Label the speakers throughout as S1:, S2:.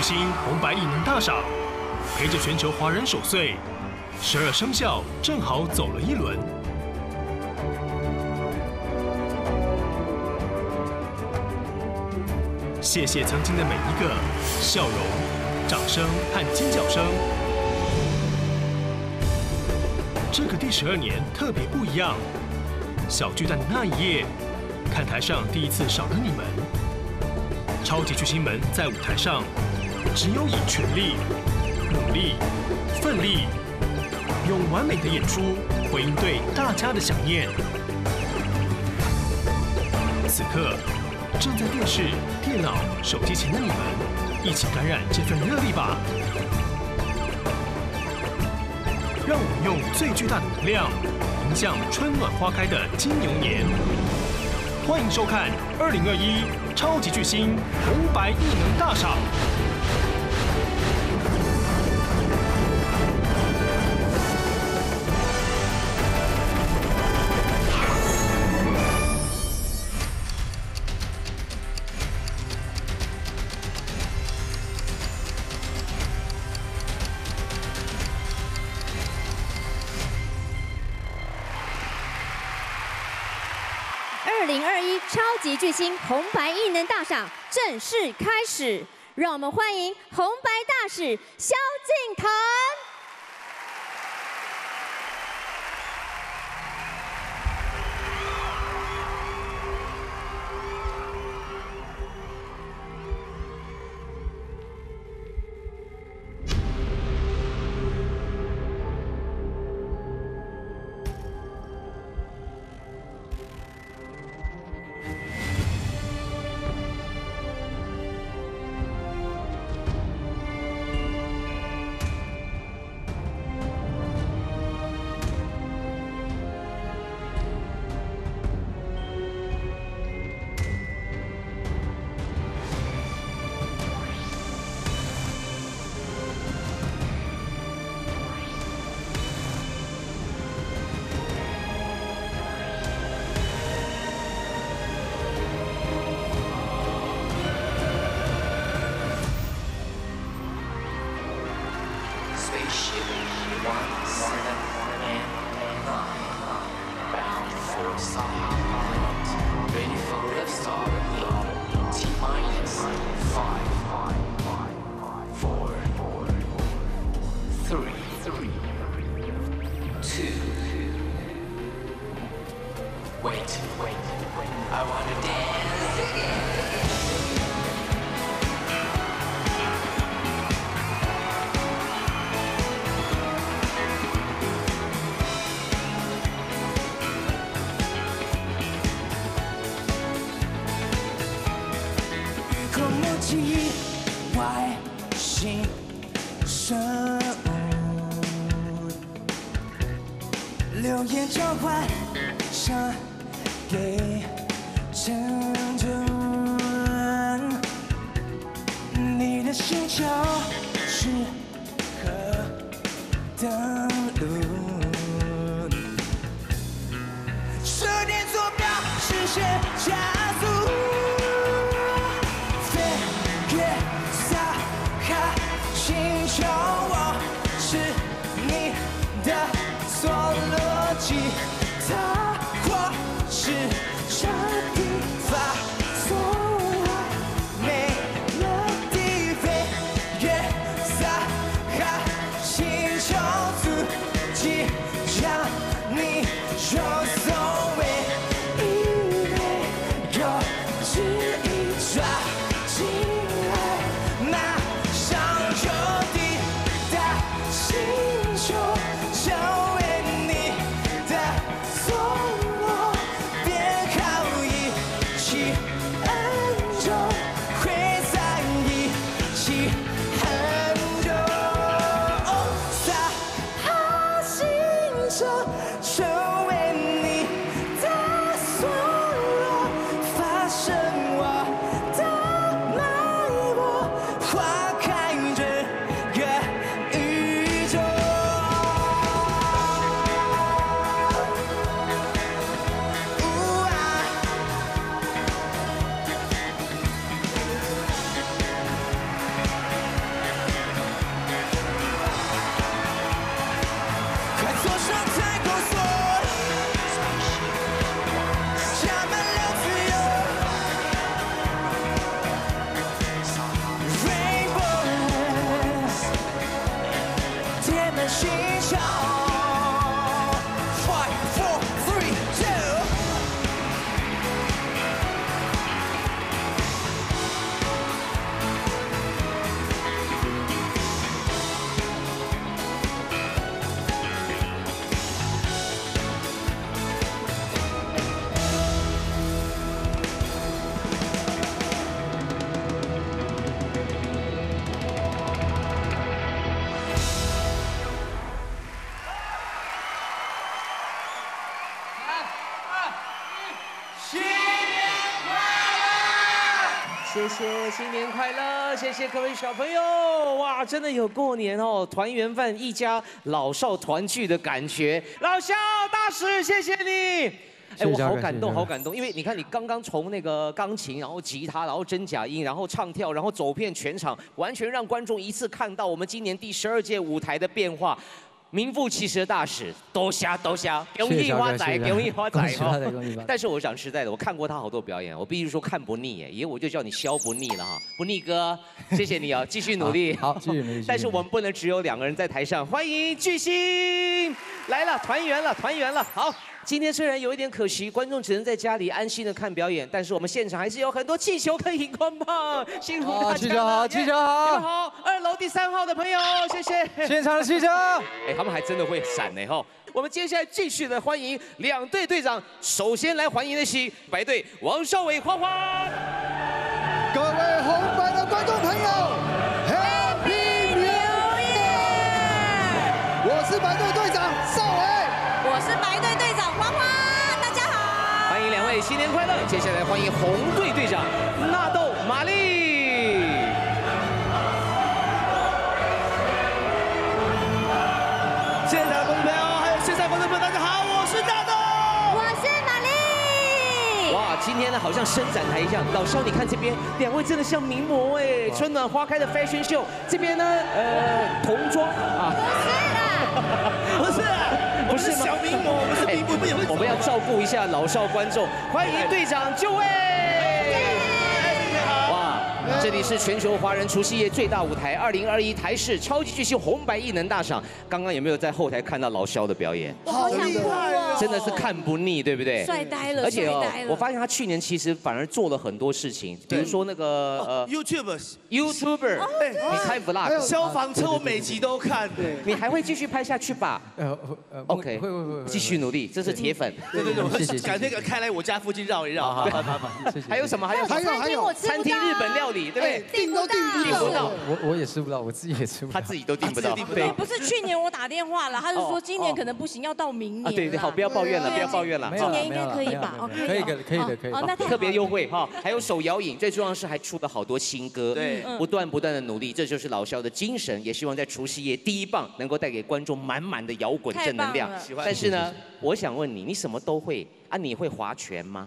S1: 巨星红白艺能大赏，陪着全球华人守岁，12生肖正好走了一轮。谢谢曾经的每一个笑容、掌声和尖叫声。这个第12年特别不一样。小巨蛋的那一夜，看台上第一次少了你们。超级巨星们在舞台上，只有以全力、努力、奋力，用完美的演出回应对大家的想念。此刻，正在电视、电脑、手机前的你们，一起感染这份热力吧！让我们用最巨大的能量，迎向春暖花开的金牛年。欢迎收看2021超级巨星红白艺能大赏。
S2: 2021超级巨星红白艺能大赏正式开始，让我们欢迎红白大使萧敬腾。
S3: 外星生物，留言交换，想给成真。你的星球适合登陆，设定坐标，实现加速。 我是你的所逻辑，它或是这地方所没了地飞越撒哈星球自己将你用所谓以为有旨意抓进来，马上就。 星球成为你的所有，别靠一起很久，会在一起很久。撒哈星球成为你的所有，发生我的脉搏，花开整个。
S4: 谢谢，新年快乐！谢谢各位小朋友，哇，真的有过年哦，团圆饭，一家老少团聚的感觉。老肖大使，谢谢你。哎，我好感动，好感动，因为你看，你刚刚从那个钢琴，然后吉他，然后真假音，然后唱跳，然后走遍全场，完全让观众一次看到我们今年第12届舞台的变化。名副其实的大使，多虾，恭喜发财，恭喜发财哈！但是我讲实在的，我看过他好多表演，我必须说看不腻耶，以后我就叫你肖不腻了哈，不腻哥，谢谢你啊，继续努力。
S5: 好，继续努力。
S4: 但是我们不能只有2个人在台上，欢迎巨星来了，团圆了，好。今天虽然有一点可惜，观众只能在家里安心的看表演，但是我们现场还是有很多气球可以荧光棒，辛苦大家。
S5: 气球好，气球好。
S4: 2楼第3号的朋友，谢谢。
S5: 现场的气球，
S4: 哎，他们还真的会闪呢哈。我们接下来继续的欢迎2队队长，首先来欢迎的是白队王少伟、花花。
S6: 各位红白的观众朋友 ，Happy New Year！ 我是白队队长少伟。
S7: 我是白队队长花花，大家好！
S4: 欢迎2位，新年快乐！接下来欢迎红队队长纳豆玛丽。现场的观众朋友，还有线上观众朋友，大家好，我是纳豆，
S2: 我是玛丽。
S4: 哇，今天呢好像伸展台一样，老肖，你看这边2位真的像名模哎，春暖花开的 fashion show。这边呢，童装啊，不是啦。不是小名模，我们是名模，我们要照顾一下老少观众。欢迎队长就位。哇，这里是全球华人除夕夜最大舞台2021台视超级巨星红白艺能大赏。刚刚有没有在后台看到老肖的表演？
S7: 好想哭哦，
S4: 真的是看不腻，对不对？
S7: 帅呆了，
S4: 而且哦，我发现他去年其实反而做了很多事情，比如说那个YouTuber，你拍 vlog，
S8: 消防车我每集都看，
S4: 你还会继续拍下去吧？OK，
S5: 会，
S4: 继续努力，这是铁粉。
S8: 对，我改那个开来我家附近绕一绕。好，
S4: 还有什么？还有餐厅日本料理，对不对？
S6: 订都订不到。
S5: 我也吃不到，我自己也吃不到。
S4: 他自己都订不到。
S7: 对，不是去年我打电话了，他是说今年可能不行，要到明年。
S4: 对，好，不要抱怨了，不要抱怨了。
S7: 今年应该可以吧？
S5: 可以。
S7: 哦，那
S4: 特别优惠哈，还有手摇饮，最重要的是还出了好多新歌。
S8: 对，
S4: 不断的努力，这就是老肖的精神，也希望在除夕夜第1棒能够带给观众满满的摇滚正能量。但是呢，我想问你，你什么都会啊？你会划拳吗？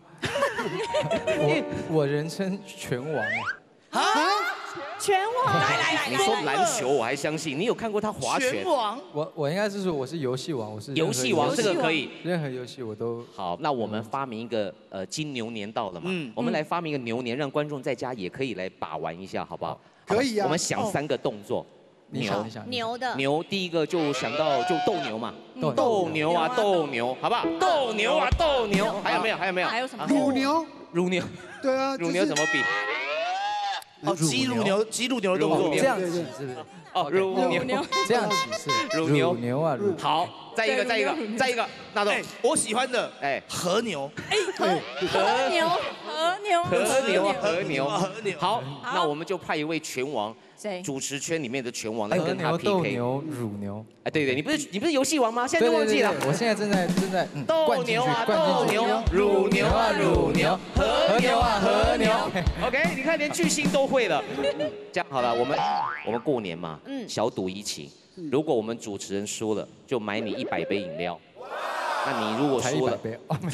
S5: 我人称拳王
S7: 啊！拳王，来，
S4: 你说篮球我还相信，你有看过他划拳？
S5: 我应该是说我是游戏王，我是
S4: 游戏王，这个可以，
S5: 任何游戏我都
S4: 好。那我们发明一个金牛年到了嘛，我们来发明一个牛年，让观众在家也可以来把玩一下，好不好？
S6: 可以啊。
S4: 我们想3个动作。牛，第一个就想到就斗牛嘛，斗牛，好不好？斗牛，还有没有？
S7: 还有什么？
S6: 乳牛。对啊。
S4: 乳牛怎么比？
S8: 哦，鸡乳牛的动作，
S5: 这样子是不是？
S4: 哦，乳牛，
S5: 这样子是乳牛啊，乳。
S4: 好，再一个，那种
S8: 我喜欢的，和牛，
S7: 和牛。
S4: 好，那我们就派一位拳王。主持圈里面的拳王来跟他 PK。
S5: 斗牛、乳牛。
S4: 哎，对，你不是游戏王吗？现在都忘记了。
S5: 我现在正在
S4: 斗牛啊，斗牛，乳牛啊，乳牛，和牛啊，和牛。OK， 你看连巨星都会了。这样好了，我们过年嘛，小赌怡情。如果我们主持人输了，就买你100杯饮料。那你如果输了，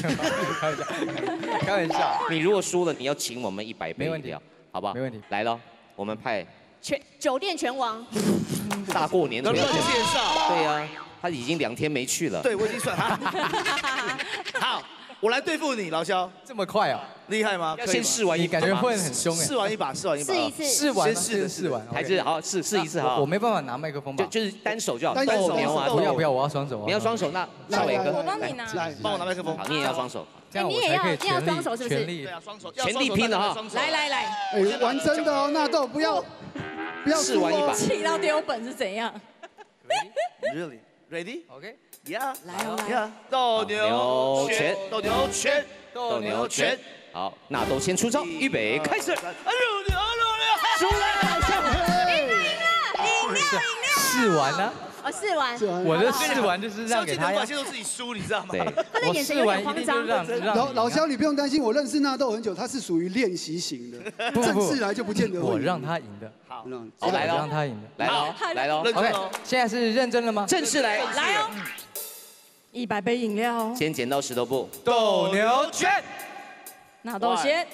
S5: 开玩笑。
S4: 你如果输了，你要请我们100杯饮料，好不好？
S5: 没问题。
S4: 来咯，我们派。
S2: 酒店拳王，
S4: 大过年的
S8: 乱介绍。
S4: 对呀，他已经2天没去了。
S8: 对，我已经算好，我来对付你，老肖。
S5: 这么快啊？
S8: 厉害吗？
S4: 要先试完一把，
S5: 感觉会很凶哎。
S8: 试完一把。
S2: 试一次。
S5: 试完。
S4: 还是好试一次哈。
S5: 我没办法拿麦克风吧？
S4: 就是单手就好。
S8: 单手牛啊！
S5: 不要，我要双手。
S4: 你要双手，那少伟哥，
S7: 我帮你拿。
S8: 帮我拿麦克风。
S4: 好，你也要双手。
S5: 这样我才可以
S2: 双手，是不是？
S8: 对啊，双手。
S4: 全力拼了哈！
S7: 来。
S6: 玩真的哦，纳豆不要
S4: 试完一把。
S7: 气到丢本是怎样
S8: ？Really? Ready?
S5: OK.
S8: Yeah.
S7: 来。
S8: 斗牛拳。斗牛拳。
S4: 好，纳豆先出招，预备开始。乳牛，输了，
S7: 赢了！
S5: 试完了。
S2: 哦，试完。
S5: 我的试完就是让给他呀。
S8: 先都自己输，你知道吗？
S4: 对，
S2: 他的眼神有点慌张。
S6: 老肖，你不用担心，我认识纳豆很久，他是属于练习型的，正式来就不见得会。
S5: 我让他赢的。
S4: 好，
S5: 来了，让他赢的。
S4: 来喽
S5: ，OK， 现在是认真了吗？
S4: 正式来
S7: 哦，100杯饮料。
S4: 先剪刀石头布，
S5: 斗牛拳，
S7: 纳豆先。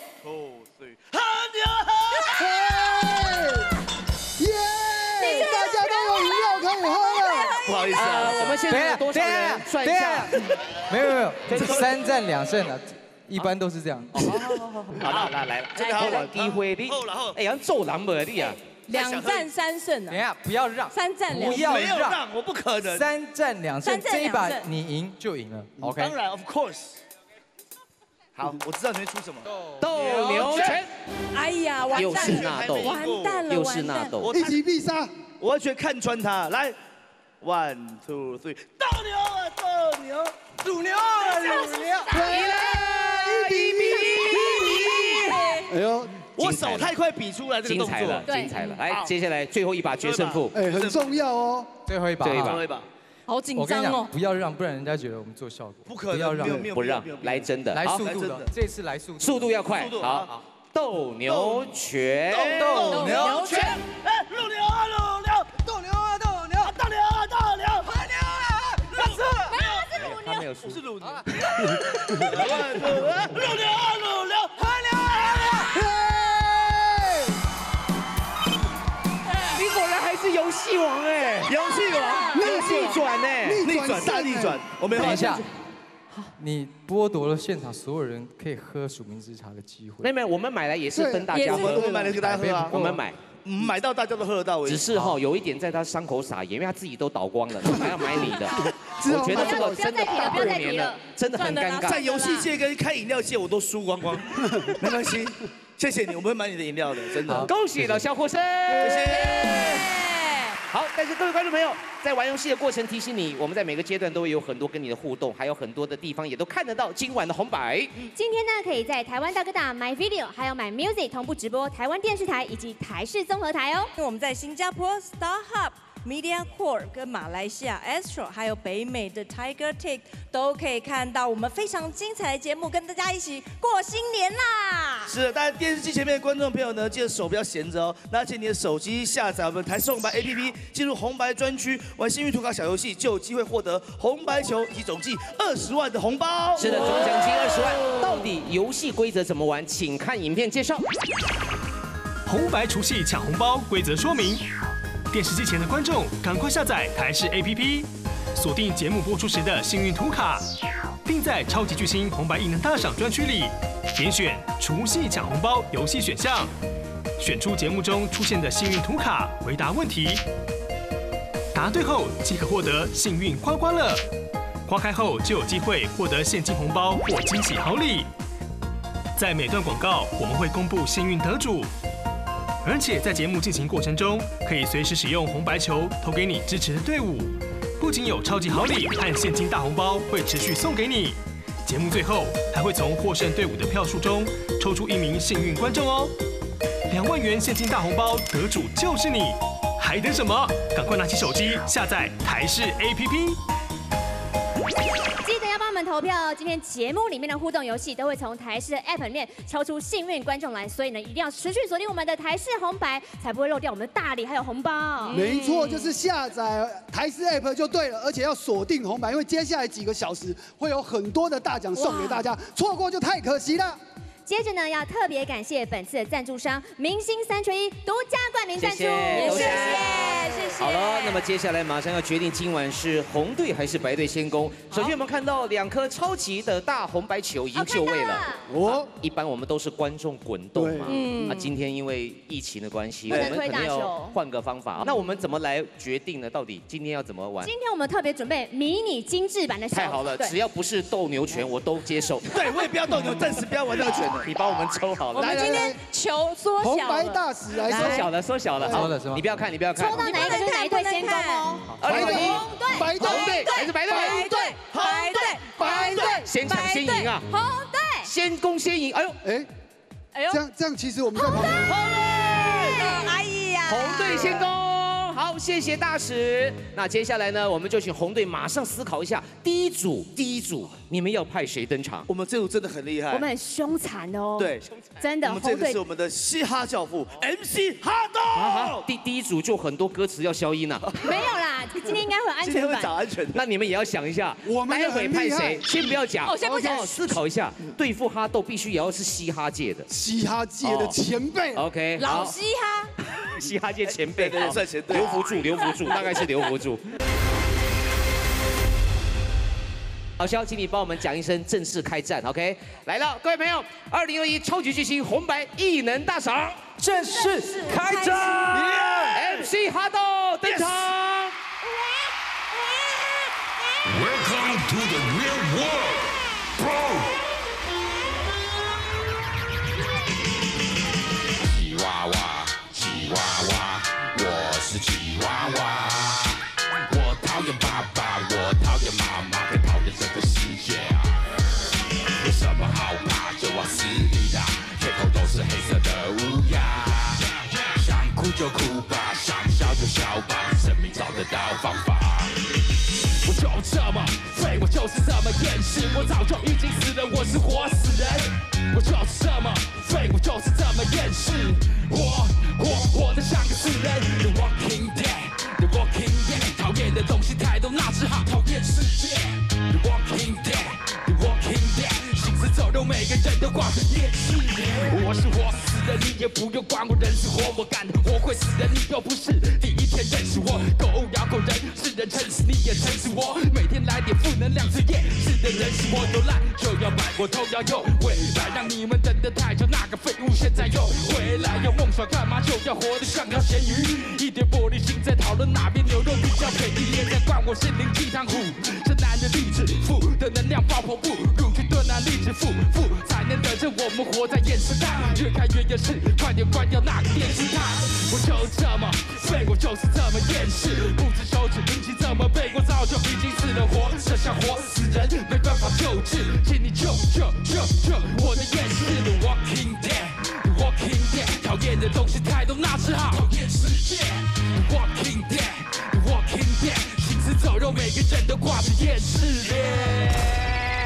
S6: 耶！大家都有饮料可以喝了。
S8: 不好意思啊，
S4: 我们现在有多少人？算一下。
S5: 没有，这3战2胜了，一般都是这样。
S4: 好了，来，这个好了，机会你，哎，要做人无你啊
S7: ？2战3胜啊！
S5: 等一下，不要让
S7: ，3战2胜，
S5: 不要
S8: 没有让，我不可能。
S5: 3战2胜，这一把你赢就赢了。OK，
S8: 当然 ，of course。好，我知道你会出什么。
S4: 斗牛拳。
S7: 哎呀，完
S4: 又是纳豆，
S7: 完蛋了，
S4: 又是纳豆，
S6: 一击必杀。
S8: 我完全看穿他。来 ，1 2 3，斗牛啊，斗牛，
S5: 乳牛啊，乳牛，
S4: 来了，1比1。
S6: 哎呦，
S8: 我手太快比出来这个动作，
S4: 精彩了！来，接下来最后一把决胜负，
S6: 哎，很重要哦。
S5: 最后一把，
S7: 好紧
S5: 我跟你讲，
S7: 张哦！
S5: 不要让，不然人家觉得我们做效果。
S8: 不可能，
S5: 不要让，
S4: 不让，来真的，
S5: 来速度的，这次来速度，
S4: 速度要快。好，斗牛拳，
S5: 斗牛拳，
S8: 哎，斗牛啊，斗牛，斗牛啊，斗牛，斗牛啊，斗牛，喝牛啊，喝牛，
S4: 他没有输，
S8: 是乳牛，乳牛啊，乳牛，喝牛啊！
S4: 你果然还是游戏王哎，
S8: 游戏王，
S4: 逆转哎，
S8: 逆转大逆转，我没有。
S5: 等一下，你剥夺了现场所有人可以喝署名之茶的机会。
S4: 没有，我们买来也是分大家喝，
S8: 我们买来给大家喝啊，
S4: 我们买
S8: 到大家都喝得到。
S4: 只是哈有一点在他伤口撒盐，因为他自己都倒光了，他还要买你的。我觉得这个真的太不免了，真的很尴尬。
S8: 在游戏界跟开饮料界我都输光光，没关系，谢谢你，我们会买你的饮料的，真的。
S4: 恭喜老肖获胜，谢谢。好，但是各位观众朋友，在玩游戏的过程提醒你，我们在每个阶段都会有很多跟你的互动，还有很多的地方也都看得到今晚的红白。
S2: 今天呢，可以在台湾大哥大 My Video 还有 My Music 同步直播台湾电视台以及台视综合台哦。
S7: 我们在新加坡 StarHub、Media Core 跟马来西亚 Astro 还有北美的 Tiger Take 都可以看到我们非常精彩的节目，跟大家一起过新年啦！
S8: 是的，但电视机前面的观众朋友呢，记得手不要闲着哦，拿起你的手机下载我们台视红白 APP， 进入红白专区玩幸运图卡小游戏，就有机会获得红白球以及总计20万的红包。
S4: 是的，总奖金20万。到底游戏规则怎么玩？请看影片介绍。
S1: 红白除夕抢红包规则说明。电视机前的观众，赶快下载台视 APP， 锁定节目播出时的幸运图卡，并在超级巨星红白艺能大赏专区里点选除夕抢红包游戏选项，选出节目中出现的幸运图卡，回答问题。答对后即可获得幸运刮刮乐，刮开后就有机会获得现金红包或惊喜好礼。在每段广告，我们会公布幸运得主。而且在节目进行过程中，可以随时使用红白球投给你支持的队伍，不仅有超级好礼和现金大红包会持续送给你，节目最后还会从获胜队伍的票数中抽出1名幸运观众哦。2万元现金大红包得主就是你，还等什么？赶快拿起手机下载台视 APP。
S2: 记得要帮我们投票，今天节目里面的互动游戏都会从台视的 App 里面抽出幸运观众来，所以呢，一定要持续锁定我们的台视红白，才不会漏掉我们的大礼还有红包。
S6: 没错，就是下载台视 App 就对了，而且要锁定红白，因为接下来几个小时会有很多的大奖送给大家，错过就太可惜了。
S2: 接着呢，要特别感谢本次的赞助商明星3缺1独家冠名赞助，
S4: 谢谢。好了，那么接下来马上要决定今晚是红队还是白队先攻。首先我们看到2颗超级的大红白球已经就位了。哦，一般我们都是观众滚动嘛。那今天因为疫情的关系，我们可能要换个方法。那我们怎么来决定呢？到底今天要怎么玩？
S2: 今天我们特别准备迷你精致版的小。
S4: 太好了，只要不是斗牛拳，我都接受。
S8: 对，我也不要斗牛，暂时不要玩那个拳。
S4: 你帮我们抽好了。
S7: 我们今天球缩小了，
S6: 红白大使来
S4: 缩小了，缩小了。
S5: 缩了是吗？
S4: 你不要看，你不要看。
S2: 抽到哪一个就是哪一队先攻哦。
S6: 白队
S4: 还是白队？白队，先抢先赢啊！
S2: 红队，
S4: 先攻先赢。哎呦，
S6: 这样其实我们在旁边。
S7: 哎呀，
S4: 红队先攻。 好，谢谢大使。那接下来呢，我们就请红队马上思考一下，第一组，你们要派谁登场？
S8: 我们这组真的很厉害，
S2: 我们很凶残哦。
S8: 对，
S2: 真的。
S8: 我们这个是我们的嘻哈教父 MC 哈豆。
S4: 第一组就很多歌词要消音啊。
S2: 没有啦，今天应该会有安全版。
S8: 今天会找安全的。
S4: 那你们也要想一下，
S6: 我们
S4: 待会派谁？先不要讲，
S2: 先不讲，
S4: 思考一下，对付哈豆必须也要是嘻哈界的，
S6: 嘻哈界的前辈。
S4: OK，
S7: 老嘻哈，
S4: 嘻哈界前辈，
S8: 对，算前辈。
S4: 刘福柱，大概是刘福柱。好，肖，请你帮我们讲一声正式开战 ，OK？ 来了，各位朋友，2021超级巨星红白异能大赏正式开战 ，MC 哈豆登场。
S9: Welcome to the real world, bro. 吉娃娃，吉娃娃，我是吉娃娃。我讨厌爸爸，我讨厌妈妈，更讨厌这个世界啊！有什么好怕？就往死里打，天空都是黑色的乌鸦。想哭就哭吧，想笑就笑吧，生命找得到方法。我就这么废，我就是这么厌世，我早就已经死了，我是活死人。我就是这么废，我就是这么厌世，活得像个死人。The Walking Dead，The Walking Dead， 讨厌的东西太多，那只好讨厌世界。The Walking Dead，The Walking Dead， 行尸走肉，每个人都挂着厌世脸。我是活死人，你也不用管我人死活，我干活会死人，你又不是第一天认识我。狗咬狗人，是人撑死你也撑死我。每天来点负能量，最厌世的人是我。有烂就要摆，我头要有未来，让你们等得太久，那个废物现在又回来。有梦想干嘛就要活得像条咸鱼，一点玻璃心在讨论哪边牛肉比较便宜，也在灌我心灵鸡汤。虎是男的励志，负的能量爆棚不如去炖啊，励志负才能得证我们活在厌世代，越看越厌世，快点关掉那个电视台。我就这么废，我就是这么厌世，不知羞耻，运气这么背，我早就已经死了，活着像活死人，没办法救治，请你救我的厌世。The Walking Dead，The Walking Dead， 讨厌的东西太多，那只好讨厌世界。The Walking Dead，The Walking Dead， 行尸走肉，每个人都挂着厌世脸。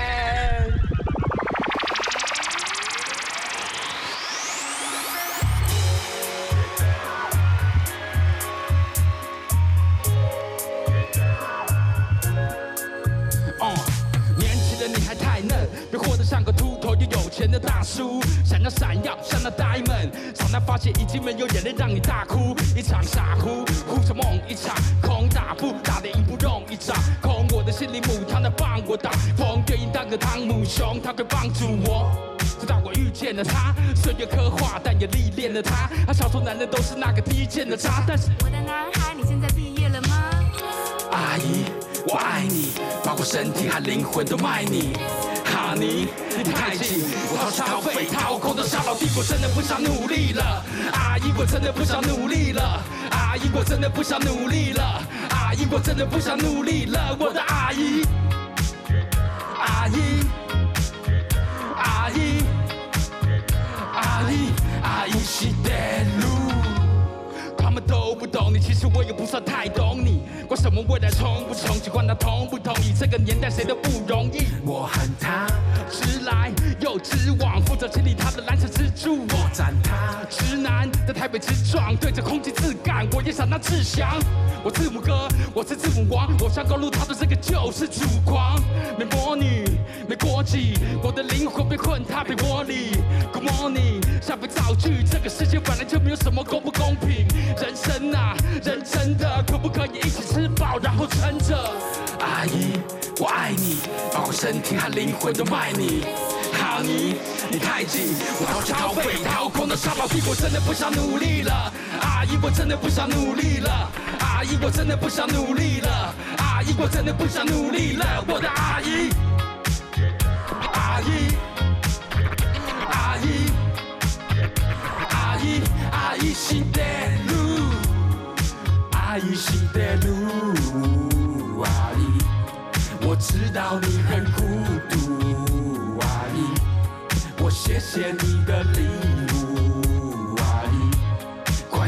S9: 别活得像个秃头又有钱的大叔，想要闪耀像那 diamond， 刹那发现已经没有眼泪让你大哭，一场傻呼，呼着梦一场空，打不打得赢不容易掌控我的心灵母汤，他帮我挡风，愿意当个汤姆熊，他会帮助我。直到我遇见了他，岁月刻画，但也历练了他。他少数男人都是那个低贱的渣，但是
S10: 我的男孩，你现在毕业了吗？
S9: 阿姨，我爱你，把我身体和灵魂都卖你。哈尼，你太近，我好想逃废，掏空的小老弟，我真的不想努力了。阿姨，我真的不想努力了。阿姨，我真的不想努力了。阿姨，我真的不想努力了。我的阿姨，阿姨，阿姨，阿姨，阿姨是带路。他们都不懂你，其实我也不算太懂你。管什么未来冲不冲，只管他同不同意。这个年代谁都不容易。我和他直来又直往，负责清理他的蓝色蜘蛛。我斩他直男在台北直撞，对着空气自干，我也想当志祥。我字母哥，我是字母王，我像公路，他对这个就是主狂。没魔女，没国籍，我的灵魂被困他被窝里。Good morning， 像被造句，这个世界本来就没有什么公不公平。人生啊，人真的可不可以一起吃饱，然后撑着？阿姨，我爱你，把我身体和灵魂都卖你。哈尼，你太近，我好想逃废，掏空的沙堡地，我真的不想努力了。阿姨，我真的不想努力了。阿姨，我真的不想努力了。阿姨，我真的不想努力了。我的阿姨，阿姨，阿姨，阿姨，阿姨是带路，阿姨是带路，阿姨，我知道你很孤独，阿姨，我谢谢你的礼物，阿姨，快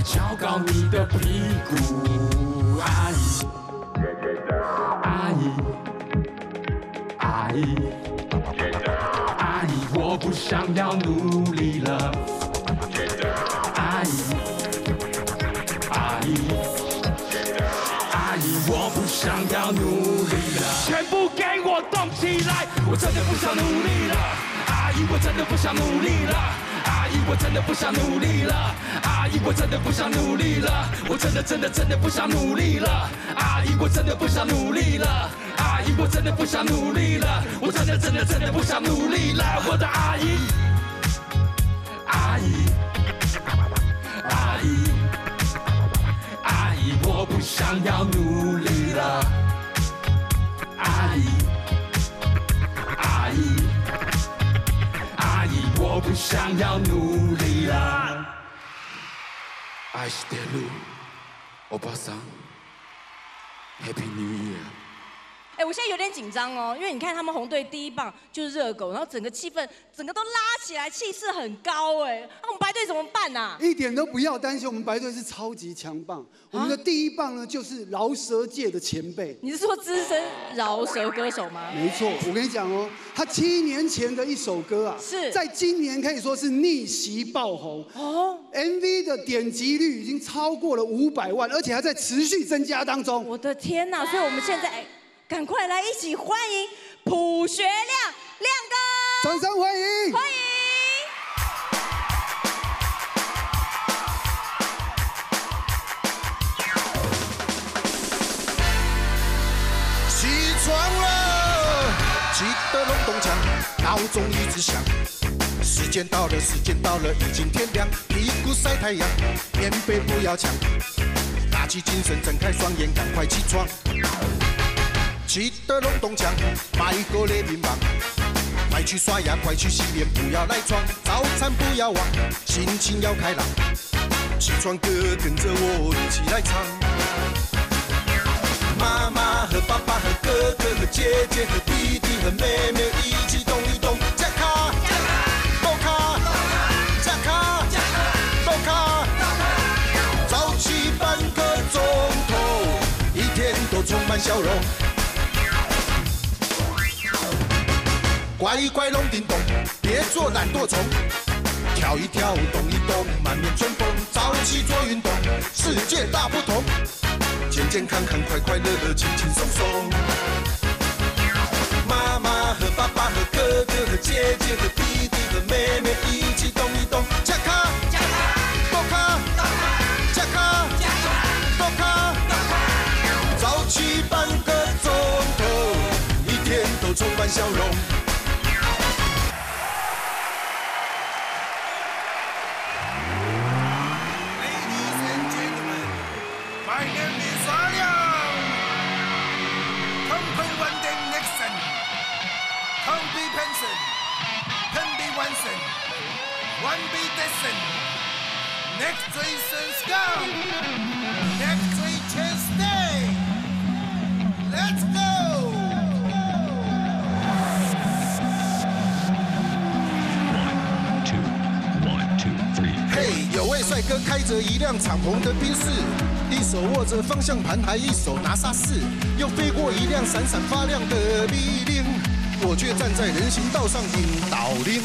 S9: 敲高你的屁股，阿姨，阿姨，阿姨，阿姨，我不想要努力了，阿姨，阿姨，阿姨，我不想要努力了，全部给我动起来！我真的不想努力了，阿姨，我真的不想努力了。阿姨，我真的不想努力了。阿姨，我真的不想努力了。我真的不想努力了。阿姨，我真的不想努力了。阿姨，我真的不想努力了。我真的不想努力了。我的阿姨，阿姨，阿姨，阿姨，我不想要努力了。阿姨，阿姨。阿姨，我不想要努力了。爱してるおばさん ，Happy New Year。
S7: 哎，我现在有点紧张哦，因为你看他们红队第一棒就是热狗，然后整个气氛整个都拉起来，气势很高哎。那我们白队怎么办啊？
S6: 一点都不要担心，我们白队是超级强棒。我们的第一棒呢，就是饶舌界的前辈。
S7: 你是说资深饶舌歌手吗？
S6: 没错，我跟你讲哦，他7年前的一首歌啊，
S7: 是
S6: 在今年可以说是逆袭爆红哦。MV 的点击率已经超过了500万，而且还在持续增加当中。
S7: 我的天哪！所以我们现在赶快来一起欢迎朴学亮亮哥，
S6: 掌声欢迎！
S7: 欢迎！
S11: 起床了，记得隆咚锵，闹钟一直响。时间到了，时间到了，已经天亮，屁股晒太阳，棉被不要抢，打起精神，睁开双眼，赶快起床。记得隆咚锵，买个列冰棒，快去刷牙，快去洗脸，不要赖床，早餐不要忘，心情要开朗。起床歌跟着我一起来唱。妈妈和爸爸和哥哥和姐姐和弟弟和妹妹一起动一动，加卡，豆卡，加卡，豆卡，早起半个钟头，一天都充满笑容。乖乖隆叮咚，别做懒惰虫，跳一跳，动一动，满面春风。早起做运动，世界大不同。健健康康，快快乐乐，轻轻松松。妈妈和爸爸和哥哥和姐姐和弟弟和妹妹一起动一动，加卡，豆卡，加卡，豆卡，早起半个钟头，一天都充满笑容。
S9: My name is Aryan. Come one day Nixon. Come be Benson. Come be Wanson. One be Desson. Next three sons go. Next three chance stay. Let's go.
S11: 嘿，有位帅哥开着一辆敞篷的宾士，一手握着方向盘，还一手拿沙士，又飞过一辆闪闪发亮的密林，我却站在人行道上引导铃。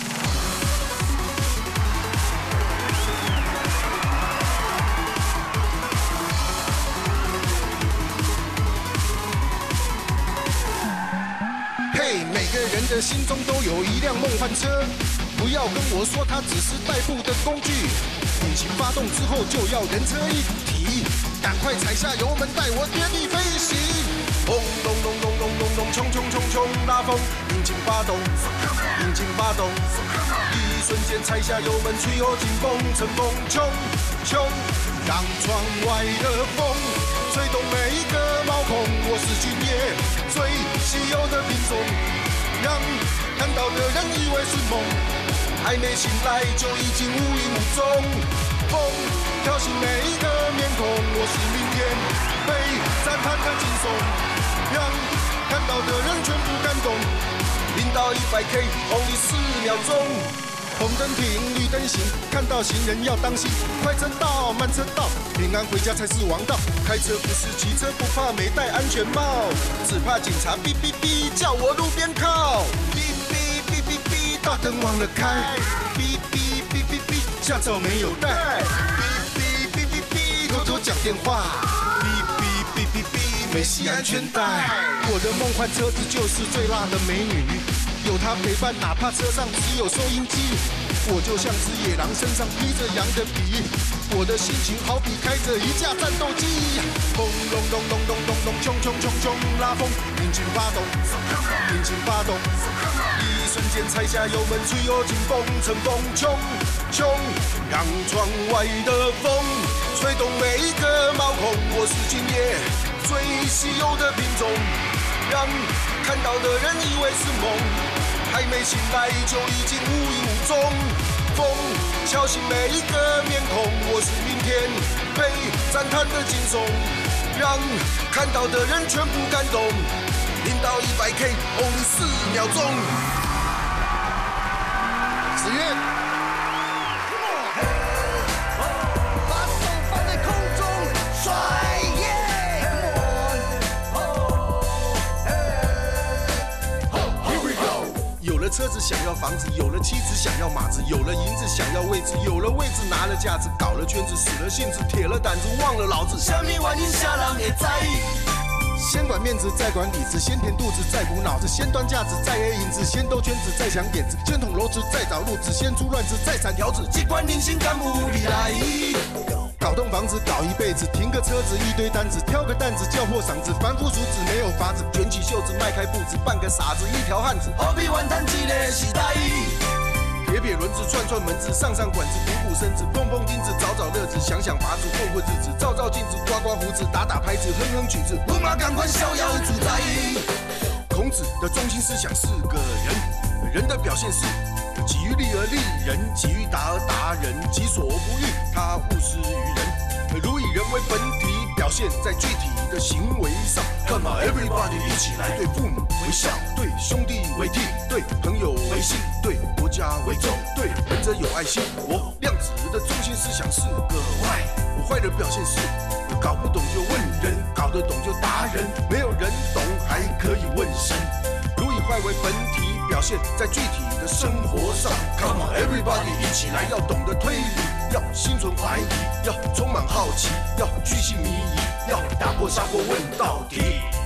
S11: 嘿，每个人的心中都有一辆梦幻车。不要跟我说它只是代步的工具，引擎发动之后就要人车一体，赶快踩下油门，带我跌地飞行。轰隆隆隆隆隆隆，冲冲冲冲，拉风，引擎发动，引擎发动，一瞬间踩下油门，吹后劲风，乘风冲冲，让窗外的风吹动每一个毛孔。我是今夜最稀有的品种，让看到的人以为是梦。还没醒来就已经无影无踪，风挑醒每一个面孔，我是明天被赞叹的惊悚，让看到的人全部感动，0到100K only 4秒钟。 红灯停，绿灯行，看到行人要当心。快车道，慢车道，平安回家才是王道。开车不是骑车，不怕没戴安全帽，只怕警察哔哔哔叫我路边靠。哔哔哔哔哔，大灯忘了开。哔哔哔哔哔，驾照没有带。哔哔哔哔哔，偷偷讲电话。哔哔哔哔哔，没系安全带。我的梦幻车子就是最辣的美女。有它陪伴，哪怕车上只有收音机，我就像只野狼，身上披着羊的皮。我的心情好比开着一架战斗机，轰隆隆隆隆隆隆，冲冲冲冲，拉风，引擎发动，引擎发动，一瞬间踩下油门，吹油进风尘风，冲冲，让窗外的风吹动每一个毛孔。我是今夜最稀有的品种，让看到的人以为是梦，还没醒来就已经无影无踪。风敲醒每一个面孔，我是明天被赞叹的惊悚，让看到的人全部感动。0到100K only 4秒钟。子越。把手放在空中甩。有了车子想要房子，有了妻子想要马子，有了银子想要位置，有了位置拿了架子，搞了圈子死了性子，铁了胆子忘了老子。虾米原因啥人会在意？先管面子再管里子，先填肚子再补脑子，先端架子再 A 银子，先兜圈子再抢点子，先捅篓子再找路子，先出乱子再闪条子。机关人心敢有未来？搞栋房子搞一辈子，停个车子一堆单子，挑个担子叫破嗓子，凡夫俗子没有法子，卷起袖子迈开步子，半个傻子一条汉子，何必玩谈一个时代？撇撇轮子串串门子，上上管子补补身子，碰碰钉子找找乐子，想想法子混混日子，照照镜子刮刮胡子，打打拍子哼哼曲子，我嘛赶快逍遥自在。孔子的中心思想是个人，人的表现是己欲立而立人，己欲达而达人，己所不欲，他勿施于人。如以人为本体，表现在具体的行为上。Come on everybody， 一起来对父母为孝，对兄弟为弟，对朋友为信，对国家为重，对人者有爱心。我量子的中心思想是个坏，我坏的表现是搞不懂就问人，搞得懂就达人，没有人懂还可以问神。如以坏为本体，表现在具体的生活上。Come on everybody， 一起来，要懂得推理，要心存怀疑，要充满好奇，要巨细靡遗，要打破砂锅问到底。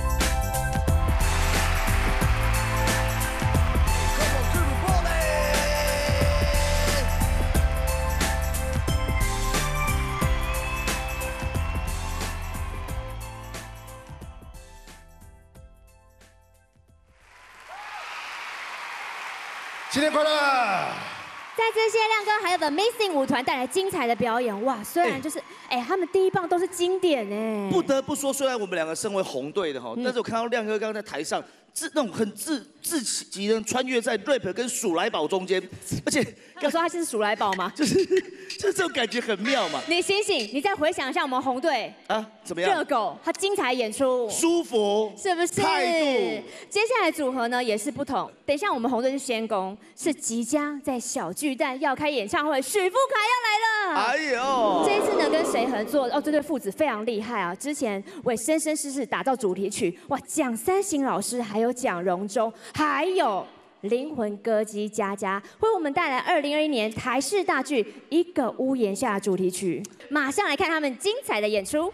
S6: 新年快乐！
S2: 再次谢谢亮哥还有 The Missing 舞团带来精彩的表演。哇，虽然就是他们第一棒都是经典哎。
S8: 不得不说，虽然我们两个身为红队的哈，但是我看到亮哥刚刚在台上那种很自己的穿越在 rap 跟鼠来宝中间，而且
S2: 我说他是鼠来宝吗？
S8: 就是这种感觉很妙嘛。
S2: 你醒醒，你再回想一下我们红队
S8: 啊，怎么样？
S2: 热狗他精彩演出，
S8: 舒服，
S2: 是不是？
S8: 态度。
S2: 接下来组合呢也是不同。等一下我们红队是先攻，是即将在小巨蛋要开演唱会，许富凯要来了。
S8: 哎呦，
S2: 这一次呢跟谁合作？哦，这对父子非常厉害啊！之前为生生世世打造主题曲，哇，蒋三行老师还有蒋荣洲，还有灵魂歌姬佳佳，为我们带来2021年台视大剧《一个屋檐下》主题曲。马上来看他们精彩的演出。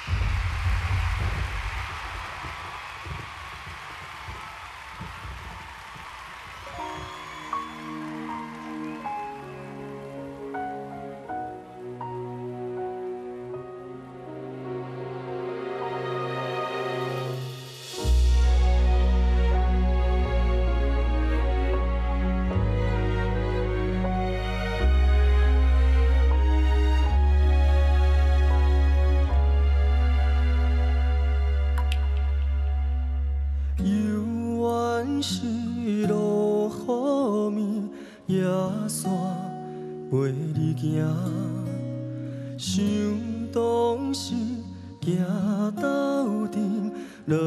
S3: 陪你行，想当时行斗阵，两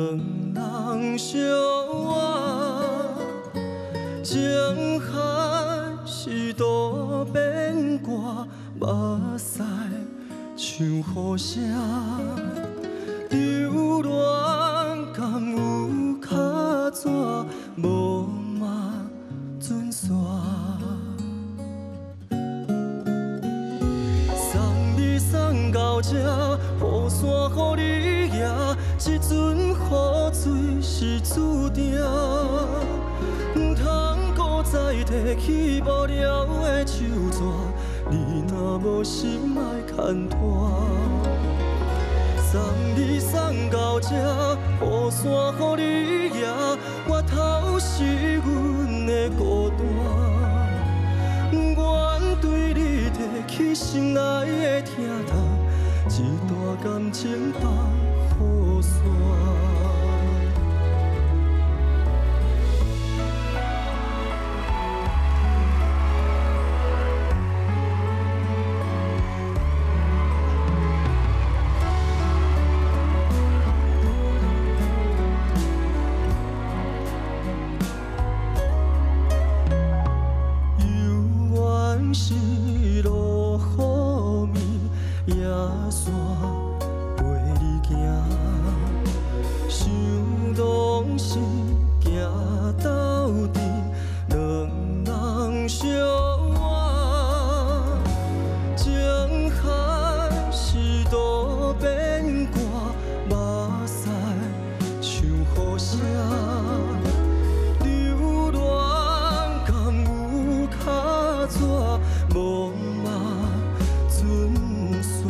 S3: 人相偎，情海是都变歌，目屎像雨声。流浪敢有脚纸，无嘛准线。送你送到这，雨伞予你举，这阵雨水是注定。 唔通搁再提起无聊的手纸，你若无心爱牵拖。送你送到这，雨伞予你举，我头是阮的孤单。愿对你提起心爱的疼痛，一段感情放雨伞。 是落雨暝，野山陪你行，想当时行到底，两人相偎。情海是都变歌，目屎像雨声。 无嘛准线，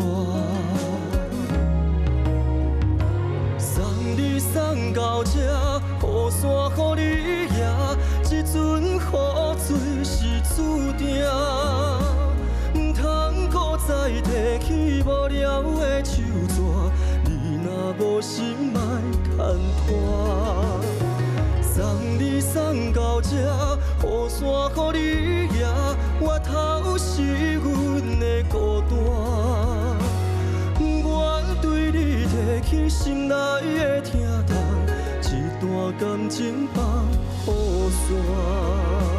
S3: 送你送到这，雨伞予你举，这阵雨水是注定。唔通搁再提起无聊的手纸，你若无心爱牵拖。 送你送到这，雨伞予你举，我头是阮的孤单。愿对你提起心爱的疼痛，一段感情放雨伞。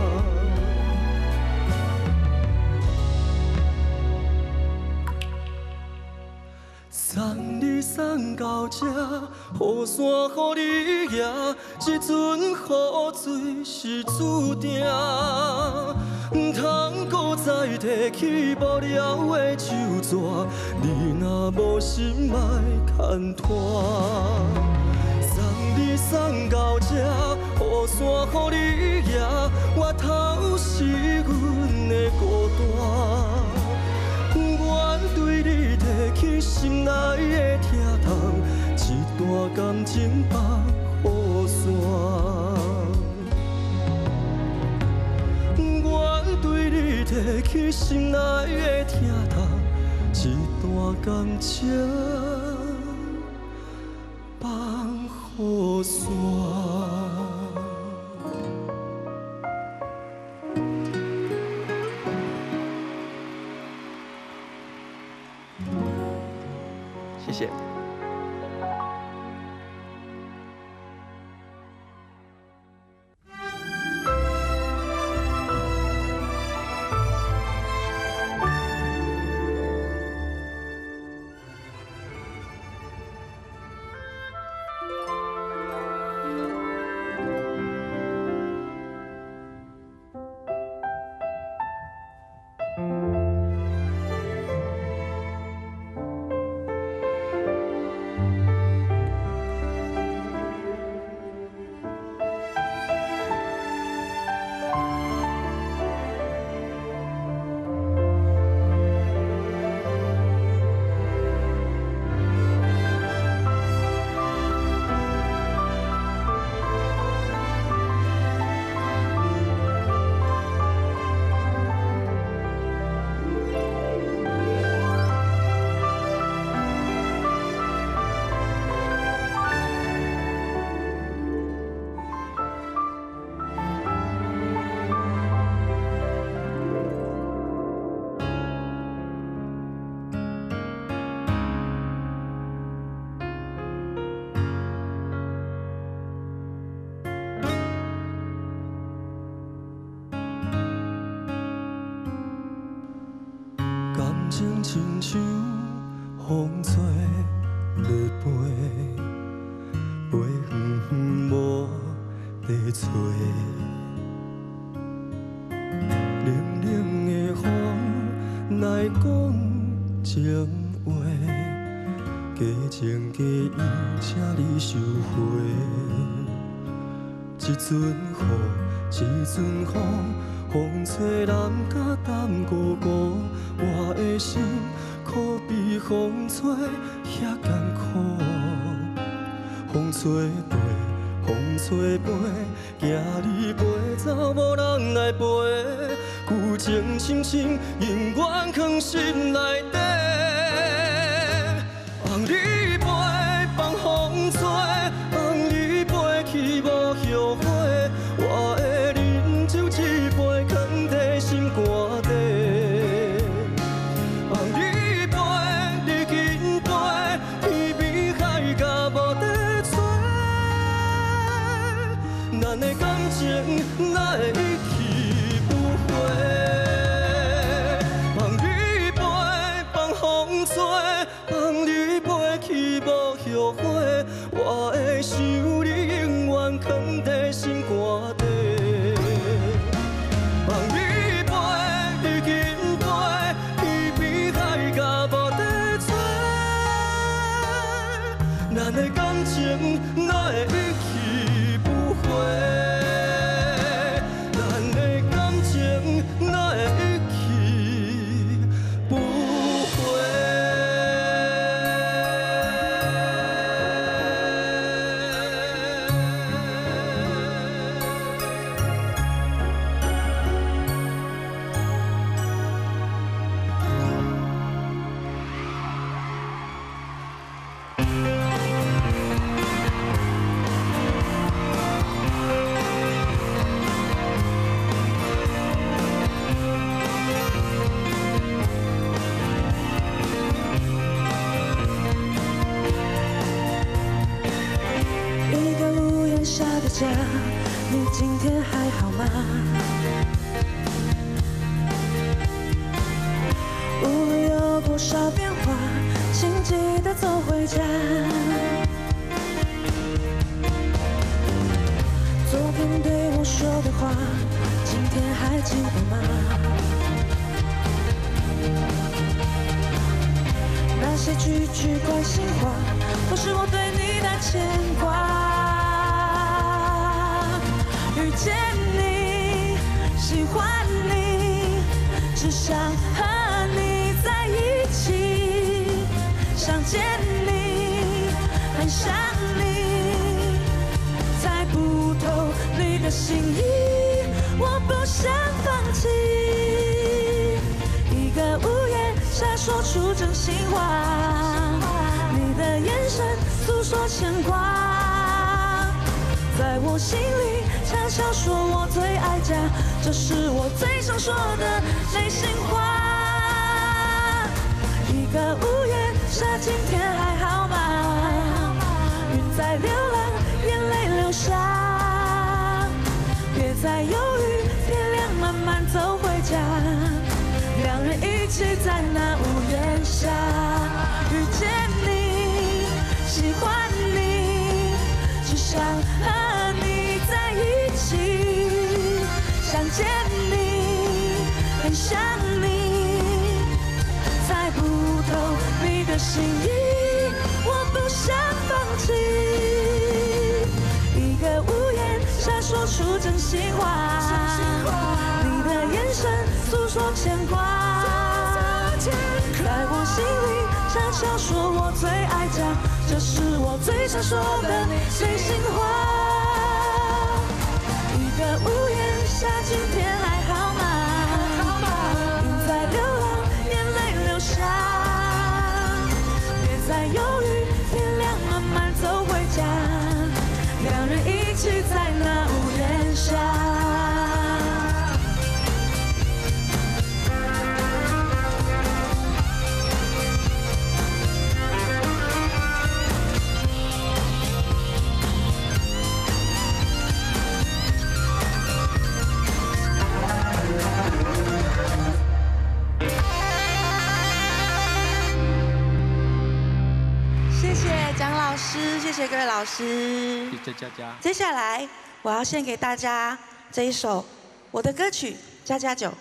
S3: 送你送到这，雨伞予你举，这阵雨水是注定。唔通搁再提起无聊的手纸，你若无心爱牵拖。送你送到这，雨伞予你举，我头是阮的孤单。 愿对你提起心爱的疼痛，一段感情放雨伞。愿对你提起心爱的疼痛，一段感情放雨伞。 谢谢。 情亲像风吹落飞，飞远远无地找。冷冷的风来讲情话，假情假意请你收回。一阵雨，一阵风。 风吹南甲淡孤孤，我的心可比风吹遐艰苦。风吹飞，风吹飞，行你袂走，无人来陪。旧情深深，永远藏心内底。放你飞，放风吹，放你飞去无后悔。我的饮酒一杯。 心肝底，放你飞，你紧飞，天边海角无地找，咱的感情哪会一去不回？放你飞，放风吹，放你飞去无后悔，我会想你永远藏在心肝底。 咱的感情哪会一去不回？咱的感情哪会一去不回？
S12: 你今天还好吗？无论有多少变化，请记得走回家。昨天对我说的话，今天还记得吗？那些句句关心话，都是我对你的牵挂。 遇见你，喜欢你，只想和你在一起。想见你，很想你，猜不透你的心意，我不想放弃。一个屋檐下说出真心话，你的眼神诉说牵挂。 在我心里悄悄说，我最爱家，这是我最想说的内心话。一个屋檐下，今天还好吗？云在流浪，眼泪流下。别再犹豫，天亮慢慢走回家。两人一起在那屋檐下，遇见你，喜欢你，只想和你在一起。想见你，很想你，猜不透你的心意，我不想放弃。一个屋檐下说出真心话，你的眼神诉说牵挂。在我心里悄悄说，我最爱家，这是我最想说的内心话。一个屋檐下，今天还好吗？云在流浪，眼泪流下。别再犹豫，天亮慢慢走回家。两人一起在那屋檐下。
S3: 我
S12: 谢谢各位老师，
S5: 谢谢佳佳。
S12: 接下来我要献给大家这一首我的歌曲《加加酒》。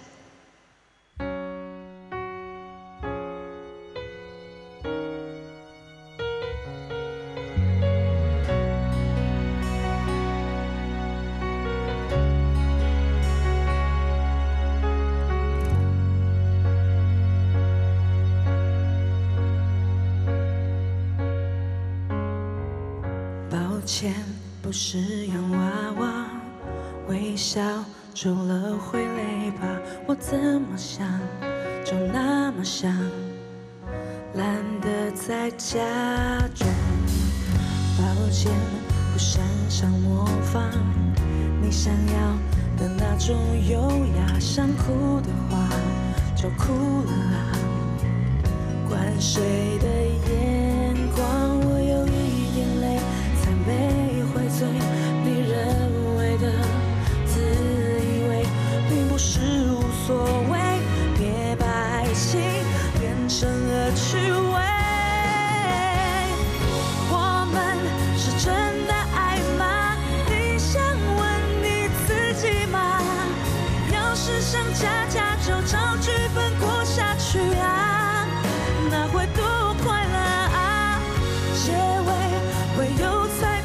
S12: 抱歉，不是洋娃娃，微笑除了会累吧？我怎么想就那么想，懒得再假装。抱歉，不擅长模仿你想要的那种优雅，想哭的话就哭了啊。灌水的眼光，我有一点累。被会醉，你认为的自以为，并不是无所谓。别把爱情变成恶趣味。我们是真的爱吗？你想问你自己吗？要是想加加就照剧本过下去啊，那会多快乐啊！结尾会有。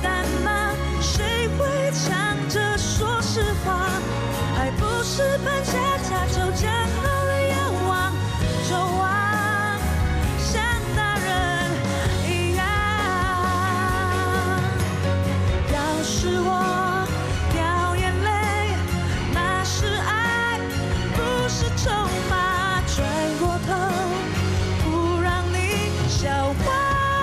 S12: 爱不是扮家家酒，讲好了要忘就忘，像大人一样。要是我掉眼泪，那是爱，不是咒骂。转过头，不让你笑话。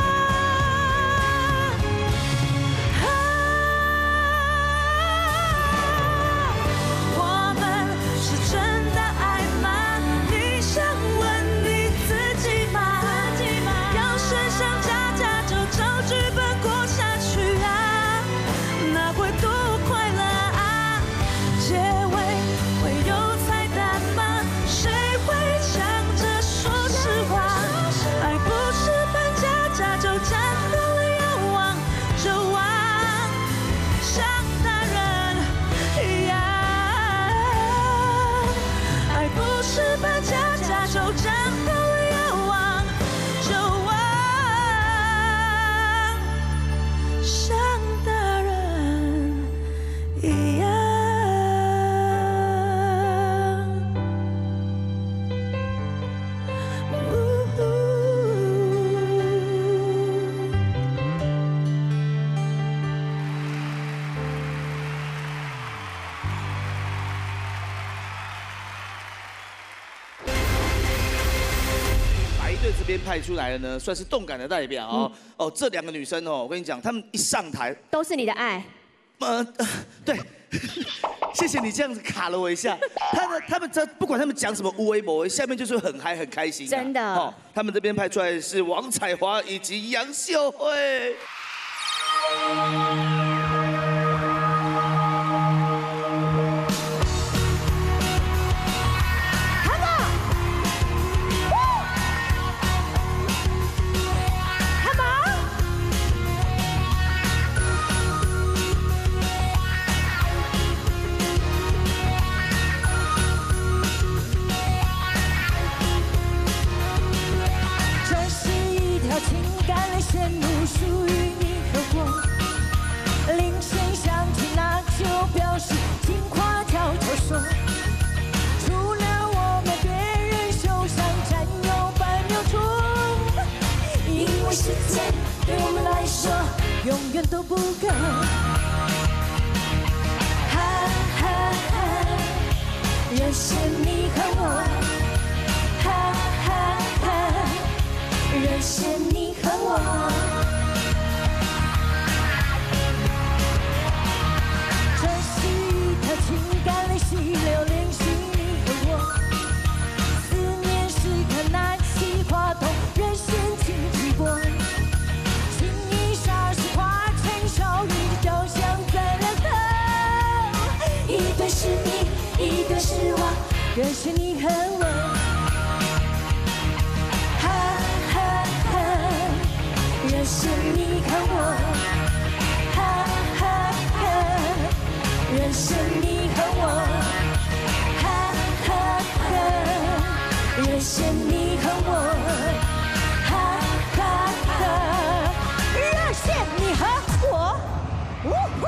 S8: 这边派出来的呢，算是动感的代表哦。哦，这两个女生哦，我跟你讲，她们一上台
S2: 都是你的爱。
S8: 对，谢谢你这样子卡了我一下。他们这不管他们讲什么无为某为，下面就是很嗨很开心。
S2: 真的。
S8: 哦，他们这边派出来的是王彩华以及杨秀慧。
S13: 属于你和我，铃声响起，那就表示情话悄悄说。除了我们，别人手上占有半秒钟，因为时间对我们来说永远都不够。哈哈哈，热线你和我，哈哈哈，热线你和我。情感的溪流联系你和我，思念时刻拿起话筒，热线请直播，情意霎时化成少女的交响在两头，一对是你，一对是我，热线你和我，哈哈哈，热线你和我。 我，哈哈哈，越陷你恨我，哈哈哈，越陷你恨我，呜呼！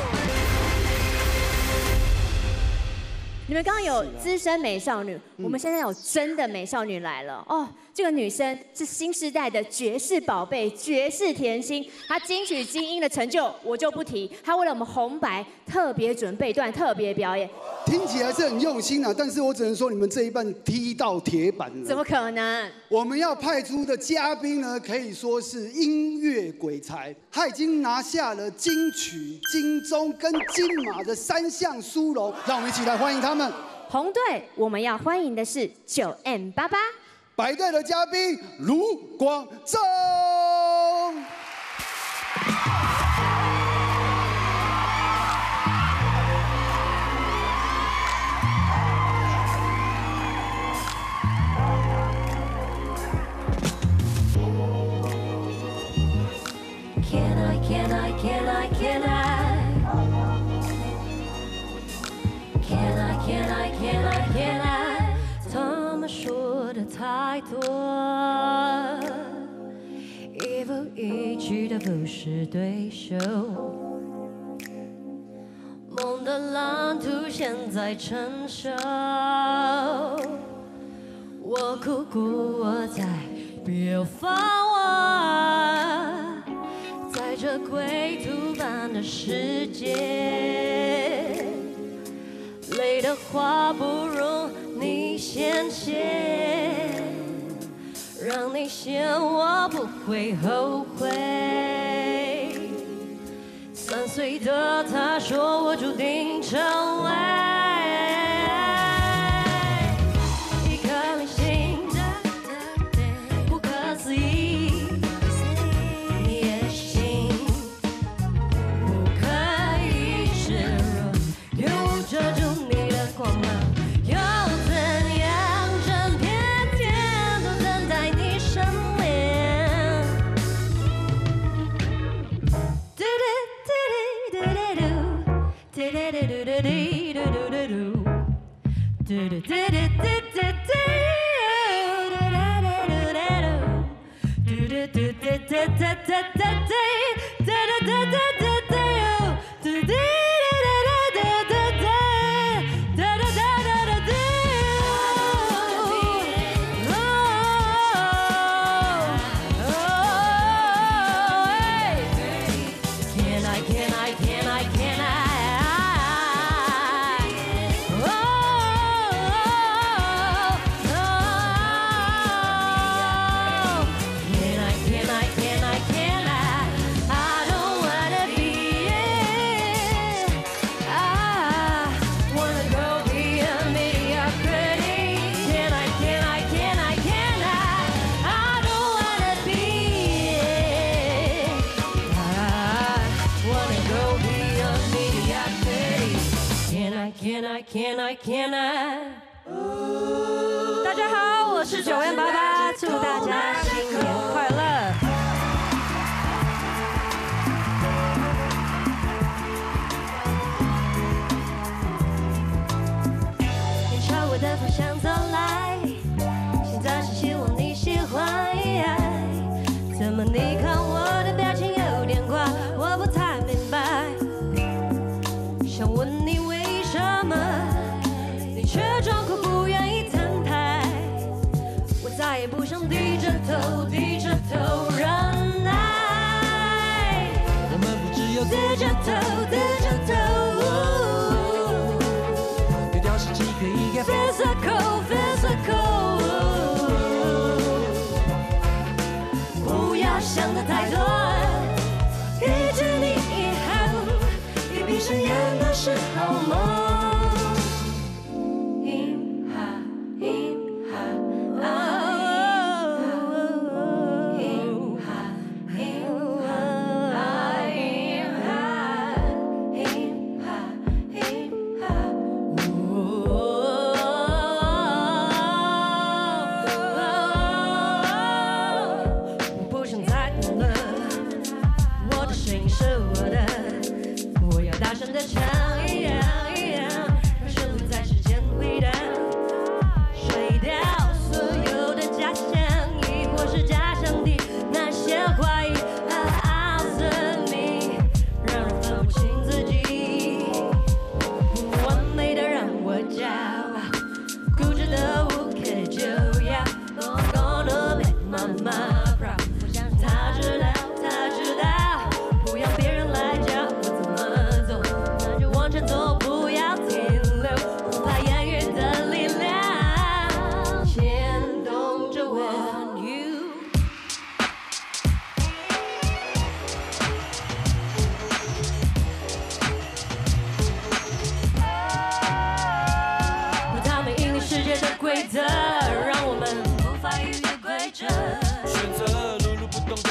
S2: 你们刚刚有资深美少女，我们现在有真的美少女来了哦。这个女生是新时代的绝世宝贝、绝世甜心，她金曲金音的成就我就不提，她为了我们红白特别准备一段特别表演，
S6: 听起来是很用心啊，但是我只能说你们这一半踢到铁板了。
S2: 怎么可能？
S6: 我们要派出的嘉宾呢，可以说是音乐鬼才，他已经拿下了金曲、金钟跟金马的3项殊荣，让我们一起来欢迎他们。
S2: 红队，我们要欢迎的是9M88。
S6: 白队的嘉宾卢广仲。
S13: 他们说的太多，一步一句都不是对手。梦的蓝图现在成熟，我苦苦我在，别放我，在这归途般的世界，累的话不容你先写，让你嫌我不会后悔。3岁的他说我注定成为一颗明星，不可思议，你也信，不可以示弱，又遮住你的光芒。大家好，我是9M88，祝大家新年快乐。沿朝我的方向走来，现在是希望你喜欢。怎么你看我的表情有点怪，我不太明白。想问你为什么？你却装酷不愿意摊牌，我再也不想低着头忍耐。我们不只有低着头，有条事情可以改。Physical， 不要想得太多，一句你以后，一闭上眼都是好梦。大声的唱，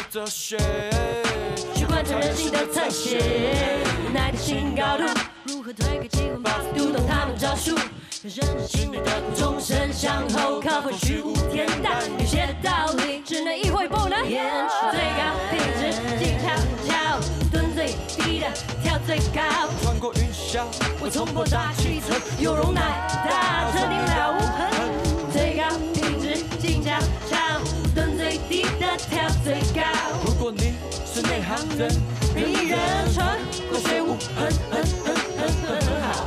S3: 哲学。
S13: 去贯穿人性的侧写，耐的新高度，如何推开机关 box， 读懂他们招数。人生心里的苦，终身向后靠，或虚无恬淡。有些的道理只能意会不能言传。最高品质，静悄悄，蹲最低的跳最高。
S3: 穿过云霄，
S13: 我冲破大气层，有容乃大，特定了无痕。最高品质，静悄悄，蹲最低的跳最高。
S3: 如果你是内行人，
S13: 人一人传，过水无痕，很好。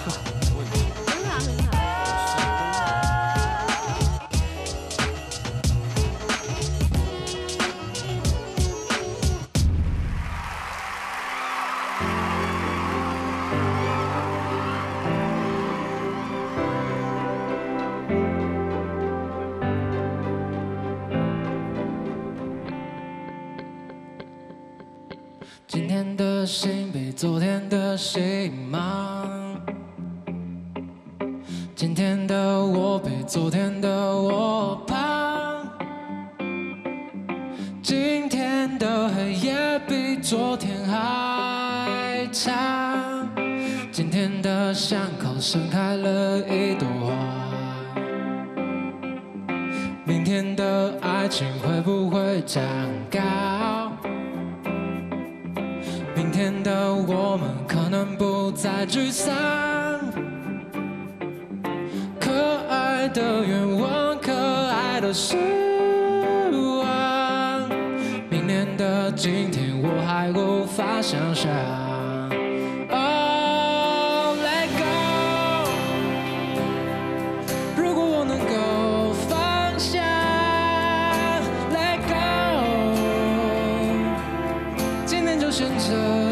S14: 今天的心比昨天的心忙，今天的我比昨天的我胖，今天的黑夜比昨天还长，今天的巷口盛开了一朵花，明天的爱情会不会长高？明天的我们可能不再沮丧，可爱的愿望，可爱的失望。明年的今天我还无法想象。Oh, let go。如果我能够放下 ，let go。今天就选择。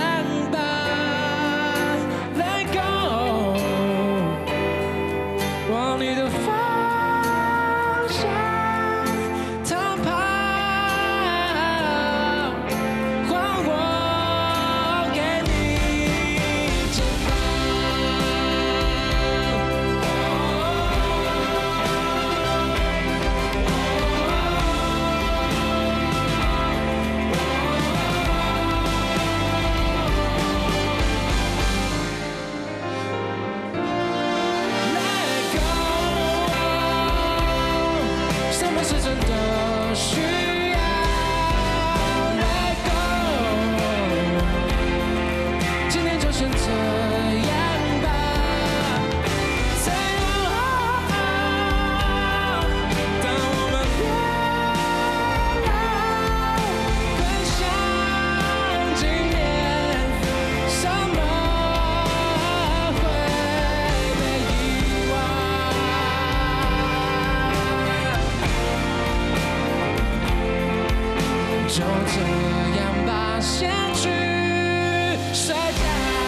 S14: 就这样把先去甩掉。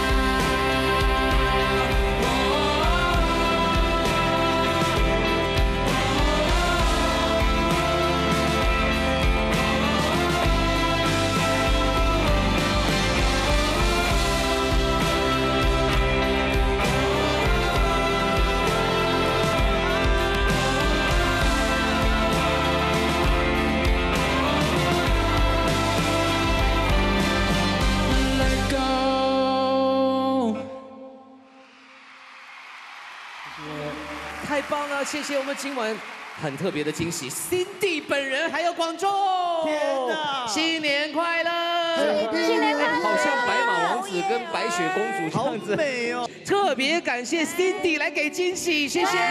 S4: 太棒了，谢谢我们今晚很特别的惊喜 ，Cindy 本人还有广众，
S8: 天哪，
S4: 新年快乐！
S2: 新年快乐！
S4: 好像白马王子跟白雪公主这样子，
S8: 好美哦！
S4: 特别感谢 Cindy 来给惊喜，谢谢。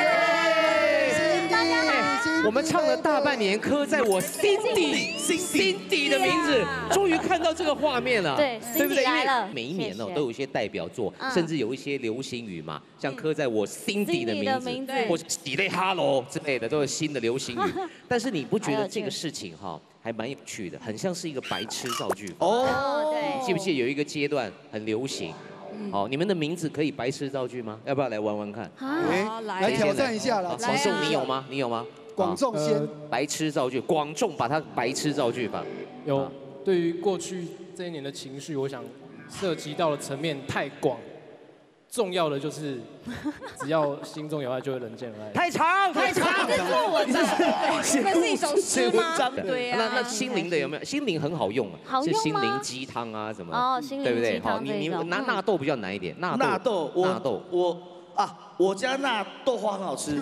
S4: 我们唱了大半年，刻在我 Cindy 的名字，终于看到这个画面了，
S2: 对
S4: 不对？因为
S2: 来了
S4: 每一年哦
S2: 谢谢
S4: 都有一些代表作，甚至有一些流行语嘛，像刻在我 Cindy 的名字，或者喜类 Hello 之类的，都有新的流行语。但是你不觉得这个事情哈还蛮有趣的，很像是一个白痴造句法
S2: 哦？对，
S4: 记不记得有一个阶段很流行？好，你们的名字可以白痴造句吗？要不要来玩玩看？
S6: 好，来挑战一下了。
S4: 广仲，你有吗？你有吗？
S6: 广仲先
S4: 白痴造句，广仲把它白痴造句法。
S5: 有，对于过去这一年的情绪，我想涉及到的层面太广，
S15: 重要的就是只要心中有爱，就会人间有爱。
S4: 太长，太长，
S7: 这是作文吧？这是一首诗吗？对啊。
S4: 那心灵的有没有？心灵很好用啊，
S2: 好用吗？
S4: 是心灵鸡汤啊什么？
S2: 哦，心灵
S4: 对不对？
S2: 鸡汤。
S4: 好，你拿纳豆比较难一点。
S8: 纳豆，我家纳豆花很好吃。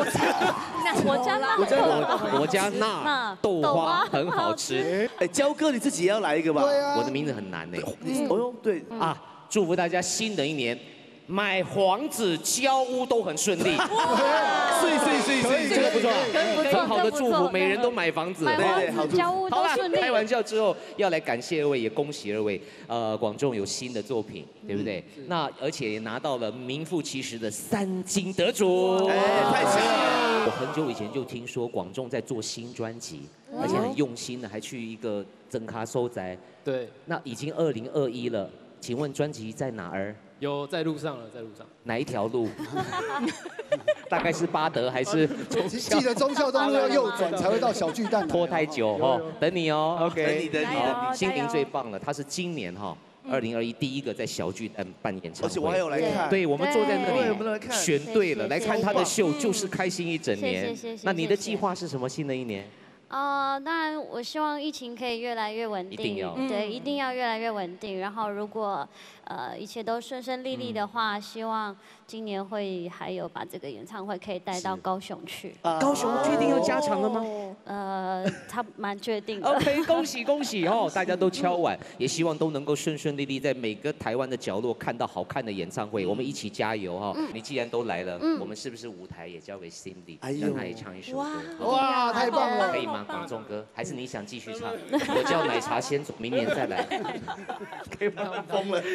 S4: 我家纳豆花很好吃。
S8: 哎，焦哥你自己也要来一个吧？
S6: 对啊。
S4: 我的名字很难呢。
S8: 哦呦，对
S4: 啊，祝福大家新的一年。买房子、交屋都很顺利，
S8: 碎，
S4: 这个不错，很好的祝福，每人都买房子，
S2: 对，好交屋都顺利。
S4: 开玩笑之后，要来感谢二位，也恭喜二位。广仲有新的作品，对不对？那而且也拿到了名副其实的3金得主，
S8: 哎，太强了！
S4: 我很久以前就听说广仲在做新专辑，而且很用心的，还去一个增咖收宅。
S15: 对，
S4: 那已经2021了，请问专辑在哪儿？
S15: 有在路上了，在路上。
S4: 哪一条路？大概是巴德还是？
S6: 记得忠孝东路要右转才会到小巨蛋。
S4: 拖太久哦，等你哦。OK，
S8: 等你。
S4: 心灵最棒了，他是今年2021第一个在小巨蛋办演唱会，
S8: 而且我还有来看。
S4: 对，我们坐在那里，
S8: 我们来看，
S4: 选对了，来看他的秀就是开心一整年。
S2: 谢谢。
S4: 那你的计划是什么？新的一年？
S2: 当然，我希望疫情可以越来越稳定，对，一定要越来越稳定。然后，如果一切都顺顺利利的话，希望今年会还有把这个演唱会可以带到高雄去。
S4: 高雄确定要加场了吗？
S2: 他蛮确定的。
S4: OK， 恭喜哦！大家都敲碗，也希望都能够顺顺利利，在每个台湾的角落看到好看的演唱会。我们一起加油哈！你既然都来了，我们是不是舞台也交给 Cindy， 让她也唱一首歌？
S6: 哇，太棒了！
S4: 可以吗？广仲哥，还是你想继续唱？我叫奶茶先走，明年再来。可以吗？疯了。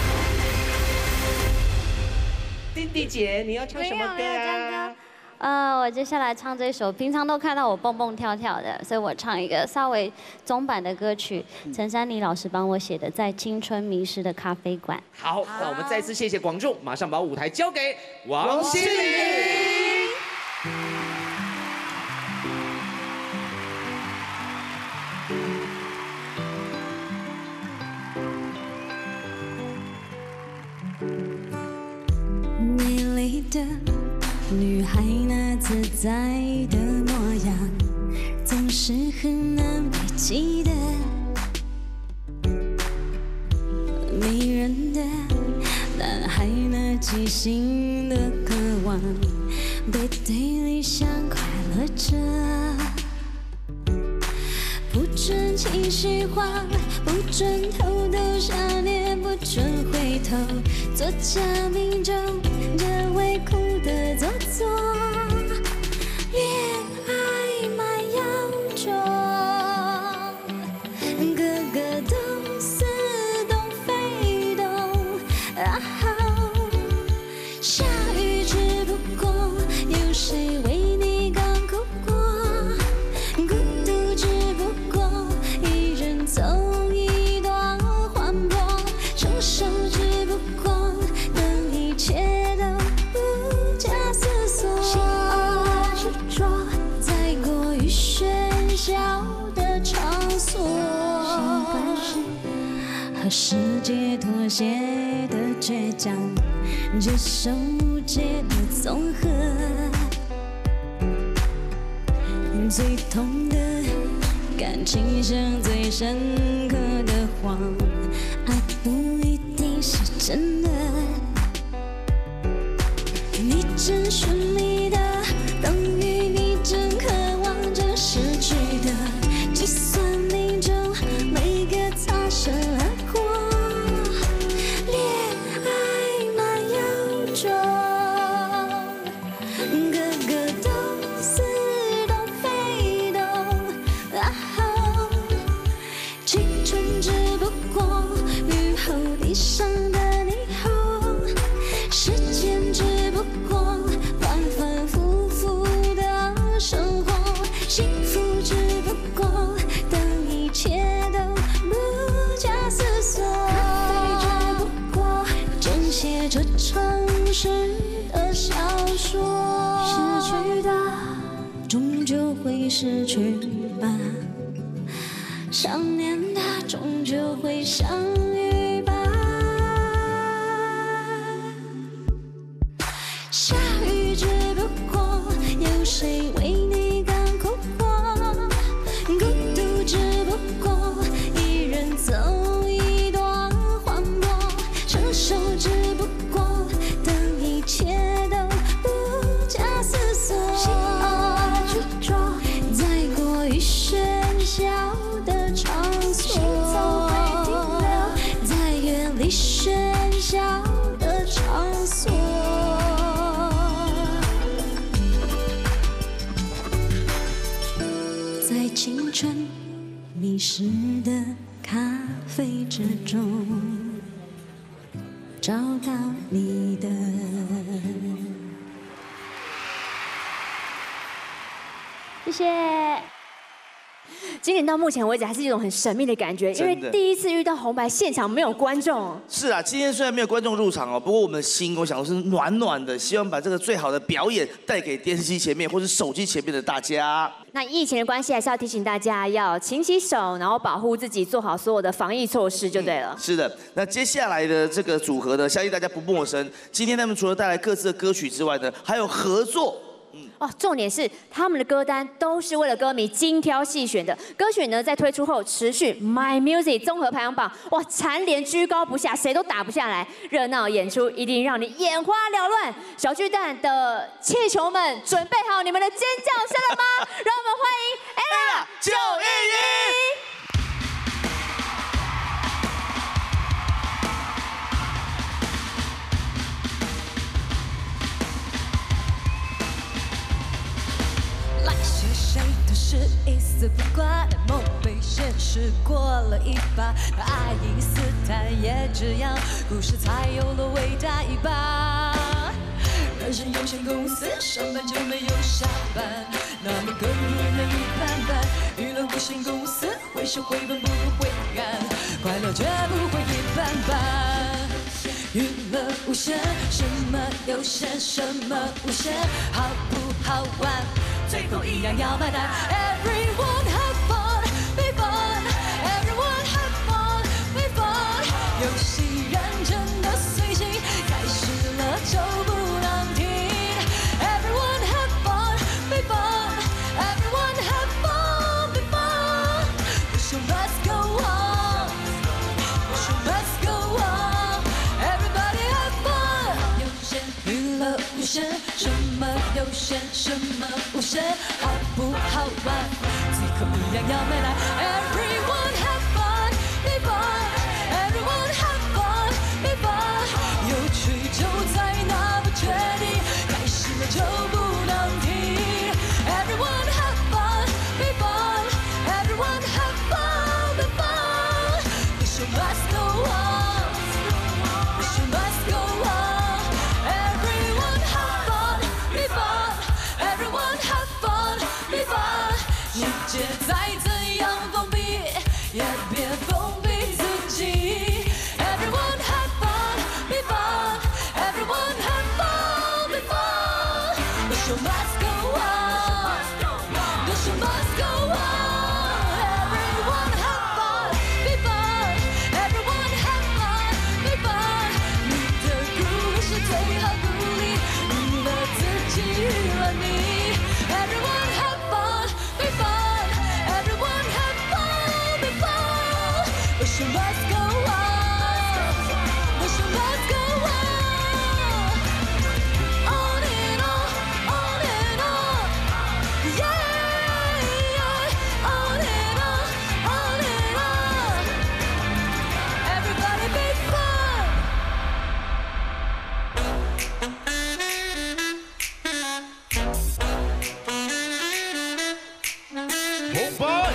S4: 弟弟姐，你要唱什么歌啊？
S2: 我接下来唱这首，平常都看到我蹦蹦跳跳的，所以我唱一个稍微中版的歌曲，陈珊妮老师帮我写的《在青春迷失的咖啡馆》。
S4: 好，那我们再次谢谢广仲，马上把舞台交给王心凌。
S12: 美丽的女孩那自在的模样，总是很难被记得。迷人的男孩那即兴的渴望，背对理想快乐着。不准情绪化，不准偷偷想念，不准回头做假命中这way苦的做作。恋爱蛮要重，个个都似懂非懂啊。下雨只不过有谁为你刚哭过，孤独只不过一人走一段缓坡，承受只不过等一切都不假思索。心爱执着在过于喧嚣的场所，习惯是和世界妥协的倔强，接受无解的综合。最痛的感情像最深刻的谎，爱不一定是真的。你真顺利的，等于你真渴望着失去的，计算命中每个擦身而过。恋爱蛮要重，个个都似懂非懂啊。青春只不过雨后地上的霓虹，时间只不过反反复复的生活，幸福只不过等一切都不假思索。咖啡只不过正写着城市的小说，失去的终究会失去吧，想念的终究会相遇吧。 下雨只不过有谁为你干枯过，孤独只不过一人走一段荒漠，成熟只不过等一切都不假思索，心安执着在过于喧嚣的场所，在远离喧嚣的场所。在青春迷失的咖啡之中，找到你的。
S2: 谢谢。今年到目前为止还是一种很神秘的感觉，因为第一次遇到红白现场没有观众。
S8: 是啊，今天虽然没有观众入场哦，不过我们的心我想是暖暖的，希望把这个最好的表演带给电视机前面或是手机前面的大家。
S2: 那疫情的关系，还是要提醒大家要勤洗手，然后保护自己，做好所有的防疫措施就对了。
S8: 是的，那接下来的这个组合呢，相信大家不陌生。今天他们除了带来各自的歌曲之外呢，还有合作。
S2: 哦，重点是他们的歌单都是为了歌迷精挑细选的。歌曲呢，在推出后持续 My Music 综合排行榜，哇，蝉联居高不下，谁都打不下来。热闹演出一定让你眼花缭乱。小巨蛋的气球们，准备好你们的尖叫声了吗？让我们欢迎 Ella 911。
S13: 谁都是一丝不挂的梦被现实过了一把，爱因斯坦也这样，故事才有了伟大一把。人生有限公司，上班就没有下班，那么跟路人一般般。娱乐无限公司，会收回本不如回甘，快乐绝不会一般般。娱乐无限，什么有限，什么无限，好不好玩？最后一样要买单。Everyone have fun, be fun. Everyone have fun, be fun. 游戏认真的随性，开始了就不能停。Everyone have fun, be fun. Everyone have fun, be fun. So let's go on. So let's go on. Everybody have fun. 有限娱乐无限，什么有限，什么无限，好不好玩？最后一样要买单。Everyone have fun, be fun. Everyone have fun, be fun. 有趣就在那不确定，开始了就不能停。Everyone have fun, be fun. Everyone have fun, be fun. So let's go on. So let's go on. Everyone have fun, be fun. Everyone have fun, be fun. 世界再怎样封闭，也别封闭自己。Everyone have fun, be fun. Everyone have fun, be fun. The show must go on. The show must go on. Everyone have fun, be fun. Everyone have fun, be fun. 你的故事最好鼓励，娱乐自己，娱乐你。Everyone have fun, be fun. Everyone have fun, be fun. The show must go on. The show must go on. On and on, yeah, yeah. On and on. Everybody be fun.
S9: Homeboy.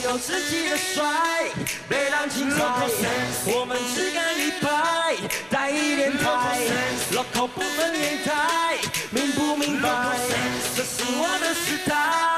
S3: 有自己的帅，被人青睐。我们只干一派，带一点台。local 不分年代，明不明白？这是我的时代。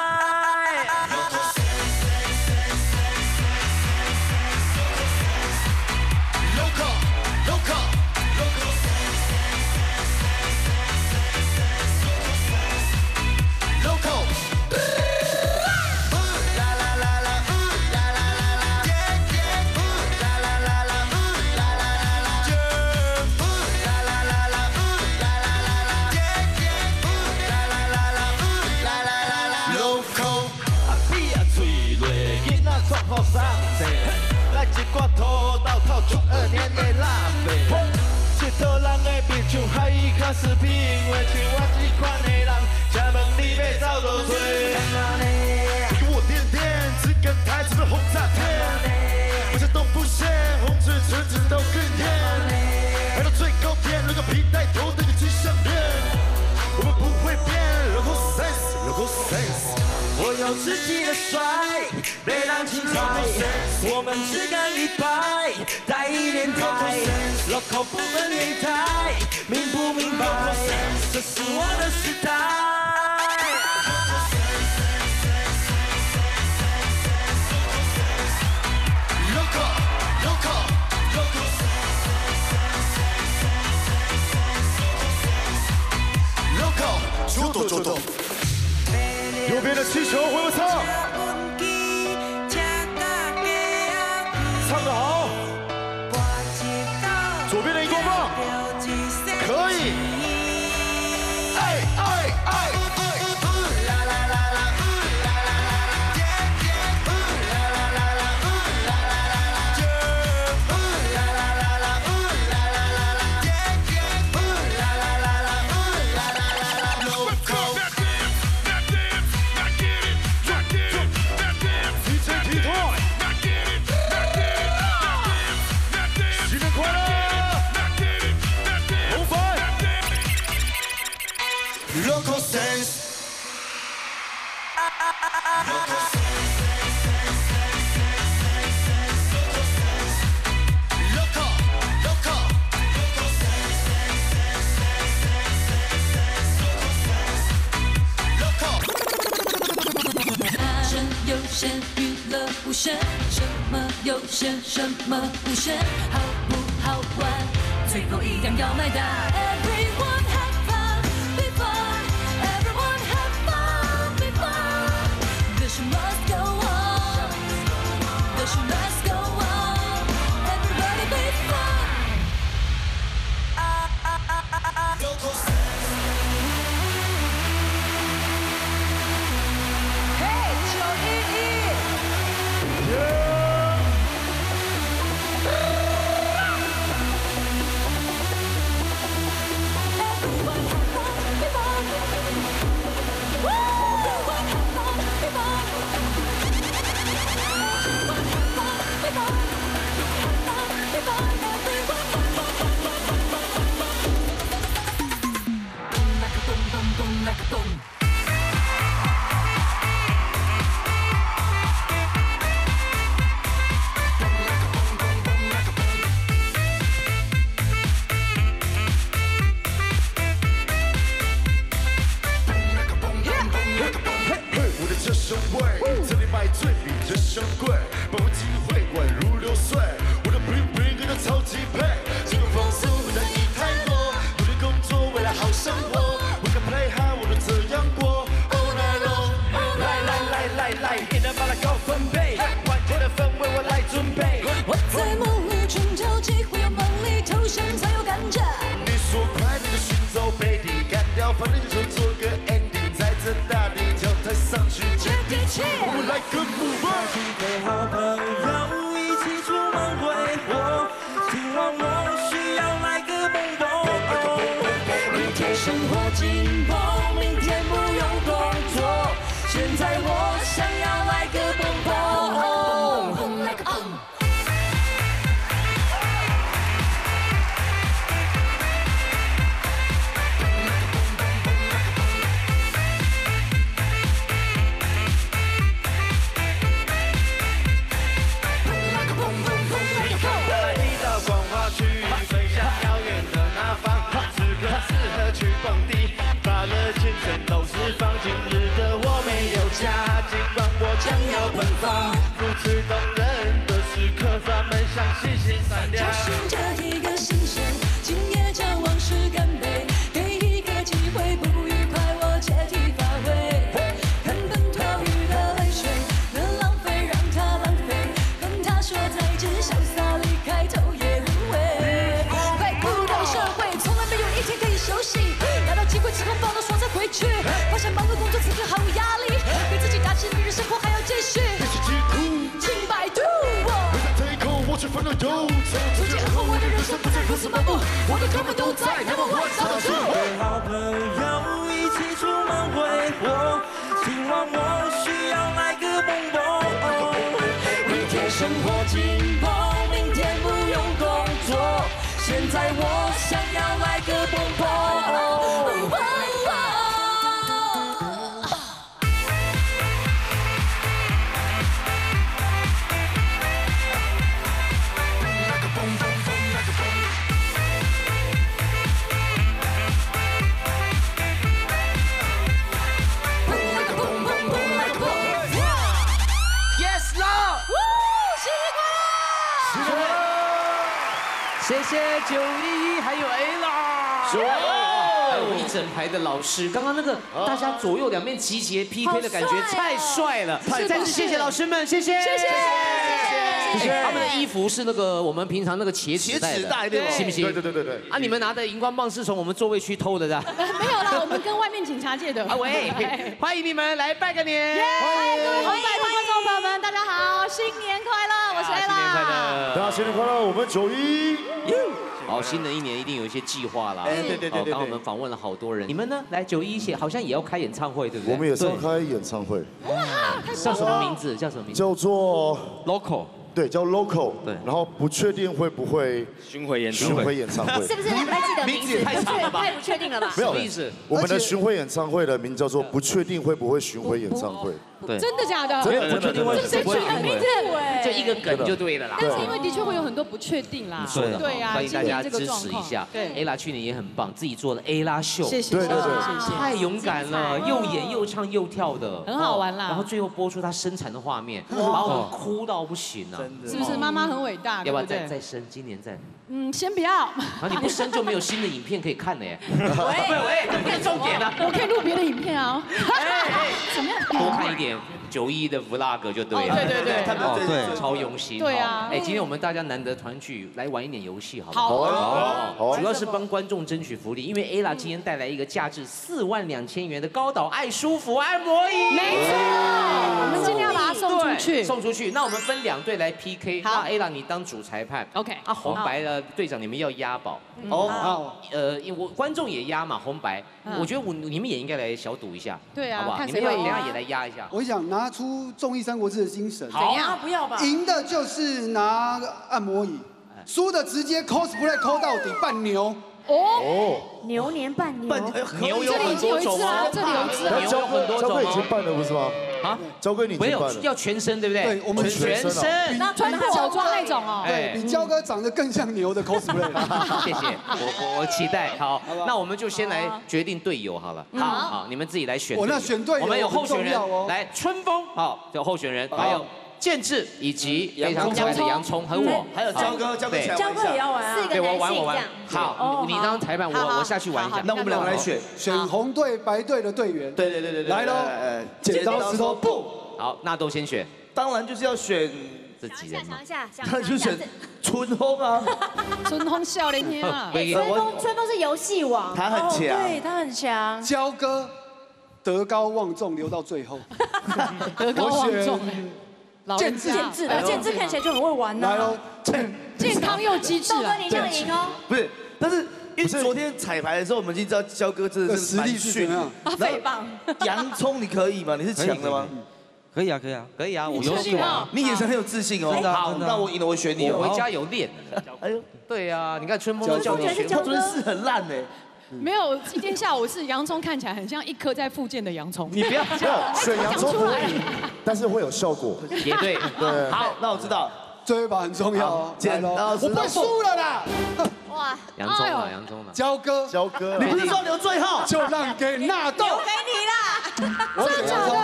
S3: 来一罐土豆透12年的辣味，一套人的面像海卡斯品味，像我这款的人，请问你要走多多？你给我点点，只跟台词的红炸天，不像东部县，红嘴唇子都更甜。来到最高点，那个皮带头的一起项链，我们不会变 ，local sense，local sense。 我有自己的帅，被人青睐。我们只干一派，带一点台。local 不分年代，明不明白？这是我的时代。local， 就动就动。 右边的气球会不会唱？唱得好。左边的荧光棒，可以。哎哎哎！local sense。
S12: 有限，娱乐无限，什么有限，什么无限，好不好玩？最后一样要买单。Everyone have fun, be fun. Everyone have fun, be fun. The show must go on. The show must go on. Everybody be fun. Hey, 911。
S3: 这里买醉比人生贵，把握机会宛如流水。我的 bling bling 跟着超级配，这个风速人一太多，努力工作为了好生活。我敢 play hard， 我都这样过。All night long， 来，一人把它高分配，团结的氛围我来准备。
S12: 我在梦里寻找机会，有梦里投降才有感觉。
S3: 你说快乐的寻找被你干掉，反正就做个 ending， 在这大地跳台上去。 我来个舞吧，几个好朋友一起出门挥霍，今晚我需要来个蹦蹦。
S12: 明天生活紧绷，明天不用工作，现在我想要来个蹦蹦。来个蹦。
S3: 我
S8: 谢谢闪亮。
S12: 找寻着一个新鲜，今夜将往事干杯，给一个机会，不愉快我借题发挥。看奔逃雨的泪水，能浪费让它浪费，跟他说再见，潇洒离开，头也无悔。快步入社会，从来没有一天可以休息，拿到机会之后放了双手回去，发现忙碌工作曾经毫无压力，给自己打气，明日生活还要继续。请百度我。
S11: 我去奋斗有
S12: 从今后我的人生不再如此漫步，我的歌们都在那么晚找到出。
S3: 约好朋友一起出门挥霍，今晚我需要来个蹦蹦。
S12: 明天生活紧绷，明天不用工作，现在我想要来个蹦蹦。
S4: 谢谢911，还有 Ella， 还有一整排的老师。刚刚那个大家左右两边集结 PK 的感觉太帅了，再次谢谢老师们，谢谢，谢谢。他们的衣服是那个我们平常那个茄子带的，信不信？
S11: 对。
S4: 啊，你们拿的荧光棒是从我们座位区偷的，是吧？
S16: 没有啦，我们跟外面警察借的。
S4: 啊喂，欢迎你们来拜个年！
S16: 欢迎各位红白的观众朋友们，大家好，新年快乐！我是 Ella。
S4: 新年快乐！
S11: 大家新年快乐！我们911。
S4: 好，新的一年一定有一些计划啦。
S11: 对。
S4: 刚刚我们访问了好多人，你们呢？来911好像也要开演唱会，对不对？
S11: 我们也是要开演唱会。
S16: 哇，
S4: 叫什么名字？叫
S11: 做
S4: Local。
S11: 对，叫 Local。
S4: 对，
S11: 然后不确定会不会巡回演唱会。
S2: 是不是不太记得名字？太不确定了吧？
S11: 没有
S4: 意思。
S11: 我们的巡回演唱会的名叫做不确定会不会巡回演唱会。
S4: 对，
S16: 真的假的？
S11: 真的不确定会
S16: 这谁取的名字？
S4: 就一个梗就对了啦。
S16: 但是因为的确会有很多不确定啦。对啊，
S4: 欢迎大家支持一下。对 ，Ella 去年也很棒，自己做了 Ella 秀。
S16: 谢谢。
S11: 对，
S4: 太勇敢了，又演又唱又跳的，
S16: 很好玩啦。
S4: 然后最后播出她生产的画面，把我们哭到不行啊！
S16: 是不是妈妈很伟大？
S4: 要不要再生？今年再？
S16: 先不要。
S4: 啊，你不生就没有新的影片可以看了耶。喂，这不是重点啊！
S16: 我可以录别的影片啊。怎么样？
S4: 多看一点911的 vlog 就对了。
S16: 对，
S4: 他们对超用心。
S16: 对啊。
S4: 今天我们大家难得团聚，来玩一点游戏，好不
S16: 好？
S11: 好。
S4: 主要是帮观众争取福利，因为 Ella 今天带来一个价值42000元的高岛爱舒服按摩椅。
S16: 没错，我们今天要把它送出去。
S4: 送出去。那我们分2队来 PK。好 ，Ella 你当主裁判。
S16: OK。
S4: 啊，红白的队长你们要押宝。
S6: 哦。
S4: 我观众也押嘛，红白。我觉得你们也应该来小赌一下。
S16: 对啊。
S4: 好不好？你们等下也来压一下。
S6: 我想拿出综艺《三国志》的精神。
S16: 怎样？不要吧。
S6: 赢的就是拿按摩椅，输的直接 cosplay 抠到底，扮牛。
S2: 牛年扮牛。
S4: 牛有很多种哦。
S16: 这里有一只啊。
S11: 交哥已经办了不是吗？
S4: 啊，
S11: 交哥你已经办了。
S4: 要全身对不对？
S6: 对，我们
S4: 全身。
S16: 那穿布偶装那种哦。
S6: 对，比交哥长得更像牛的 cosplay。
S4: 谢谢，我期待。好，那我们就先来决定队友好了。好，你们自己来选。
S6: 那选队友，
S4: 我们有候选人，来春风，好，有候选人，还有建志以及非常可爱的洋葱和我，
S8: 还有交哥起来。
S2: 交哥也要玩啊。
S4: 对，我玩。好，你当裁判，我下去玩一下。
S8: 那我们2个来选
S6: 红队、白队的队员。
S8: 对。
S6: 来喽，剪刀石头布。
S4: 好，那都先选。
S8: 当然就是要选
S4: 这几人嘛。
S8: 当然就选春风啊。
S16: 春风笑脸天啊。
S2: 春风是游戏王，
S8: 他很强。
S7: 对，他很强。
S6: 交哥德高望重，留到最后。
S16: 德高望重。
S6: 建志
S7: 看起来就很会玩呐。
S6: 来喽，
S16: 健康又机智啊。
S2: 你这样赢哦。
S8: 不是，但是因为昨天彩排的时候，我们已经知道交哥真的是
S6: 实力是怎样。
S7: 诽谤。
S8: 洋葱你可以吗？你是强的吗？
S5: 可以啊，我有戏啊！
S8: 你眼神很有自信哦。好，那我赢了，我选你。
S4: 我回家有练。哎呦，对啊，你看春风都叫你选，
S8: 他昨天是很烂哎。
S16: 没有，今天下午是洋葱，看起来很像一颗在复健的洋葱。
S4: 你不要这样，
S11: 选洋葱可以，但是会有效果。
S4: 也对，
S11: 对。
S8: 好，那我知道，
S6: 最后一把很重要哦。
S8: 剪刀石头布，
S6: 我不输了啦！
S2: 哇，
S4: 洋葱了，
S6: 交哥，
S8: 你不是说留最后，
S6: 就让给纳豆，
S7: 留给你啦。
S16: 真的假的？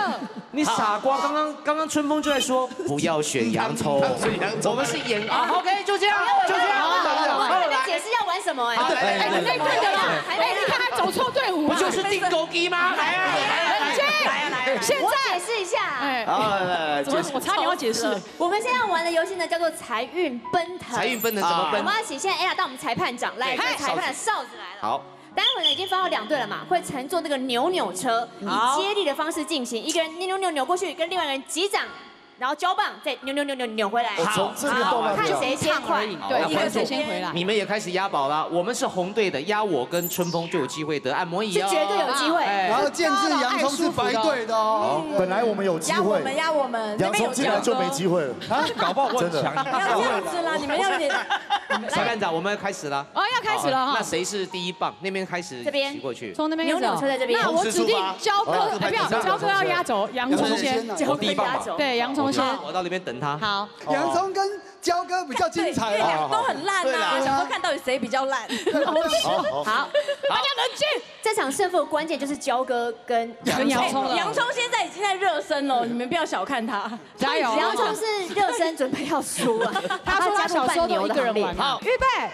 S4: 你傻瓜！刚刚春风就在说不要选洋葱，我们是演啊。OK， 就这样，就这样。
S2: 我还没解释要玩什么哎。
S16: 哎，对的啦，哎，你看他走错队伍，
S4: 不就是定勾机吗？来啊，
S2: 来，现在解释一下。
S16: 哎，我差点要解释。
S2: 我们现在要玩的游戏呢，叫做财运奔腾。
S4: 财运奔腾怎么奔？
S2: 我们要请现在 Ella 当我们裁判长，来，裁判的哨子来了。
S4: 好。
S2: 待会呢已经分到2队了嘛，会乘坐那个扭扭车，以接力的方式进行，一个人扭过去，跟另外一个人击掌，然后交棒，再扭回来。
S11: 好，
S2: 看谁先快，
S16: 对，一个谁先回来。
S4: 你们也开始押宝了，我们是红队的，押我跟春风就有机会得按摩椅哦，
S2: 是绝对有机会。
S6: 然后建制洋葱是白队的哦，
S11: 本来我们有机会，
S7: 压我们，
S11: 洋葱进来就没机会了
S4: 啊，搞不好我很强。
S7: 不要这样子啦，你们要点。
S4: 裁判长，我们要开始了。
S16: 哦，要开始了哈。
S4: 那谁是第一棒？那边开始
S2: 这边
S4: 骑过去，
S16: 从那边
S2: 扭扭车在这边。
S16: 那我指定焦哥，哎，不要，焦哥要压轴，洋葱先。
S4: 我第一棒吧。
S16: 对，洋葱先。
S4: 我到那边等他。
S16: 好。
S6: 洋葱跟焦哥比较精彩
S7: 啊，都很烂呐，想说看到底谁比较烂。
S2: 好，大家冷静。这场胜负的关键就是焦哥跟
S16: 洋葱了。
S7: 洋葱现在已经在热身了，你们不要小看他，
S16: 加油！
S2: 洋葱是热身，准备要输了。
S16: 他说他小时候都一个人玩。
S4: 好，
S16: 预备。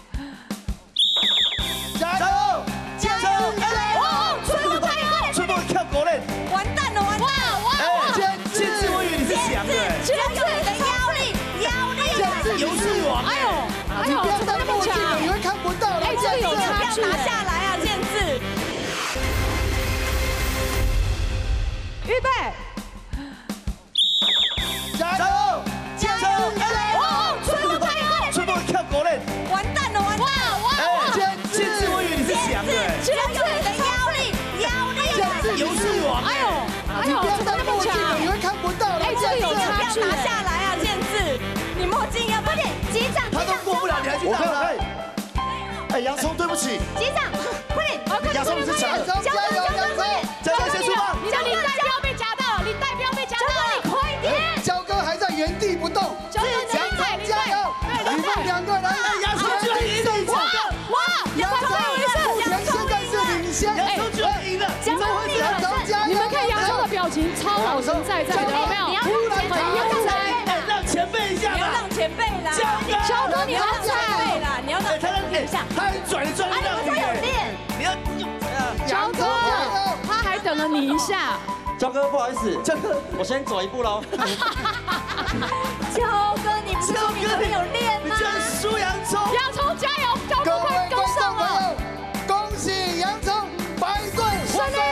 S8: 加油！加油！
S7: 哦，
S8: 春风跳狗链，
S7: 完蛋了！
S8: 建制，我以为你是强的，
S7: 建制的腰力，
S8: 游戏王，
S6: 你不要戴墨镜了，你会看不到了。
S16: 哎，这个有差距，
S7: 拿下来啊，建制！
S16: 预备，
S8: 加油！加油！
S7: 哦，
S8: 春风跳狗链，
S7: 完蛋了！
S8: 建制，我以为你是强的，
S7: 建制的腰力，
S8: 游戏王，
S6: 你不要戴墨镜了，你会看不到了。
S16: 哎，这个有差距，
S7: 拿下来啊，建制！你墨镜要快点击掌，
S8: 他都过不了，你还去打他？
S11: 哎，洋葱，对不起，
S2: 击掌，快点！
S11: 洋葱你是强的，
S6: 加油，洋葱！
S8: 加油，先出发！
S16: 你的领带不要被夹到，领带不要被夹到，
S2: 你快点！
S6: 焦哥还在原地不动，
S16: 焦哥加油！
S6: 你们2个人，
S8: 洋葱居然赢了！
S16: 哇！
S6: 洋葱目前现在是领先，
S8: 洋葱居然赢了！
S6: 洋葱加油！
S16: 你们看洋葱的表情超老实在在的，有没有？
S2: 你要
S6: 很
S16: 悠哉。
S8: 让前辈一下
S7: 你要让前辈啦！
S16: 焦哥，你要
S7: 前辈啦！你要让前辈一下。
S8: 他很拽的转让你，你要
S16: 焦哥，他还等了你一下。
S17: 焦哥，不好意思，焦哥，我先走一步喽。
S2: 焦哥，你不是说你昨天有练吗？
S8: 你真输洋葱！
S16: 洋葱加油，焦哥快跟上了！
S6: 恭喜洋葱白队胜利！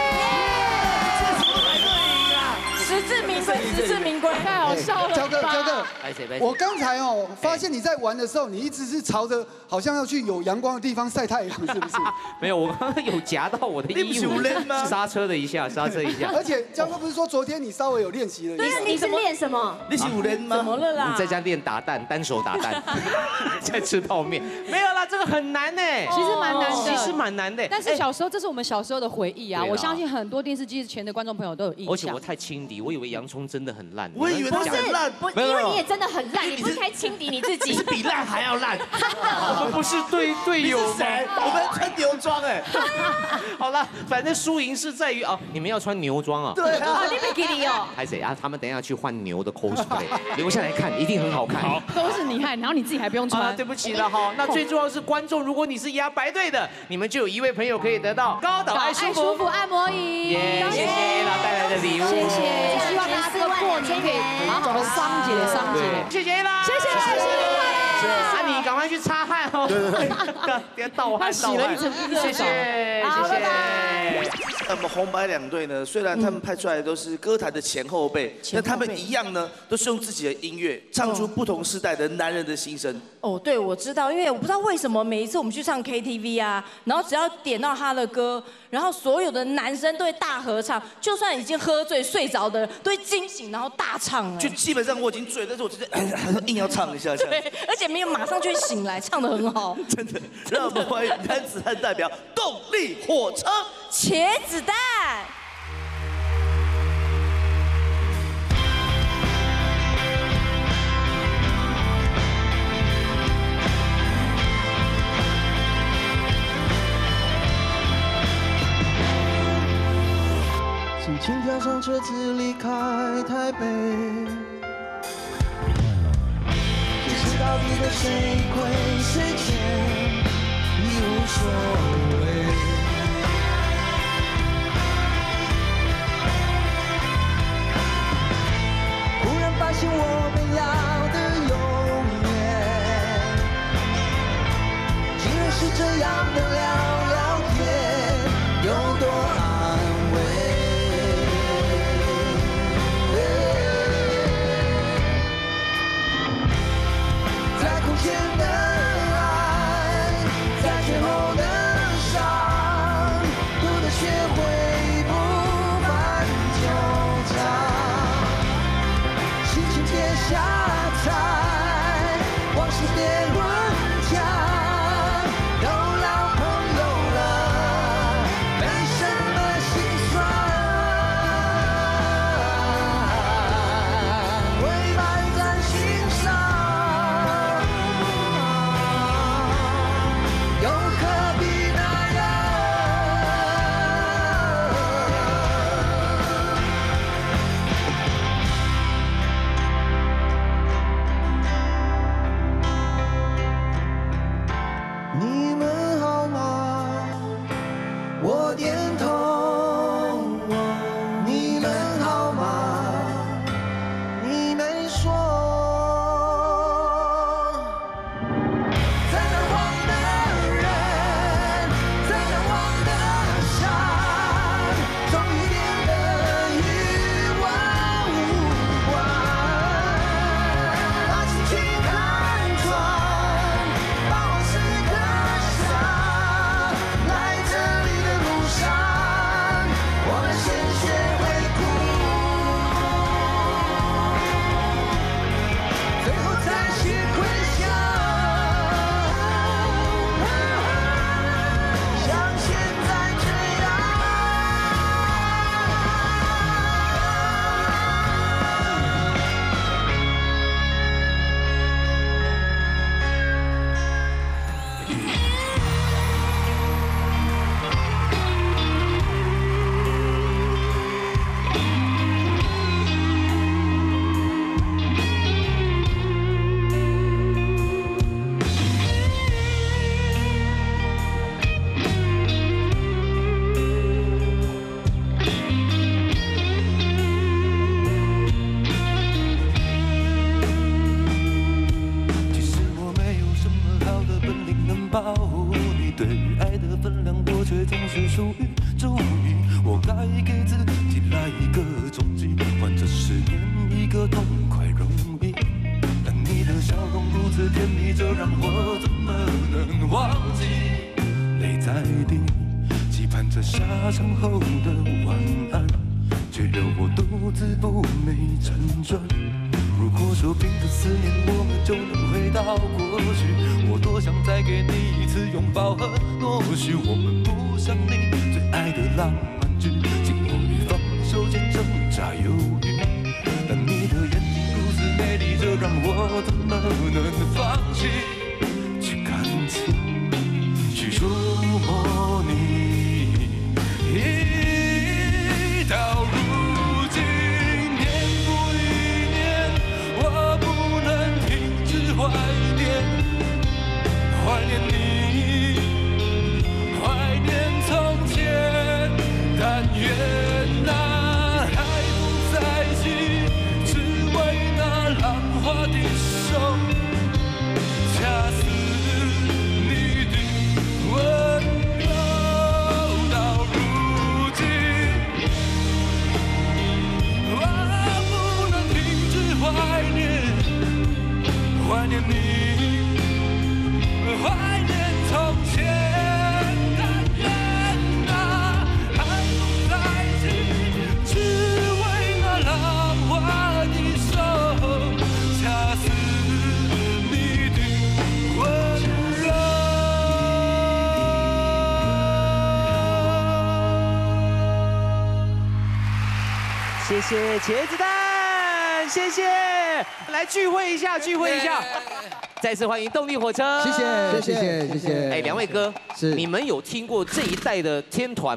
S7: 实至名归，
S16: 太好笑了！
S6: 焦哥，我刚才发现你在玩的时候，你一直是朝着好像要去有阳光的地方晒太阳，是不是？
S4: 没有，我刚刚有夹到我的衣服，刹车一下。
S6: 而且焦哥不是说昨天你稍微有练习了？
S2: 对啊，你是练什么？
S8: 你是5连吗？
S7: 怎么了啦？
S4: 你在家练打蛋，单手打蛋，在吃泡面。没有啦，这个很难呢。
S16: 其实蛮难的，
S4: 但
S16: 是小时候这是我们小时候的回忆啊，我相信很多电视机前的观众朋友都有印象。
S4: 而且我太轻敌，我以为洋葱真的很烂。
S8: 我以为他很烂，
S2: 因为你也真的很烂，你不是才轻敌你自己，
S8: 你是比烂还要烂。
S4: 我们不是队友吗？
S8: 我们穿牛装哎。
S4: 好了，反正输赢是在于你们要穿牛装啊。
S8: 对啊，
S2: 你比基尼哦。
S4: 还谁啊？他们等一下去换牛的 cosplay， 留下来看，一定很好看。
S16: 好，都是你害，然后你自己还不用穿。
S4: 对不起了哈。那最重要是观众，如果你是压白队的，你们就有1位朋友可以得到高岛爱舒服
S16: 按摩椅。
S4: 谢谢 Ella 带来的礼物，
S16: 谢谢，希望大家这个过年可以好好的桑姐。
S4: 谢谢 Ella，
S16: 谢谢。
S4: 你赶快去擦汗哦。对，别倒汗。
S16: 洗了一层，
S4: 谢谢。好，拜拜。
S8: 我们红白2队呢，虽然他们派出来的都是歌坛的前后辈，但他们一样呢，都是用自己的音乐唱出不同世代的男人的心声。
S7: 哦，对，我知道，因为我不知道为什么每一次我们去唱 KTV 啊，然后只要点到他的歌，然后所有的男生都会大合唱，就算已经喝醉睡着的人都会惊醒，然后大唱。
S8: 就基本上我已经醉了，但是我觉得硬要唱一下。
S7: 对，而且没有马上就会醒来，唱得很好。
S8: 真的，让我们欢迎男子汉代表动力火车
S7: 茄子蛋。
S3: 轻轻跳上上车子离开台北。这次到底的谁亏谁欠，已无所谓。忽然发现我们要的永远，竟然是这样的聊聊天，有多安慰。在空前的爱，在最后的伤，不能学会不犯纠缠，心情别瞎猜，往事别乱讲，都老朋友了，没什么心酸，会摆在心上，又何必那样？你们好吗？我点头。你们好吗？你没说。再难忘的人，再难忘的伤，终于变得与我无关。把心情看穿，把往事刻下。来这里的路上，我们先学会哭，最后才学会笑，像现在这样。其实我没有什么好的本领能保护你，对于爱的分量，我却总是疏于注意。我该给自己来一个终极，换这10年一个痛快容易。但你的笑容如此甜蜜，这让我怎么能忘记？泪在滴，期盼着下场后的晚安，却留我独自不寐辗转。如果说凭着思念我们就能回到过去，我多想再给你一次拥抱和诺许。我们不像你最爱的浪漫剧，紧握与放手间挣扎犹豫。但你的眼睛如此美丽，这让我怎么能放弃？去看清，去触摸你。到如今年复一年，我不能停止怀念，怀念你，怀念从前。但愿那还不在一起，只为那浪花的手，恰似你的温柔。到如今，我不能停止怀念，怀念你，怀念从前。但愿那还不在一起，只为那浪花的手，恰似你的温柔。
S4: 谢谢茄子蛋，谢谢，来聚会一下，聚会一下。再次欢迎动力火车，
S18: 谢谢，谢谢，谢谢。
S4: 哎，两位哥，
S18: 是
S4: 你们有听过这一代的天团吧？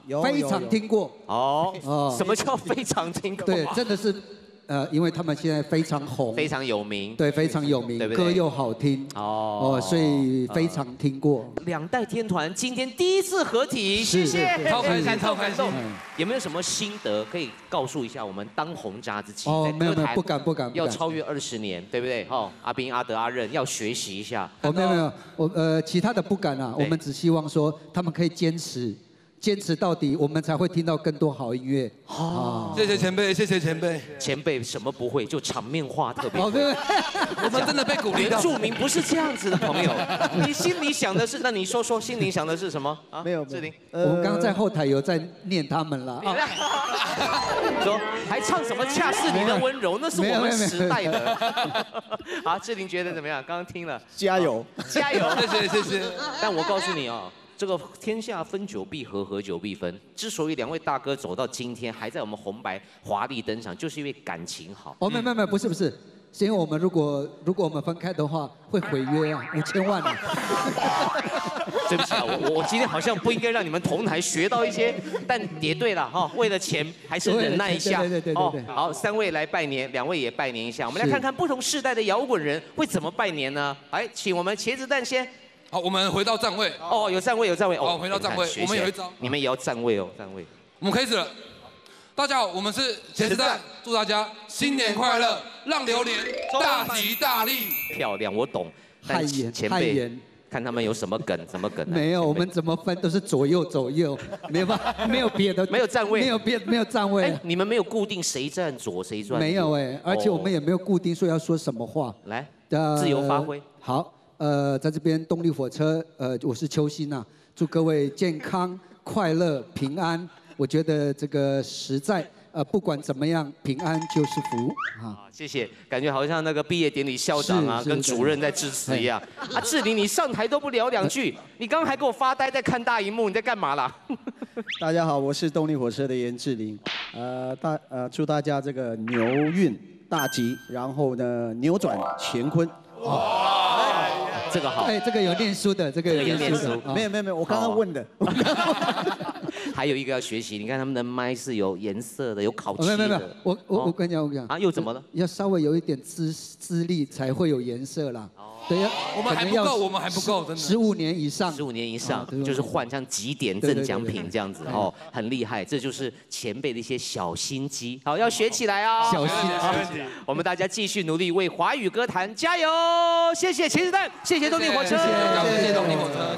S18: 非常听过。
S4: 哦，什么叫非常听过？
S18: 对，真的是。因为他们现在非常红，
S4: 非常有名，
S18: 对，非常有名，
S4: 对不对？
S18: 歌又好听，所以非常听过。
S4: 两代天团今天第一次合体，谢谢，
S5: 超开心，超开心。
S4: 有没有什么心得可以告诉一下我们当红渣子期？
S18: 没有，不敢，
S4: 要超越20年，对不对？阿彬、阿德、阿任要学习一下。
S18: 没有，其他的不敢啊，我们只希望说他们可以坚持到底，我们才会听到更多好音乐。
S5: 谢谢前辈，谢谢前辈。
S4: 前辈什么不会，就场面话特别会。
S5: 我们真的被鼓励到。
S4: 原住民不是这样子的朋友，你心里想的是，那你说心里想的是什么啊？
S18: 没有，
S4: 志玲。
S18: 我们刚刚在后台有在念他们了。
S4: 说还唱什么恰似你的温柔，那是我们时代的。好，志玲觉得怎么样？刚刚听了，
S17: 加油，
S4: 加油，
S5: 谢谢。
S4: 但我告诉你啊。这个天下分久必合，合久必分。之所以两位大哥走到今天，还在我们红白华丽登场，就是因为感情好。
S18: 没有，不是，是因为我们如果我们分开的话，会毁约啊，5000万啊。
S4: 对不起啊，我今天好像不应该让你们同台学到一些，但也对了哈，为了钱还是忍耐一下。
S18: 对。
S4: 好，3位来拜年，2位也拜年一下。我们来看看不同世代的摇滚人会怎么拜年呢？来，请我们茄子蛋先。
S5: 好，我们回到站位。
S4: 有站位。
S5: 好，回到站位。我们有一招，
S4: 你们也要站位哦，站位。
S5: 我们开始了。大家好，我们是茄子蛋，祝大家新年快乐，让流年大吉大利。
S4: 漂亮，我懂。但前辈看他们有什么梗，什么梗？
S18: 没有，我们怎么分都是左右，没有办法，没有别的，
S4: 没有站位，
S18: 没有站位。
S4: 你们没有固定谁站左谁站右？
S18: 没有而且我们也没有固定说要说什么话。
S4: 来，自由发挥。
S18: 好。在这边动力火车，我是邱心呐，祝各位健康、快乐、平安。我觉得这个实在，不管怎么样，平安就是福啊！
S4: 谢谢，感觉好像那个毕业典礼校长啊，跟主任在致辞一样。志玲，你上台都不聊2句，你刚刚还给我发呆在看大荧幕，你在干嘛啦？
S17: 大家好，我是动力火车的严志玲，祝大家这个牛运大吉，然后呢扭转乾坤。
S4: 这个好，
S18: 这个有念书的，这个有念书的，
S17: 没有，我刚刚问的。
S4: 还有一个要学习，你看他们的麦是有颜色的，有烤漆的。
S18: 没有，我跟你讲
S4: 啊，又怎么了？
S18: 要稍微有一点资历才会有颜色啦。对呀，
S5: 我们还不够，真的。
S18: 15年以上
S4: ，15年以上，就是换像几点赠奖品这样子很厉害。这就是前辈的一些小心机，好，要学起来啊！
S18: 小心机，
S4: 我们大家继续努力，为华语歌坛加油！谢谢茄子蛋，谢谢动力火车，
S5: 谢谢动力火车。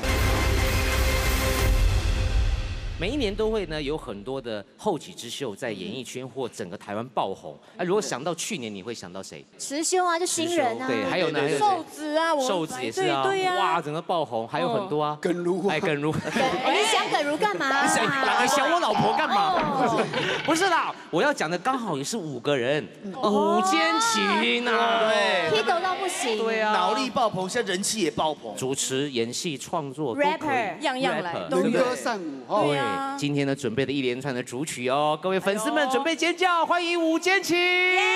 S4: 每一年都会呢有很多的后起之秀在演艺圈或整个台湾爆红。如果想到去年，你会想到谁？
S2: 池修啊，就新人啊。
S4: 对，还有呢，
S7: 瘦子啊，
S4: 瘦子也是啊，哇，整个爆红，还有很多啊。
S6: 耿如，
S2: 耿如，你想耿如干嘛？
S4: 你想我老婆干嘛？不是啦，我要讲的刚好也是5个人，5间情啊，
S2: 对 ，hit 到不行，
S4: 对啊，
S8: 脑力爆棚，现在人气也爆棚，
S4: 主持、演戏、创作
S2: ，rapper
S7: 样样来，
S6: 能歌善舞，
S2: 对啊。
S4: 今天呢，准备了一连串的主曲哦，各位粉丝们准备尖叫，欢迎5间情！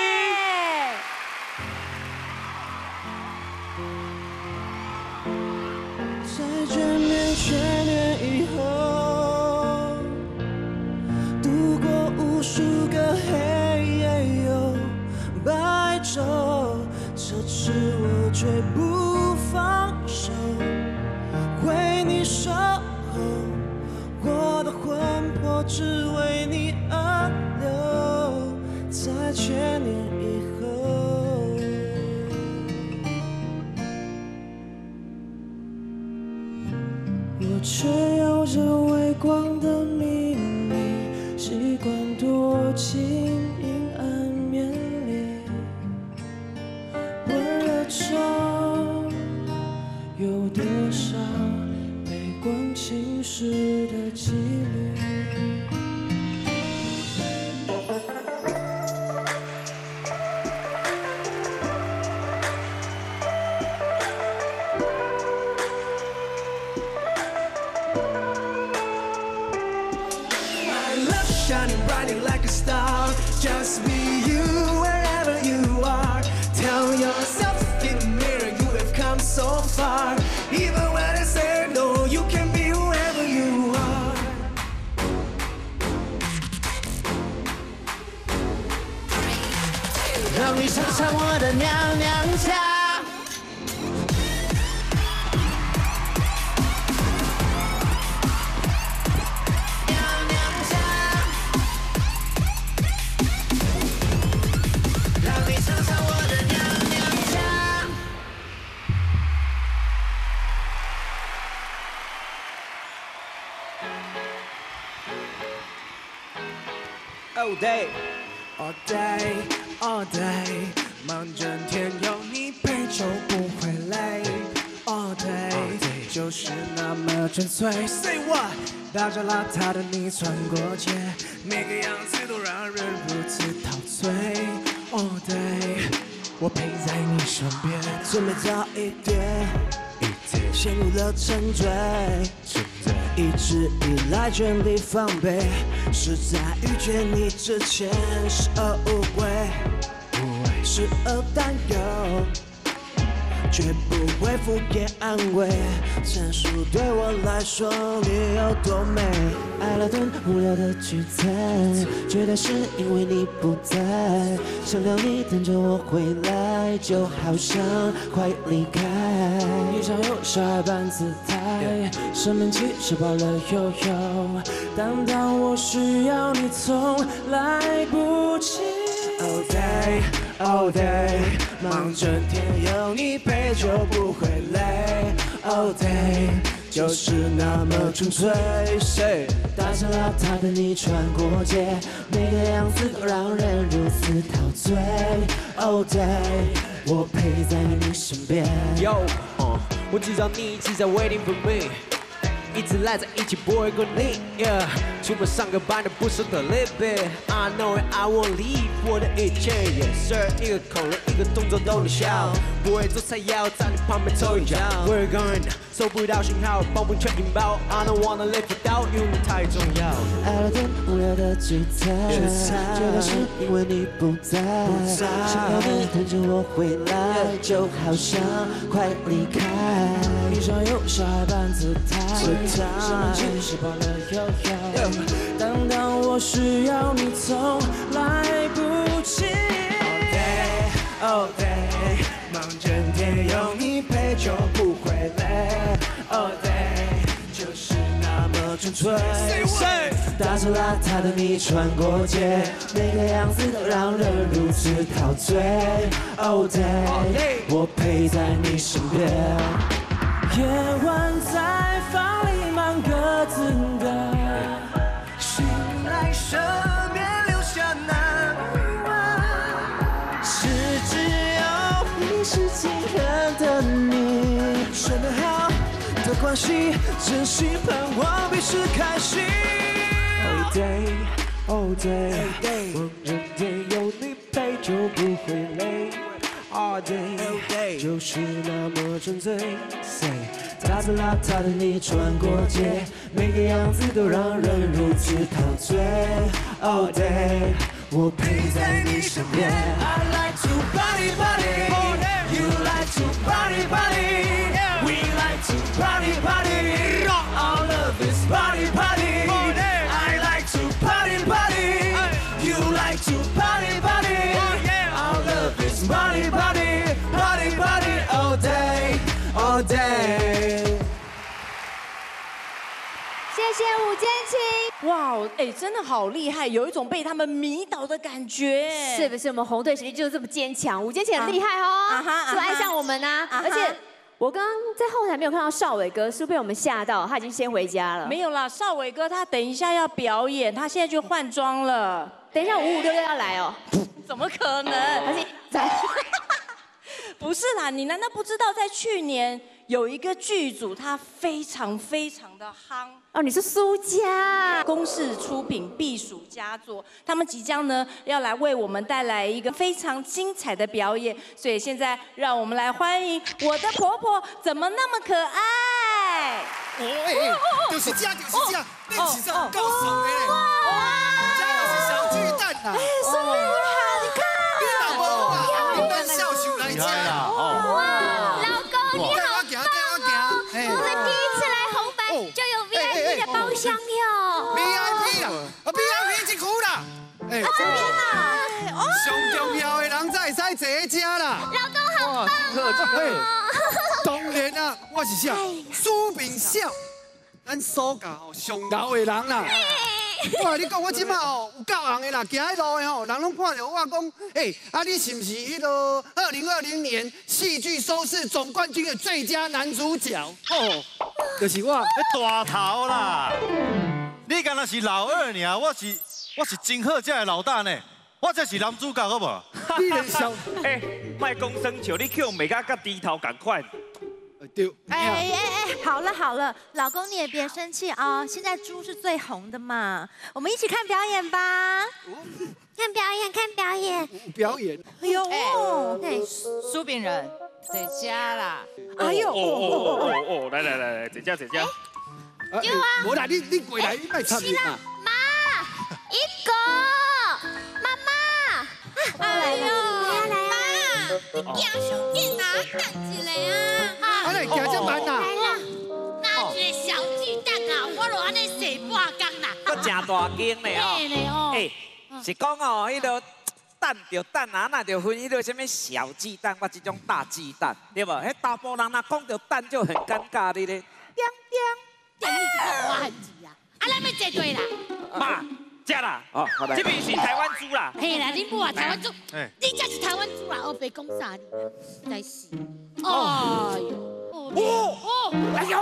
S3: 在见面1000年以后，度过无数个黑夜又白昼，这次我绝不放手，为你守候。我的魂魄只为你而流，在1000年以后，我却有着微光的秘密，习惯躲进阴暗面里，温热中有多少被光侵蚀的几率。My love shining brightly like a star, just be you wherever you are. Tell yourself in the mirror you have come so far. Even when I say no, you can be whoever you are. 的娘娘腔。
S19: All day, all day, all day， 忙整天有你陪就不会累。All day， 就是那么纯粹。Say what？ 大着邋遢的你穿过街，每个样子都让人如此陶醉。All day， 我陪在你身边，
S3: 准备早一点，陷入了沉醉。 一直以来全力防备，是在遇见你之前视而无畏，视而担忧，绝不会敷衍安慰。陈述对我来说你有多美，爱了顿无聊的聚餐，绝对是因为你不在，想到你等着我回来，就好像快离开。一场有小孩般姿态，生闷气吃饱了悠悠，当我需要你从来不及。All day, all day， 忙整天有你陪就不会累。All day， 就是那么纯粹。大着邋遢的你穿过街，每个样子都让人如此陶醉。All day， 我陪在你身边。
S19: Yo， 我知道你一直在 waiting for me。 一直赖在一起不会够腻 ，Yeah， 出门上个班的不舍得离别 ，I know it, I won't leave 我的一切 ，Yes sir， 一个口令一个动作都能笑，不会做菜也要在你旁边抽一脚 ，We're going， 收不到信号，帮不全引爆 ，I don't wanna live without you， 你太重要。
S3: 爱了顿无聊的聚餐，绝对是因为你不在，想要你等着我回来，就好像快离开。一双有小孩般姿态。 生闷气吃饱了悠悠，当我需要你从来不及。All day， 忙整天有你陪就不会累。All day， 就是那么纯粹。大着邋遢的你穿过街，每个样子都让人如此陶醉。All day， 我陪在你身边。夜晚在房里忙各自的，醒来身边留下难忘。是只有你是亲人的你，说得好的关系，真心盼望彼此开心。All day, all day， 忙整天有你陪就不会累。All day， 就是那么纯粹。大着邋遢的你穿过街，每个样子都让人如此陶醉。All day， 我陪在你身边。I like to party party， you like to party party，we like to party party， our love is party party。I like to party party，you like to party party，our love is party party，party party，all day，all day。
S2: 谢谢吴坚清，
S7: 哇，哎，真的好厉害，有一种被他们迷倒的感觉，
S2: 是不是？我们红队实力就是这么坚强，吴坚清很厉害哦，是不是爱上我们呢？而且我刚刚在后台没有看到少伟哥，是不是被我们吓到？他已经先回家了。
S7: 没有啦，少伟哥他等一下要表演，他现在就换装了。
S2: 等一下5566要来哦？
S7: 怎么可能？
S2: 而且在。
S7: 不是啦，你难道不知道在去年有一个剧组，它非常的夯
S2: 哦？你是苏家
S7: 公视出品必属佳作，他们即将呢要来为我们带来一个非常精彩的表演，所以现在让我们来欢迎我的婆婆怎么那么可爱？
S11: 就是这，你是这够爽的嘞！这就是小巨蛋呐！
S2: 哎，苏妹你好，你看。
S11: 笑秀来家啦！
S20: 哇，老公你好棒哦！我们第一次来红白就有 VIP 的包厢哟。
S11: VIP 啦，VIP 真好啦！哎，上重要的人
S6: 公才会使坐喺遮啦。
S20: 老公好棒哦！
S6: 当然啊，我是啥？苏炳孝，咱苏家吼上老的人啦。我你讲，我即马吼有够红的啦，行喺路的吼，人拢看着我讲，啊你是不是迄个2020年戏剧收视总冠军的最佳男主角？哦，就是我。
S21: 大头啦！你敢若是老二尔，我是真好这的老大呢，我才是男主角好不？
S6: 你连笑，
S22: 卖讲生笑，你叫每个甲低头共款。
S6: 对。
S23: 好了好了，老公你也别生气啊，现在猪是最红的嘛，我们一起看表演吧。
S20: 看表演，看表演。
S6: 表演。
S23: 哎呦，
S24: 对，苏炳仁在家啦。
S23: 哎呦，
S22: 来，在家。
S20: 有啊。
S6: 无啦，你过来，你卖插你嘛。
S20: 妈，一个，妈妈。哎呦，妈，你要上紧啊，等一下啊。
S6: 啊，你行这慢啦。
S20: 来啦。那一个小巨蛋啊，我落安尼洗半工啦。
S25: 搁真大间嘞哦。是讲哦，迄个蛋着蛋啊，那着分迄个什么小鸡蛋，我这种大鸡蛋，对不？迄大部人若讲到蛋就很尴尬的咧。
S20: 等你一个我很急啊！啊，咱要坐对啦。
S22: 妈，食啦。
S25: 哦，好的。
S22: 这边是台湾猪啦。
S20: 嘿啦，你母啊，台湾猪，你才是台湾猪啦！我别讲啥你，真是。哎呦，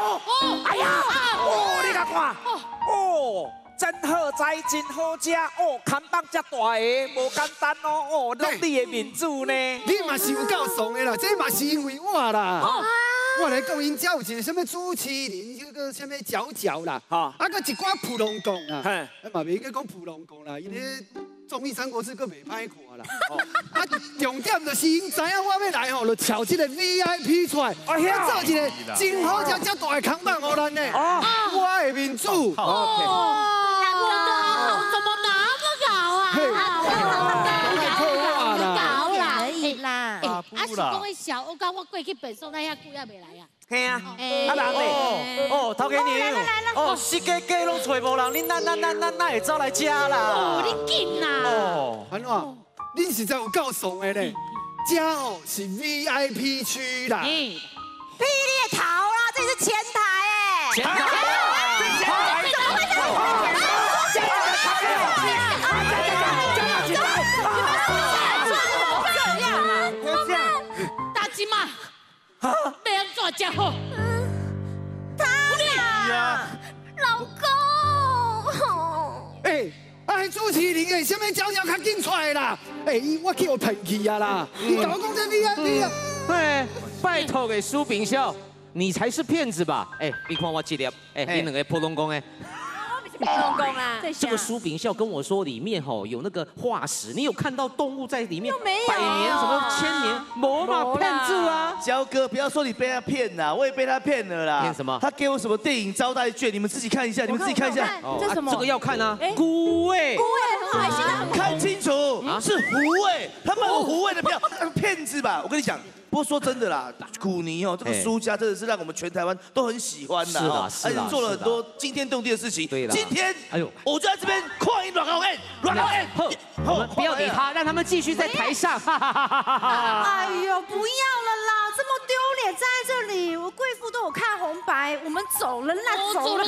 S25: 你甲看，真好栽，真好食，看板遮大个，无简单哦，拢你的面子呢。
S6: 你嘛是有够怂的啦，这嘛是因为我啦。我来讲，因家有一个什么朱麒麟，迄个什么角啦，啊，搁一寡普龙宫啊，嘛袂个讲普龙宫啦，因为综艺《三国志》搁袂歹看啦。啊，重点就是因知影我要来吼，就挑这个 VIP 出来，要做一个真好遮大的扛棒互咱呢。我的面子。
S20: 怎么那么搞啊？
S23: 可以啦。
S20: 啊是讲迄小欧刚我过去北宋那遐久也袂来啊。
S25: 嘿啊，啊人嘞，头家娘，四家家拢找无人，恁咱会走来吃啦。
S20: 你紧啦。
S6: 安怎？恁实在有够怂的咧，遮哦是 VIP 区啦。
S23: 霹雳桃啦，这是前台哎。
S25: 前台。
S20: 怎么会这样？大金嘛，被人抓家伙。老公。
S6: 朱麒麟诶，什么招招较紧出来啦？我去我骗去啊啦！你搞我讲这 VIP 啊？
S4: 拜托给苏炳孝，你才是骗子吧？你看我这粒，你两个普通工诶。
S23: 普通工啊，
S4: 这个苏炳孝跟我说里面有那个化石，你有看到动物在里面？
S23: 没有。
S4: 百年什么千年，没嘛骗子啊！
S8: 焦哥，不要说你被他骗啦，我也被他骗了啦。
S4: 骗什么？
S8: 他给我什么电影招待券？你们自己看一下，你们自己看一下。
S23: 这什么？
S4: 这个要看啊。孤味。
S23: 孤味很好，现在很
S8: 看清楚，是胡味，他卖我胡味的票，骗子吧？我跟你讲。不过说真的啦，古尼这个苏家真的是让我们全台湾都很喜欢的，而且做了很多惊天动地的事情。
S4: 对的，
S8: 今天，我就在这边跨一软好 N，软好 N，
S4: 我们不要理他，让他们继续在台上。
S23: 哎呦，不要了啦，这么丢脸，站在这里，我贵妇都有看红白，我们走了啦，走了。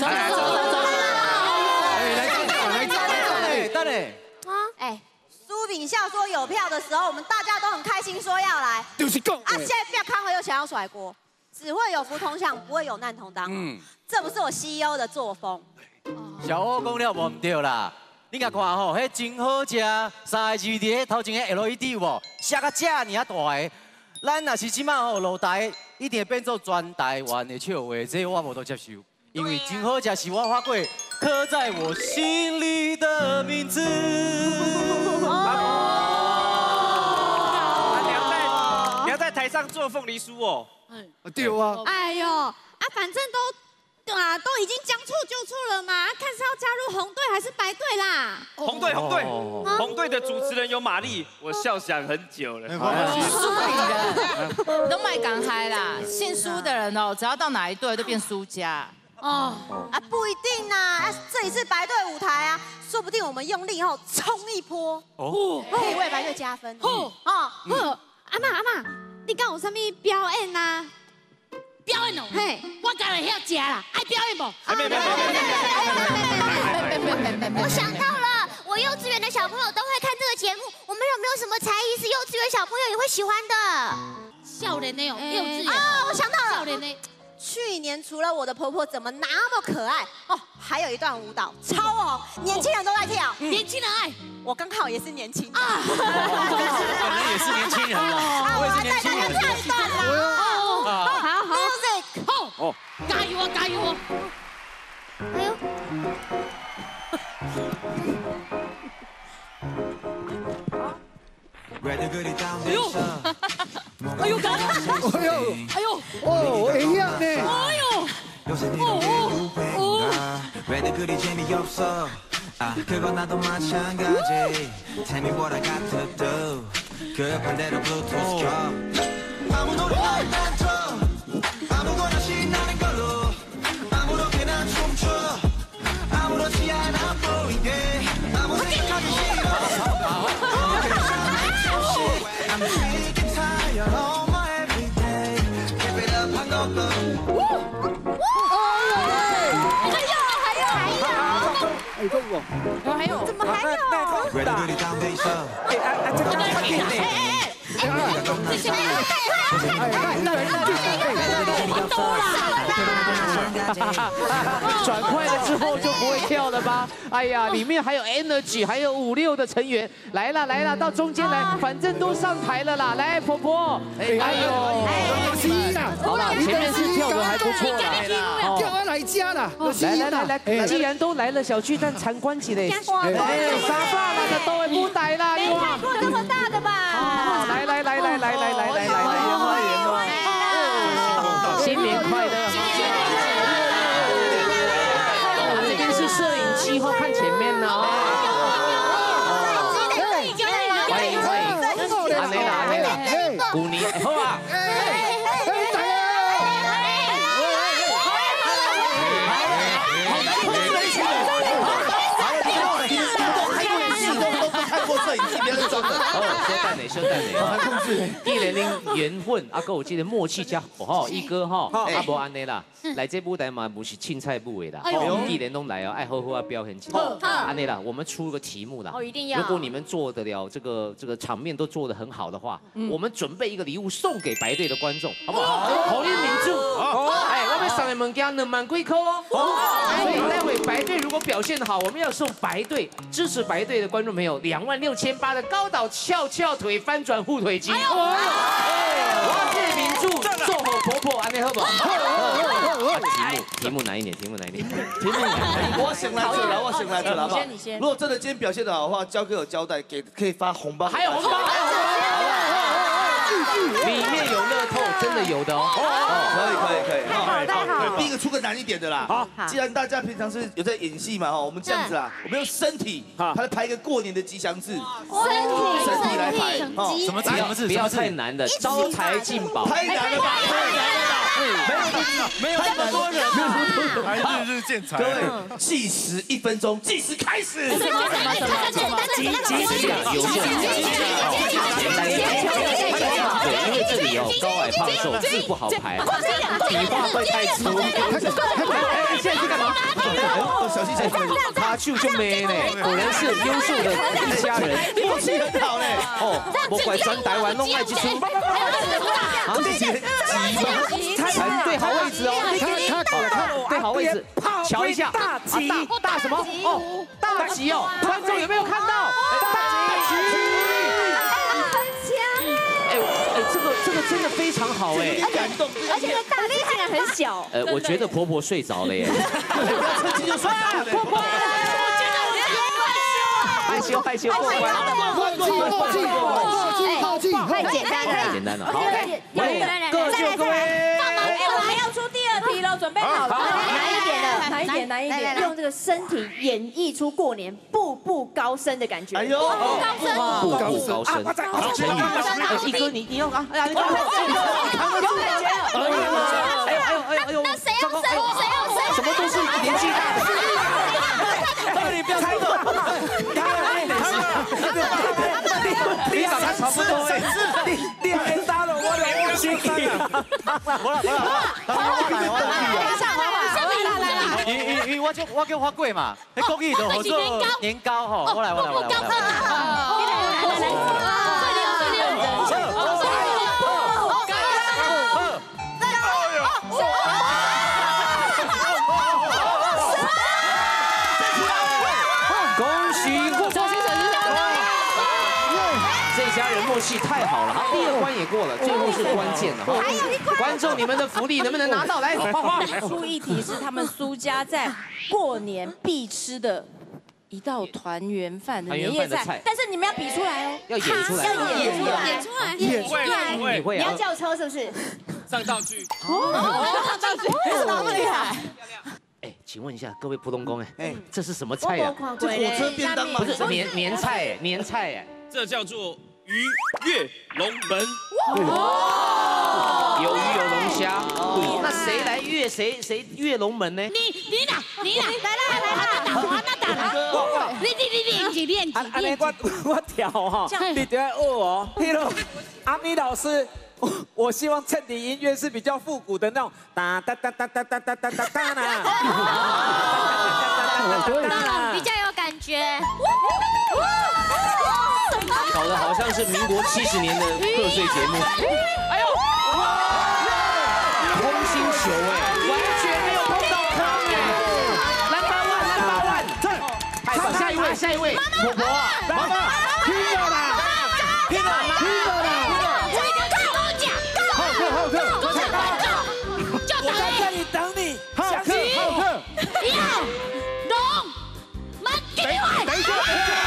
S4: 来，等嘞。
S23: 苏炳孝说有票的时候，我们大家都很开心，说要来。
S6: 就是讲。
S23: 现在不要康和又想要甩锅，只会有福同享，不会有难同当。这不是我 CEO 的作风。
S19: 小欧讲了无唔对啦，你甲看吼，迄真好食，3个字伫迄头前迄 LED 有无？写甲遮尔大个，咱若是即摆落台，一定会变做全台湾的笑话，这我无得接受，因为真好食是我发过。刻在我心里的名字。
S22: 你要在台上做凤梨酥哦。
S6: 对啊。
S20: 哎呦，反正都已经将错就错了嘛，看是要加入红队还是白队啦。
S22: 红队的主持人有玛丽，我笑想很久了。
S24: 苏炳仁，都卖港嗨啦，姓苏的人只要到哪一队都变苏家。
S23: 哦啊，不一定啊，这里是白队舞台啊，说不定我们用力后冲一波，可以为白队加分。
S20: 阿妈，你敢有啥物表演啊？表演哦，嘿，我敢来遐食啦，爱表演不？我想到了，我幼稚园的小朋友都会看这个节目，我们有没有什么才艺是幼稚园小朋友也会喜欢的？少年的哦，幼稚园啊，我想到了，少年的。
S23: 去年除了我的婆婆怎么那么可爱哦，还有一段舞蹈超红，年轻人都在跳，
S20: 年轻人爱。
S23: 我刚好也是年轻啊，
S21: 可能也是年轻人了，我也是年轻人。
S23: 这一段啦，
S20: 好
S23: ，music，
S20: 哦，加油啊，加油啊！哎呦。
S23: 哎呦，干！
S18: 哎呦，哦，一样呢。
S23: 哎呦，
S1: 왜들 그리 재미없어 그건 나도 마찬가지 Tell me what I got to do 급한 대로 Bluetooth 켜 아무 노래나 난 틀어 아무거나 신나는 걸로 아무렇게나 춤춰 아무렇지 않아 보이게 아무 생각하기 싫어 I'm sick and tired of my everyday Keep it up 한 것도
S18: 还有哦，
S23: 还有，怎么还有？
S4: 转快了之后就不会跳了吧？哎呀，里面还有 Energy， 还有5、6的成员，来了，到中间来，反正都上台了啦。来，婆婆，哎呦，好了，前面是跳的还不错啦。
S18: 叫我来家啦，
S4: 来，既然都来了，小巨蛋参观起来。哎，沙发啦，那都会不带啦，你哇，
S23: 这么大的吧？
S4: 来，新年快乐！这边是摄影机，看前面呢。欢迎，安内啦，古尼，好啊。小蛋的，还控制，一人恁缘分，啊，搁有这个默契加好，一哥哈，啊无安尼啦，来这舞台嘛不是凊彩舞的啦，艺人都来哦，爱好好啊表现起来，安尼啦，我们出个题目啦，
S2: 哦一定要，
S4: 如果你们做得了这个场面都做得很好的话，我们准备一个礼物送给白队的观众，好不好？好运民主，哎，我们上的物件2万几块哦，所以待会白队如果表现好，我们要送白队支持白队的观众朋友26800的高岛翘腿翻转护腿机。我是民主，做好婆婆，安尼好不好？题目难一点，
S8: 我先来这了，好不好？
S23: 你先。
S8: 如果真的今天表现得好的话，交哥有交代，可以发红包。
S4: 还有红包，里面有乐透，真的有的哦。
S8: 可以。
S23: 太好。
S8: 第一个出个难一点的啦。好，既然大家平常是有在演戏嘛，我们这样子啊，我们用身体，来排一个过年的吉祥字。身体来排，
S21: 什么字？
S4: 不要太难的，招财进宝。
S8: 太难了吧？
S21: 没有那么多人，还日见财。
S8: 各位，计时1分钟，计时开始。
S23: 什么？
S4: 对，因为这里有高矮胖瘦，字不好排，笔画会太粗。现在是干嘛？
S8: 小心！
S4: 他就没呢，果然是优秀的一家人，
S8: 默契很好嘞。
S4: 哦，不管转台湾弄爱之出，对好位置哦，对好位置，瞧一下，大什么？哦，大吉哦，观众有没有看到？大吉！这个真的非常好哎，
S8: 感动，
S2: 而且大力竟然很小。
S4: 我觉得婆婆睡着了耶。
S8: 不要趁机就睡着了。
S2: 婆婆，
S4: 害羞，过关。
S2: 太简单了，好，
S4: 各就各位。
S23: 我们要出第2题了，准备好了。难一点，
S2: 用这个身体演绎出过年步步高升的感觉。
S8: 哎呦，
S4: 步步高升，好成语。一哥，你要啊！哎呀，你扛得住！哎呦，
S20: 那谁要升？
S4: 什么戏大的。你不要猜错，你把他差不多哎，你还打了我的我心去啊！
S21: 因为我叫花贵嘛，迄国语就合作年糕吼，我来。
S4: 默契太好了，第2关也过了，最后是关键了哈。观众，你们的福利能不能拿到？来，花花。
S7: 出一题是他们苏家在过年必吃的一道团圆饭的年夜菜，但是你们要比出来哦，
S4: 要演出来，
S20: 演出来，
S4: 你会
S2: 你要叫车是不是？
S22: 上道具。
S7: 上道具，为什么那么厉害？
S4: 哎，请问一下各位普通工，哎，这是什么菜呀？
S8: 这火车便当吗？
S4: 不是年菜，年菜哎，
S22: 这叫做鱼跃龙门。
S4: 有鱼有龙虾，那谁来跃谁跃龙门呢？
S20: 你啦，来，你练。
S25: 安尼我跳哈，你就要学哦。譬如阿咪老师，我希望衬底音乐是比较复古的那种，哒哒哒哒哒哒哒哒哒哒啦，
S20: 比较有感觉。
S4: 搞得好像是民国70年的贺岁节目。哎呦，空心球哎，完全没有碰到框哎。Number one，太棒！下一位，婆婆，妈妈，拼了啦！
S20: 后客，
S25: 我在这里等你。
S20: 后客，龙，慢给我。等一下。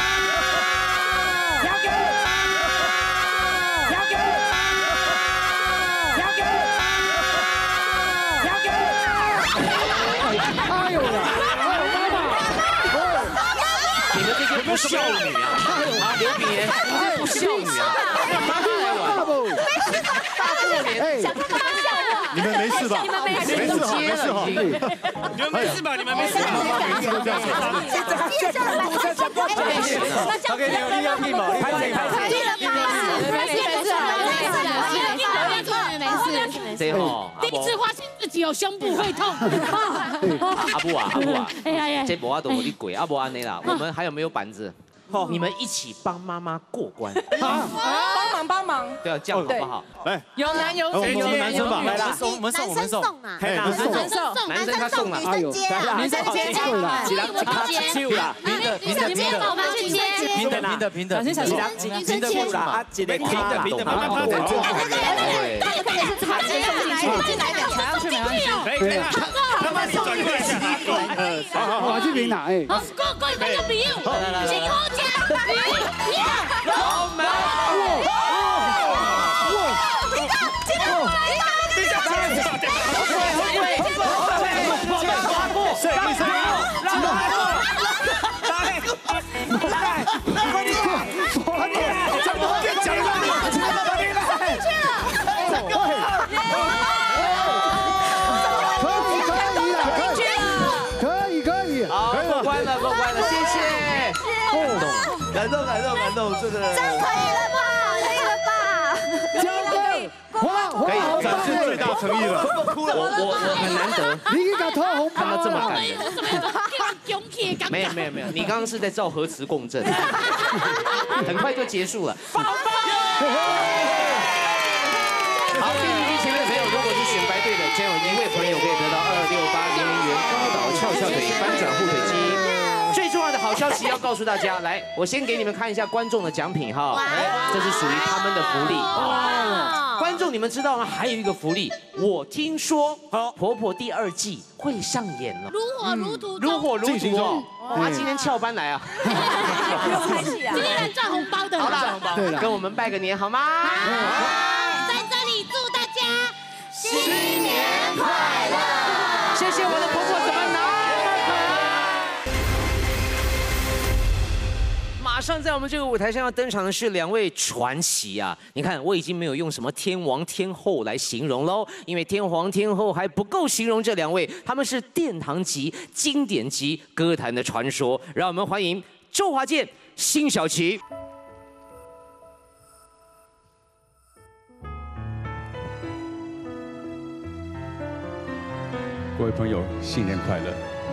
S4: 不孝女啊！刘炳炎不孝女啊！让妈妈来玩。大过年，想看妈妈笑我。
S21: 你们没事吧？
S2: 你们没事，
S21: 没事哈，没事哈。
S22: 你们没事吧？你们没事吧？
S21: 他给你有力量屁毛，
S4: 这吼，
S20: 第一次发现自己有胸部会痛。
S4: 阿布啊，这无法度你跪，阿布安尼啦。我们还有没有板子？你们一起帮妈妈过关。
S7: 帮忙。
S4: 对啊，这样好不好？
S21: 来，
S7: 有男有女，
S21: 我们男生吧，
S4: 来啦，
S21: 我们送啊，
S4: 男生他送啊，
S7: 女生接，
S25: 一人一卡一手啦，
S20: 平的，我们去接。
S21: 平的，
S25: 一人一手啦，啊，一个卡啦，
S21: 平的，
S7: 进来点，踩上去没关系。
S21: 可以，他帮你转过来一下。
S6: 我这边拿哎。
S20: 各位观众朋友，请好家鱼龙门。
S4: 过关了，谢谢。
S8: 感动，真的。
S20: 这样可以了吧？
S21: 可以展现最大诚意了。
S4: 我很难得，
S6: 你给他偷红包，
S4: 看到这么感人。没有，你刚刚是在照核磁共振，很快就结束了。好，电视机前面的朋友，如果是选白队的，将有1位朋友可以得到226800元高岛翘翘腿翻转护腿机。最重要的好消息要告诉大家，来，我先给你们看一下观众的奖品哈，这是属于他们的福利。观众，你们知道吗？还有一个福利，我听说婆婆第2季会上演了，
S20: 如火如荼
S4: 哦。哇，今天翘班来啊！
S7: 不用拍戏啊，
S20: 今天来赚红包的。
S4: 好了，跟我们拜个年好吗？
S20: 在这里祝大家新年快乐！
S4: 谢谢我的婆婆，怎么那么可爱？马上在我们这个舞台上要登场的是2位传奇啊！你看，我已经没有用什么天王天后来形容喽，因为天皇天后还不够形容这2位，他们是殿堂级、经典级歌坛的传说。让我们欢迎周华健、辛晓琪。
S9: 各位朋友，新年快乐！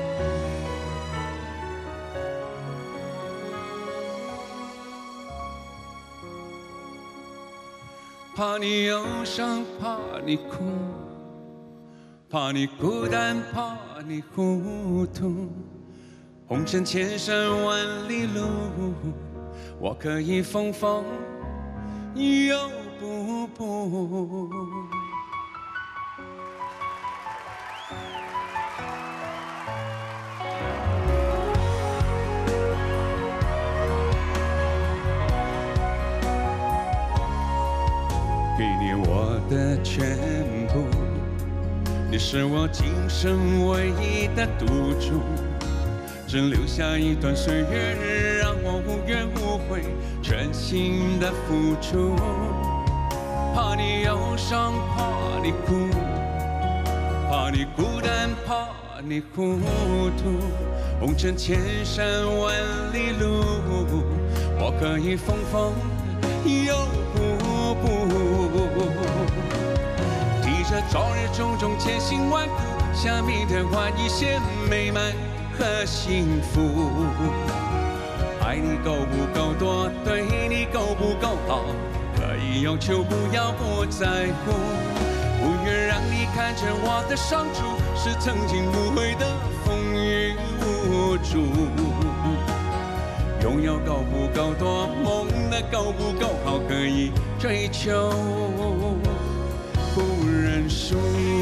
S9: 怕你忧伤，怕你哭，怕你孤单，怕你糊涂。红尘千山万里路，我可以缝缝又补补。给你我的全部，你是我今生唯一的赌注，只留下一段岁月，让我无怨无悔，全心的付出。怕你忧伤，怕你哭，怕你孤单，怕你糊涂。红尘千山万里路，我可以缝缝又补补。提着朝日种种千辛万苦，想明天换一些美满和幸福。爱你够不够多，对你够不够好，可以要求不要不在乎。不愿让你看着我的伤处，是曾经无悔的风雨无阻。拥有够不够多，梦的够不够好，可以追求不认输。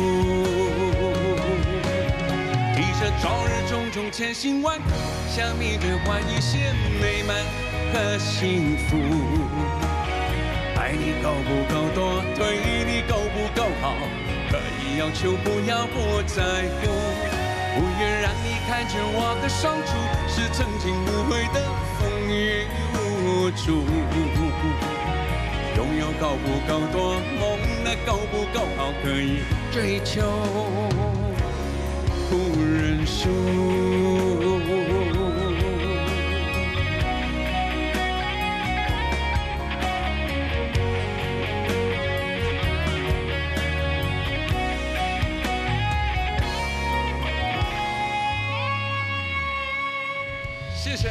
S9: 提着朝日种种千辛万苦，想明天换一些美满和幸福。爱你够不够多，对你够不够好，可以要求不要不在乎。不愿让你看见我的伤处，是曾经无悔的风雨无阻。拥有够不够多，梦的够不够好，可以追求不认输。谢谢。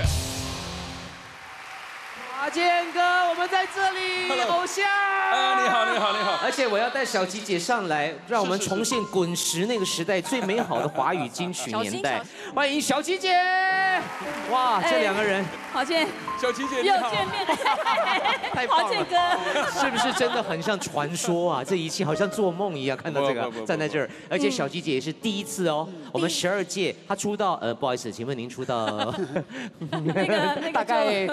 S4: 华健哥，我们在这里，偶像。
S9: 你好，你好，你好。
S4: 而且我要带小琪姐上来，让我们重现滚石那个时代最美好的华语金曲年代。欢迎小琪姐。哇，这2个人，
S16: 华健，
S9: 小琪姐
S16: 又见面，
S4: 太棒了。
S16: 华健哥，
S4: 是不是真的很像传说啊？这一切好像做梦一样，看到这个站在这儿，而且小琪姐也是第一次哦。我们12届，她出道，不好意思，请问您出道？大概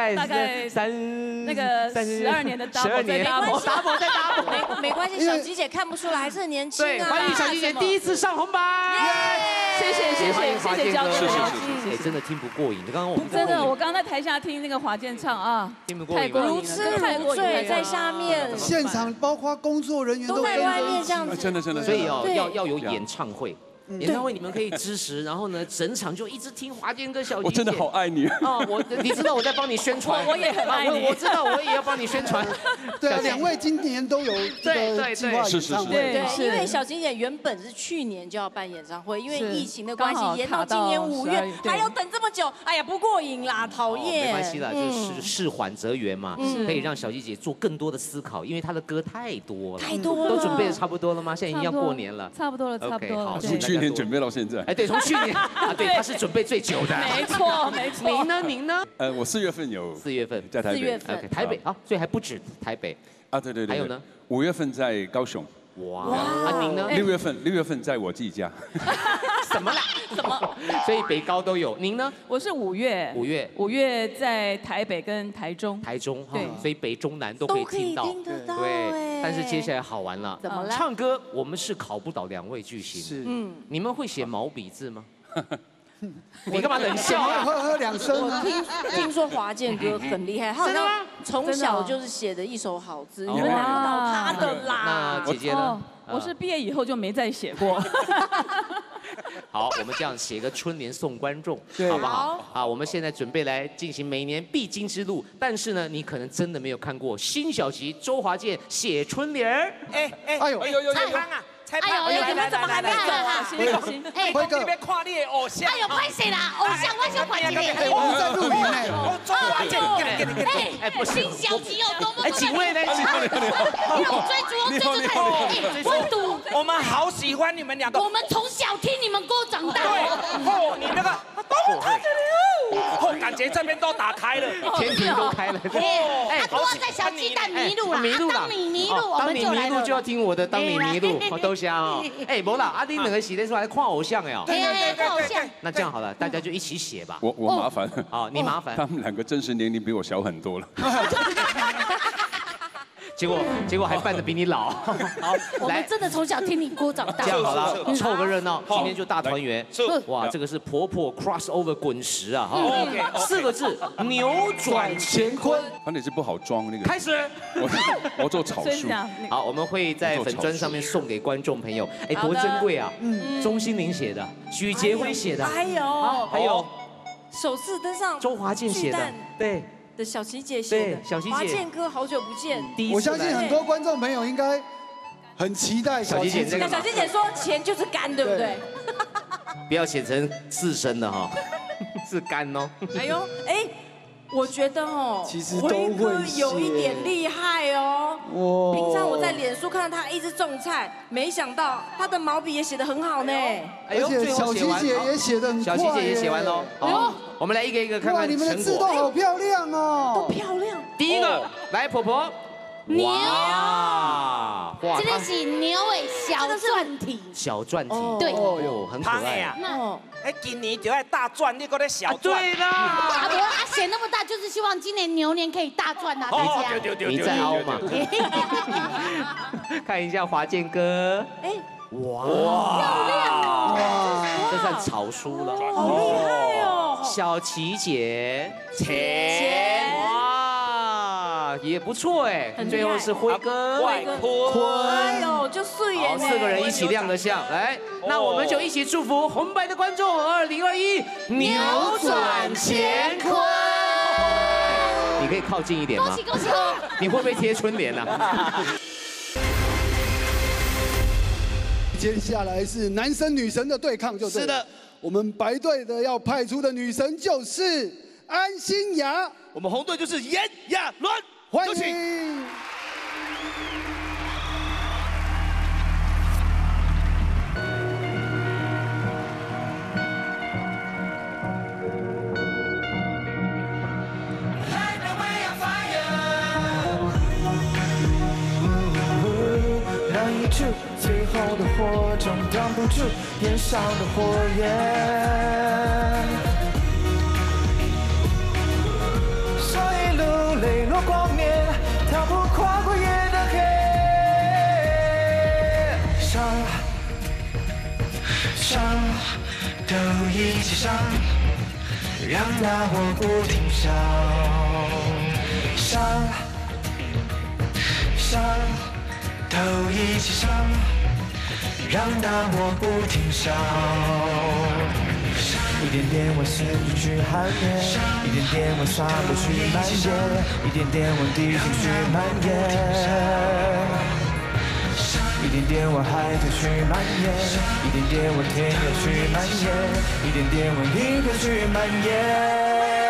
S16: 12年的 double
S4: 年 double 再 double，
S7: 没关系，小琪姐看不出来，还是很年轻啊。
S4: 对，欢迎小琪姐第一次上红白，
S16: 谢谢交流，
S4: 哎，真的听不过瘾。刚刚我们
S16: 真的，我刚在台下听那个华健唱啊，
S4: 听不过瘾，
S7: 如痴如醉在下面，
S6: 现场包括工作人员
S7: 都在外面这样子，
S9: 真的，
S4: 所以要有演唱会。演唱会你们可以支持，然后呢，整场就一直听华健跟小琪姐。
S9: 我真的好爱你
S4: 哦，你知道我在帮你宣传，
S16: 我也很爱你。
S4: 我知道，我也要帮你宣传。
S6: 对，2位今年都有这个计划演唱会。
S7: 对，因为小琪姐原本是去年就要办演唱会，因为疫情的关系延到今年5月，还要等这么久，哎呀，不过瘾啦，讨厌。
S4: 没关系啦，就是事缓则圆嘛，可以让小琪姐做更多的思考，因为她的歌太多了，
S7: 都
S4: 准备的差不多了吗？现在已经要过年了，
S16: 差不多了。
S4: 好，
S9: 从去年准备到现在。
S4: 哎，对，从去年啊，对，他是准备最久的。
S16: 没错。
S4: 您呢？
S9: 我4月份有
S4: 4月份
S9: 在台北。4
S7: 月份，
S4: 台北啊，所以还不止台北
S9: 啊，对。
S4: 还有呢
S9: ？5月份在高雄。
S4: 哇，啊，您呢
S9: ？6月份在我自己家。
S4: 什么啦？什么？所以北高都有。您呢？
S16: 我是5月。5月在台北跟台中。
S4: 台中哈，所以北中南都可以听到。对，但是接下来好玩了。
S7: 怎么了？
S4: 唱歌我们是考不倒2位巨星。
S9: 是。
S4: 你们会写毛笔字吗？ 你干嘛冷笑啊？
S6: 喝2声。
S7: 我听说华健哥很厉害，他好像从小就是写的一手好字，你们难不倒他的啦。
S4: 那姐姐呢？
S16: 我是毕业以后就没再写过。
S4: 好，我们这样写个春联送观众，
S6: 对
S4: 好不好？好，我们现在准备来进行每年必经之路，但是呢，你可能真的没有看过辛晓琪、周华健写春联儿。
S6: 哎呦，
S25: 蔡康啊，蔡康，
S7: 你们怎么还没看啊？
S16: 行，
S25: 辉哥，你别看你的偶像。
S20: 哎呦，拍谁啦？偶像我就拍你。
S6: 我们在录影呢。
S25: 周华健，
S20: 哎，不辛晓琪有多么？
S4: 警卫呢？
S20: 你有追逐太我赌，
S25: 我们好喜欢你们两个。
S20: 我们从小听你们歌长大。
S25: 对，哦，你那个都看着你哦，感觉这边都打开了，
S4: 天庭都开了。
S20: 他多在小鸡蛋迷路了，
S4: 迷路了。
S20: 当你迷路，我
S4: 当
S20: 们就来了。
S4: 你迷路就要听我的，当你迷路，都瞎哦。哎，没啦，阿丁两个写的出来看偶像哎哦。
S20: 对，看偶像。
S4: 那这样好了，大家就一起写吧。
S9: 我麻烦。
S4: 好，你麻烦。
S9: 他们两个真实年龄比我小很多了。
S4: 结果还扮得比你老。好，
S20: 我们真的从小听你歌长大。
S4: 这样好了，凑个热闹，今天就大团圆。哇，这个是婆婆 crossover 滚石啊！哈，4个字，扭转乾坤。
S9: 反正是不好装那个。
S4: 开始，
S9: 我做草书。
S4: 好，我们会在粉专上面送给观众朋友。哎，多珍贵啊！钟欣凌写的，许杰辉写的，
S7: 还有首次登上
S4: 周华健写的，对。
S7: 的小琪姐写的，
S4: 小琪姐，
S7: 华健哥好久不见，
S6: 我相信很多观众朋友应该很期待小琪姐。
S7: 小琪姐说钱就是干，对不对？
S4: 不要写成4声的哈，是干哦。
S7: 哎呦，哎，我觉得哦，
S6: 其实都会写，
S7: 有一点厉害哦。平常我在脸书看到他一直种菜，没想到他的毛笔也写得很好呢。
S6: 而且小琪姐也写得很快，
S4: 小琪姐也写完喽。好，我们来一个一个看看成果。
S6: 你们的字都好漂亮哦，
S7: 都漂亮。
S4: 第一个，来婆婆。
S20: 牛，
S4: 这
S20: 个是牛诶，小篆体。
S4: 小篆体，
S20: 对，
S4: 哦，很可爱啊。
S25: 哎，今年就要大赚，你搁在小赚。
S4: 对啦。
S20: 啊不，他写那么大，就是希望今年牛年可以大赚啊，大家。
S4: 你在凹嘛？看一下华健哥。哎，哇，
S20: 漂亮哦！
S4: 这算草书了。
S7: 好厉害哦！
S4: 小琪姐，哇，也不错哎。最后是辉哥，
S25: 外坤，
S7: 哎呦，就素颜。
S4: 好，4个人一起亮个相，来，那我们就一起祝福红白的观众2021扭转乾坤。你可以靠近一点吗？
S20: 恭喜恭喜！
S4: 你会不会贴春联啊？
S6: 接下来是男神女神的对抗，就对了。
S8: 是的，
S6: 我们白队的要派出的女神就是安心雅，
S8: 我们红队就是炎亚纶，
S6: 欢迎。
S3: 最后的火种挡不住烟上的火焰，上一路磊落光年，踏破跨过夜的黑，伤都一起伤，让大火不停烧，伤都一起伤，让大火不停烧。一点点往心里去寒夜，一点点往伤口去蔓延，一点点往地心去蔓延，一点点往海头去蔓延，一点点往天涯去蔓延，一点点往银河去蔓延。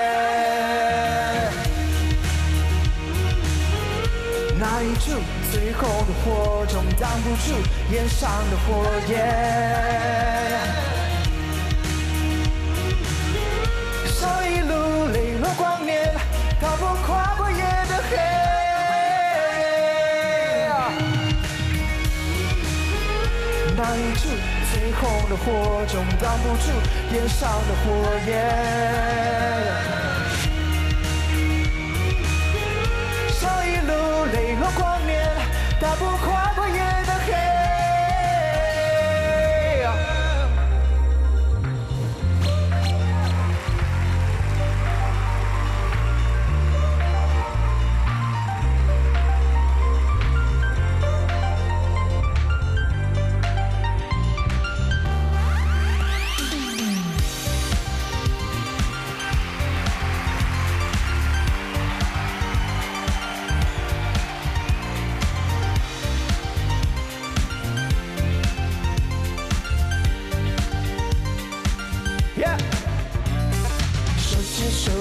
S3: 那一柱最后的火种挡不住烟上的火焰，上一路磊落光年，踏破跨过夜的黑，那一柱最后的火种挡不住烟上的火焰。上一路磊落光年，踏破跨过夜的黑。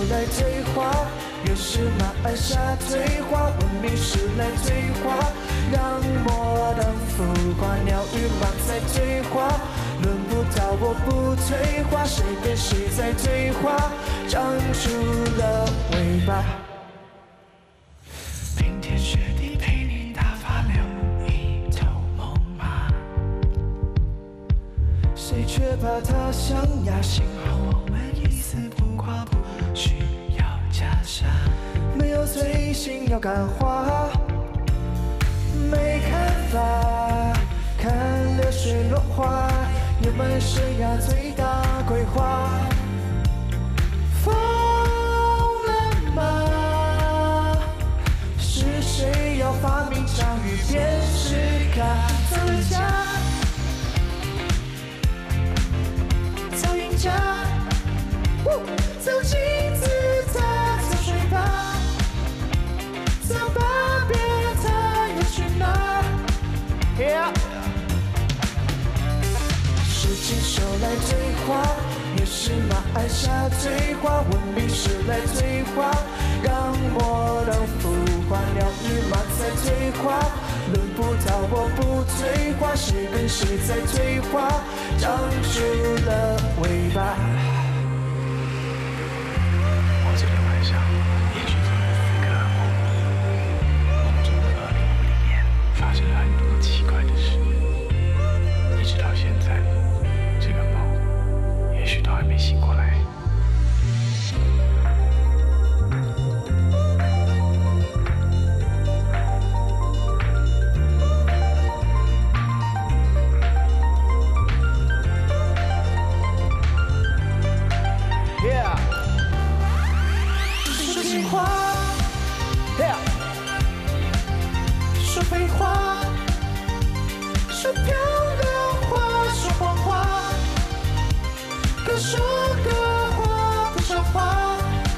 S3: 来对话，越是马鞍下对话，文明时来对话，让我当浮华，鸟语马在对话，轮不到我不退化，谁跟谁在对话，长出了尾巴。冰天雪地陪你打发留一头猛马，谁却把它象牙，幸好我们一丝不挂，不需要袈裟，没有随性要感化，没看法，看流水落花，有本生涯最大规划。疯了吗？是谁要发明章鱼便是嘎？走人家，走赢家，走镜子它走水吧，走吧别它要去哪？时间手来对话，也是马鞍下对话，文明时来对话，让我当浮华，鸟语马在对话，轮不到我不退化，谁跟谁在对话，长出了尾巴。
S10: 我昨天晚上连续做了4个噩梦，梦中的2050年发生了很多奇怪的事，一直到现在，这个梦也许都还没醒过来。
S3: 说情话，说废话，说漂亮话，说谎话，各说各话，不说话。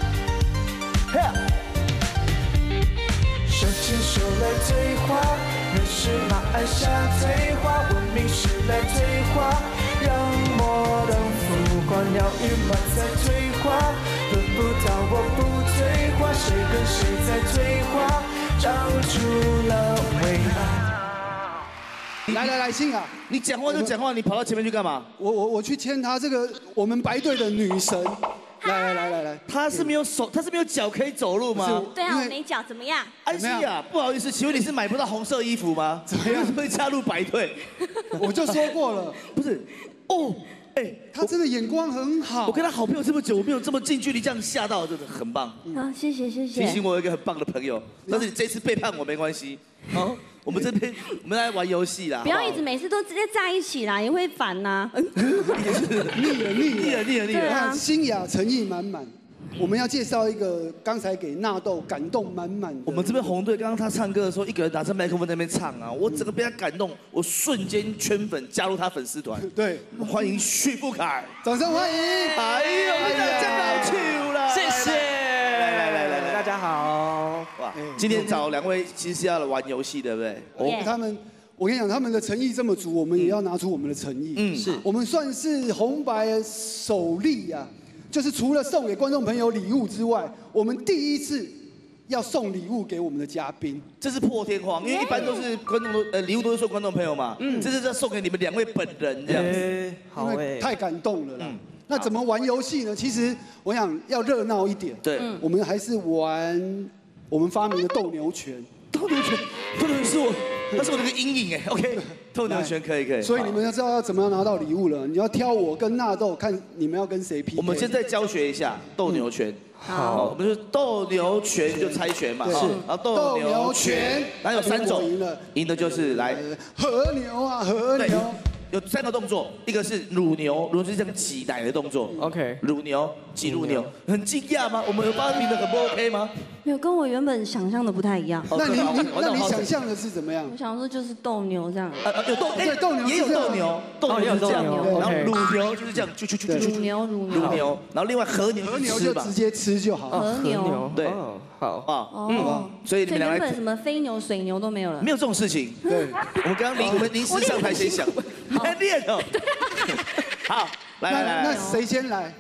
S3: 手牵手来对话，人是马鞍下对话，文明时来对话，让我当浮华，鸟语马在对话，轮不到我不退化，谁跟谁在对话，长出了尾巴。
S6: 来，信啊，
S8: 你讲话就讲话，你跑到前面去干嘛？
S6: 我去牵她这个我们白队的女神。来，
S8: 她是没有手，她是没有脚可以走路吗？
S23: 对啊，我没脚，怎么样？
S8: 安西亚，不好意思，请问你是买不到红色衣服吗？怎么样？会加入白队？
S6: 我就说过了，
S8: 不是，哦，哎，
S6: 他真的眼光很好。
S8: 我跟他好朋友这么久，我没有这么近距离这样吓到，真的很棒。
S23: 好，谢谢。
S8: 提醒我有一个很棒的朋友，但是你这次背叛我没关系。好，我们这边我们来玩游戏啦。
S23: 不要一直每次都直接在一起啦，也会烦呐。
S6: 腻了。新雅诚意满满。我们要介绍一个，刚才给纳豆感动满满的。
S8: 我们这边红队刚刚他唱歌的时候，一个人拿着麦克风在那边唱啊，我整个被他感动，我瞬间圈粉，加入他粉丝团。
S6: 对，
S8: 欢迎徐富凯，
S6: 掌声欢迎！
S8: 哎呦，你真好球了，
S22: 谢谢。
S8: 来，
S22: 大家好。
S8: 哇，今天找2位其实是要来玩游戏，对不对？
S6: 他们。我跟你讲，他们的诚意这么足，我们也要拿出我们的诚意。
S8: 是
S6: 我们算是红白首例啊，就是除了送给观众朋友礼物之外，我们第一次要送礼物给我们的嘉宾，
S8: 这是破天荒，因为一般都是观众礼物都是送观众朋友嘛，这是要送给你们2位本人这样子，
S6: 好太感动了啦。那怎么玩游戏呢？其实我想要热闹一点，
S8: 对，
S6: 我们还是玩我们发明的斗牛拳。
S8: 斗牛拳是我。那是我的一个阴影哎 ，OK， 斗牛拳可以。
S6: 所以你们要知道要怎么样拿到礼物了，你要挑我跟纳豆，看你们要跟谁 PK。
S8: 我们现在教学一下斗牛拳。好，我们就是斗牛拳就猜拳嘛，是。然后斗牛拳，然后有3种，赢的就是来
S6: 和牛啊，和牛。
S8: 有3个动作，一个是乳牛，乳牛是这样挤奶的动作
S22: ，OK，
S8: 乳牛挤乳牛，很惊讶吗？我们有发明的很不 OK 吗？
S23: 没有，跟我原本想象的不太一样。
S6: 那你想象的是怎么样？
S23: 我想说就是斗牛这样。
S8: 有斗，对，斗牛也有斗牛，斗牛是这样，然后乳牛就是这样，
S23: 乳
S8: 牛，然后另外和牛
S6: 就直接吃就好。
S23: 和牛，
S8: 对，
S22: 好
S23: 哦，
S8: 所以你们
S23: 原本什么飞牛、水牛都没有了，
S8: 没有这种事情。对，我们刚刚我们临时上台先想，你还练哦。好，来，
S6: 那谁先来？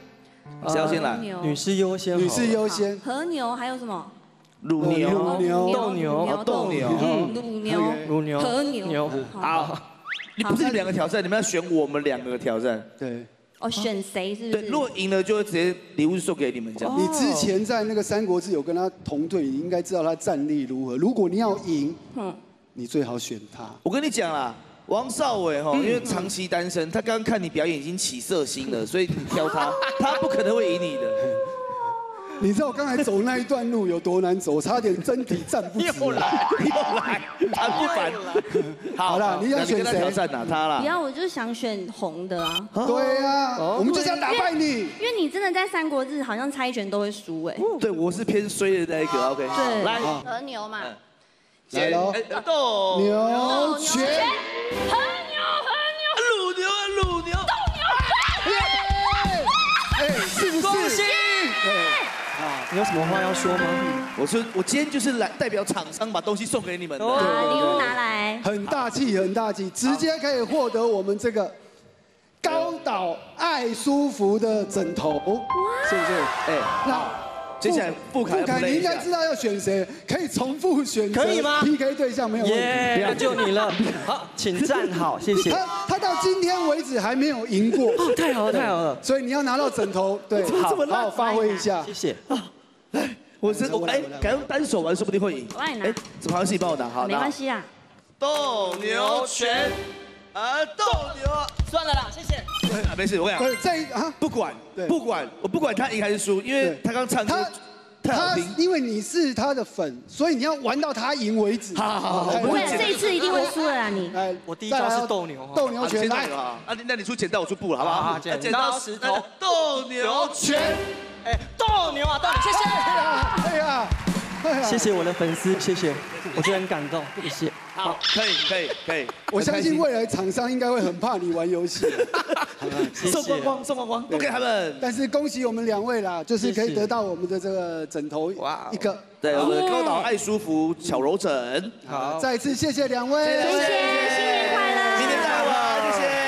S8: 谁要先来？
S3: 女士优先。
S6: 女士优先。
S23: 和牛还有什么？
S8: 乳牛、
S3: 斗牛、
S8: 斗牛、
S23: 乳牛、
S3: 乳牛、
S23: 和牛。
S8: 好，你不是两个挑战，你们要选我们2个挑战。
S6: 对。
S23: 哦，选谁是不是？
S8: 对，如果赢了就会直接礼物送给你们这样。
S6: 你之前在那个《三国志》有跟他同队，你应该知道他战力如何。如果你要赢，你最好选他。
S8: 我跟你讲啦，王少伟哈，因为长期单身，他刚刚看你表演已经起色心了，所以你挑他，他不可能会赢你的。
S6: 你知道我刚才走那一段路有多难走，差点真体站不直。
S8: 又来，谈不烦。
S6: 好了，你要选谁？
S8: 挑战哪他啦？
S23: 不要，我就想选红的啊。
S6: 对啊，我们就是要打败你。
S23: 因为你真的在《三国志》好像猜拳都会输哎。
S8: 对，我是偏衰的那一个。OK，
S23: 对，
S8: 来
S23: 和牛嘛。
S6: 来喽，
S8: 斗
S6: 牛拳。
S23: 和牛，
S8: 乳牛啊，乳牛，
S23: 斗牛拳。
S6: 哎，是不是？
S3: 恭喜！你有什么话要说吗？
S8: 我今天就是来代表厂商把东西送给你们的。
S23: 礼物拿来。
S6: 很大气，很大气，直接可以获得我们这个高岛爱舒服的枕头，是不是？
S8: 哎，那接下来布凯，
S6: 你应该知道要选谁，可以重复选择，
S3: 可以吗
S6: ？PK 对象没有问题，
S3: 那就你了。好，请站好，谢谢。
S6: 他到今天为止还没有赢过，
S3: 太好了，太好了。
S6: 所以你要拿到枕头，对，好好发挥一下，
S3: 谢谢。
S8: 来，我改用单手玩，说不定会赢。
S23: 我帮你拿。
S8: 哎，什么游戏帮我拿？好，
S23: 没关系啊。
S8: 斗牛拳，斗牛，
S24: 算了啦，谢谢。
S8: 没事，我跟你
S6: 讲，
S8: 不管，我不管他赢还是输，因为他刚唱歌太好听。
S6: 因为你是他的粉，所以你要玩到他赢为止。
S8: 好，
S23: 不会，这一次一定会输的啦你。
S6: 来，
S3: 我第一招是斗牛，
S6: 斗牛拳来。
S8: 那你出剪刀，我出布了，好不好？
S3: 剪刀石头，
S8: 斗牛拳。
S3: 哎，斗牛啊，斗牛，谢谢。
S6: 对呀。
S3: 谢谢我的粉丝，谢谢，我觉得很感动，谢谢。
S8: 好，可以。
S6: 我相信未来厂商应该会很怕你玩游戏。
S8: 送光光，都给他们。
S6: 但是恭喜我们2位啦，就是可以得到我们的这个枕头一个。
S8: 对，我们的高岛爱舒服巧柔枕。
S6: 好，再一次谢谢2位，
S23: 谢谢，新年快乐，
S8: 明天再玩，谢谢。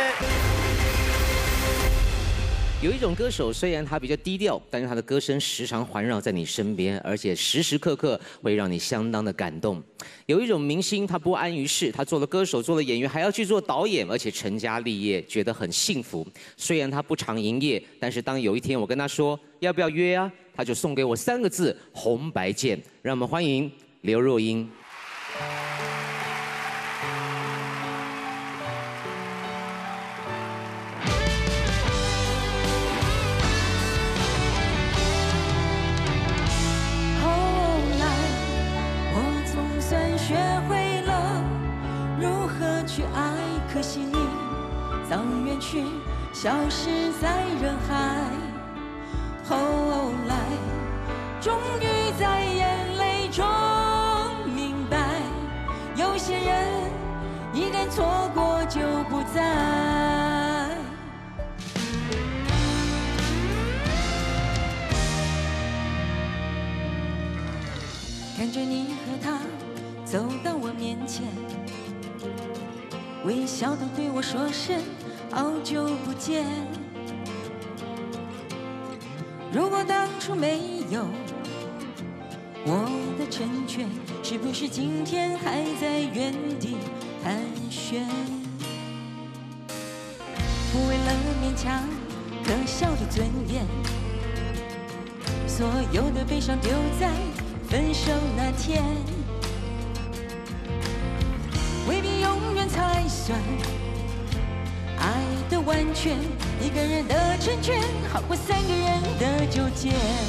S4: 有一种歌手，虽然他比较低调，但是他的歌声时常环绕在你身边，而且时时刻刻会让你相当的感动。有一种明星，他不安于世，他做了歌手，做了演员，还要去做导演，而且成家立业，觉得很幸福。虽然他不常营业，但是当有一天我跟他说要不要约啊，他就送给我3个字：红白键。让我们欢迎刘若英。
S12: 可惜你早远去，消失在人海。后来，终于在眼泪中明白，有些人一旦错过就不再。看着你和他走到我面前，微笑的对我说声好久不见。如果当初没有我的成全，是不是今天还在原地盘旋？不为了勉强可笑的尊严，所有的悲伤丢在分手那天。未必永远才算爱的完全，一个人的成全好过3个人的纠结。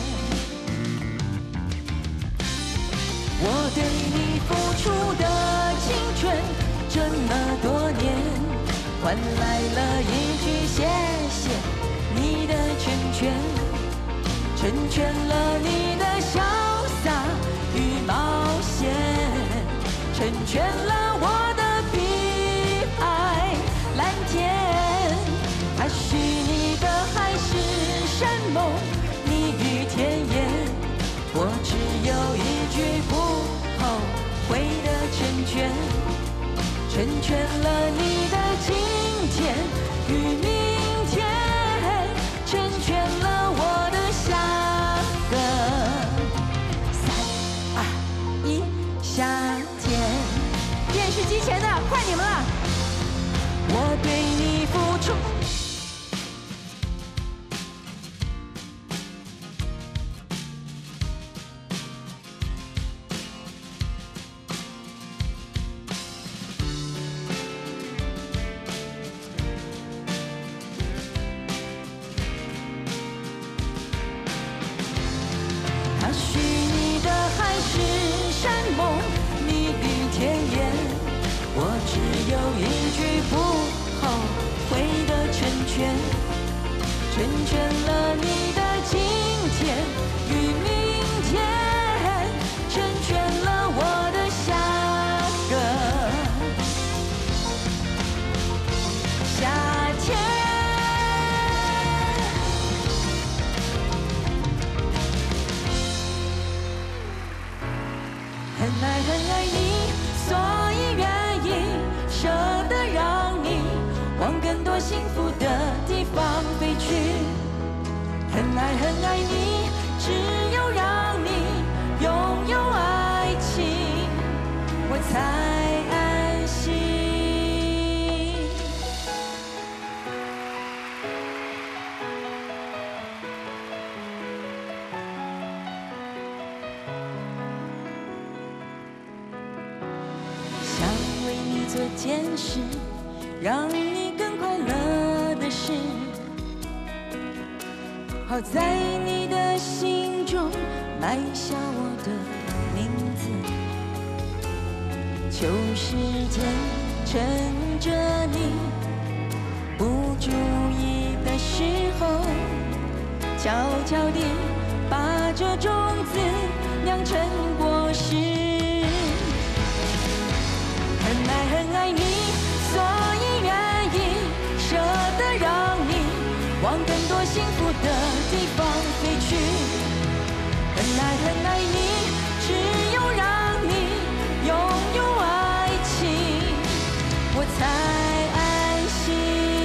S12: 我对你付出的青春这么多年，换来了一句谢谢你的成全，成全了你的潇洒与冒险，成全了我的碧海蓝天。还是你的海誓山盟，蜜语甜言，我只有一句不后悔的成全，成全了你的今天与明天，成全了我对你付出。它虚拟的海誓山盟，蜜语甜言，我只有一句不后悔的成全，成全了你的今天与明天，成全了我的下个夏天。很爱你，所以愿意舍得让你往更多幸福的地方飞去。很爱你，只有让你拥有爱情，我才安心。想为你做件事，让你更快乐的事，好在你的心中埋下我的名字。求时间趁着你不注意的时候，悄悄地把这种子酿成果实。很爱你，所以愿意舍得让你往更多幸福的地方飞去。很爱你，只有让你拥有爱情，我才安心。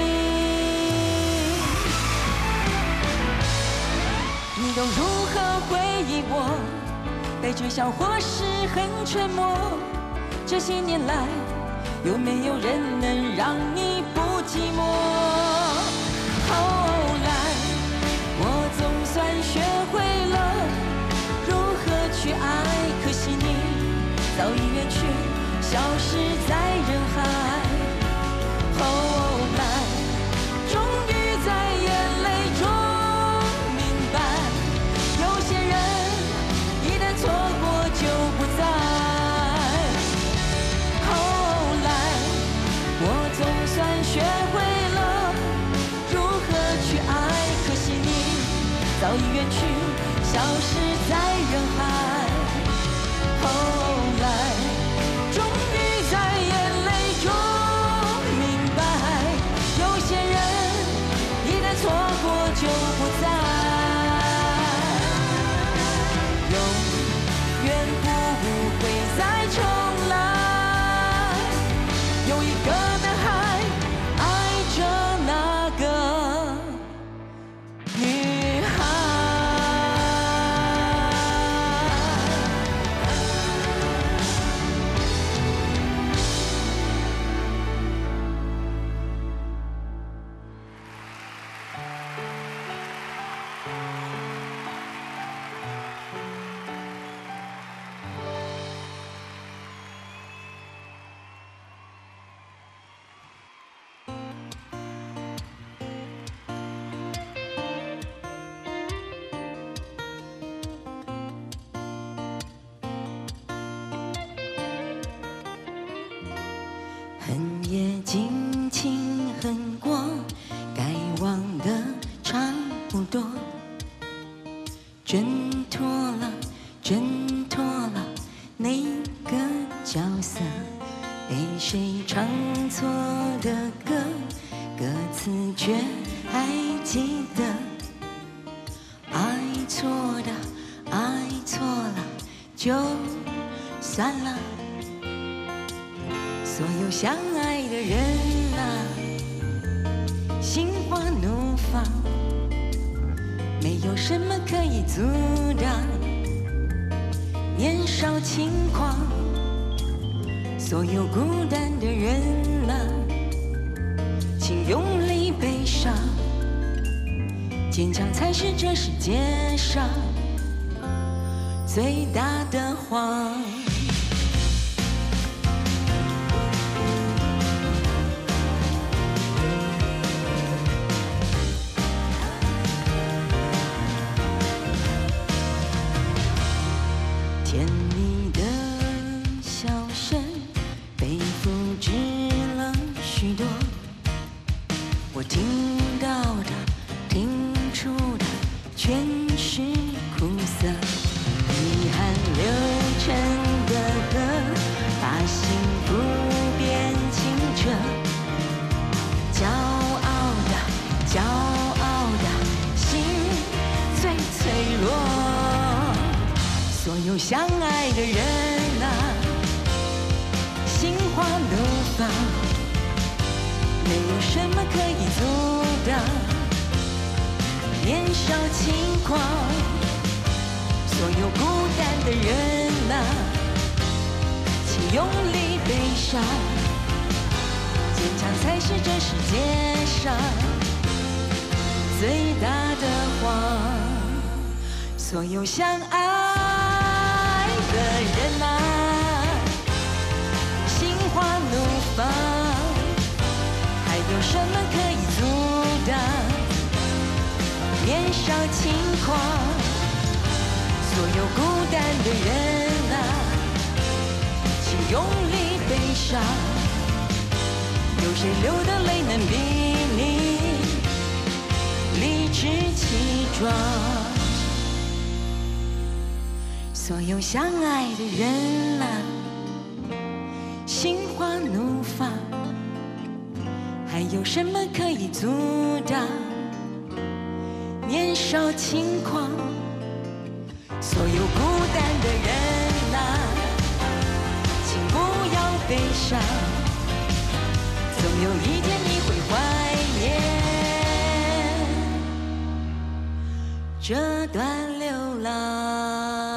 S12: 你都如何回忆我？带着笑或是很沉默？这些年来，有没有人能让你不寂寞？后来，我总算学会了如何去爱，可惜你早已远去，消失在人海。后来，终于在眼泪中明白，有些人一旦错过就不再。总算学会了如何去爱，可惜你早已远去，消失在人海。后来，终于在眼泪中明白，有些人一旦错过就不再，永远不会再重来。有一个男孩爱着那个女孩。恨也尽情恨过，该忘的差不多。挣脱了那个角色，被谁唱错的歌，歌词却还记得。爱错了就算了。所有相爱的人啊，心花怒放，没有什么可以阻挡年少轻狂。所有孤单的人啊， 用力悲伤，坚强才是这世界上最大的谎。甜蜜的笑声被复制了许多，我听到的、听出的全是苦涩。遗憾流成的河，把幸福变清澈。骄傲的心最脆弱。所有相爱的人啊，心花怒放，没有什么可以阻挡年少轻狂。所有孤单的人啊，请用力悲伤，坚强才是这世界上最大的谎。所有相爱的人啊，心花怒放，还有什么可以阻挡年少轻狂？所有孤单的人啊，请用力悲伤，有谁流的泪能比你理直气壮？所有相爱的人啊，心花怒放，还有什么可以阻挡年少轻狂？所有孤单的人啊，请不要悲伤，总有一天你会怀念这段流浪。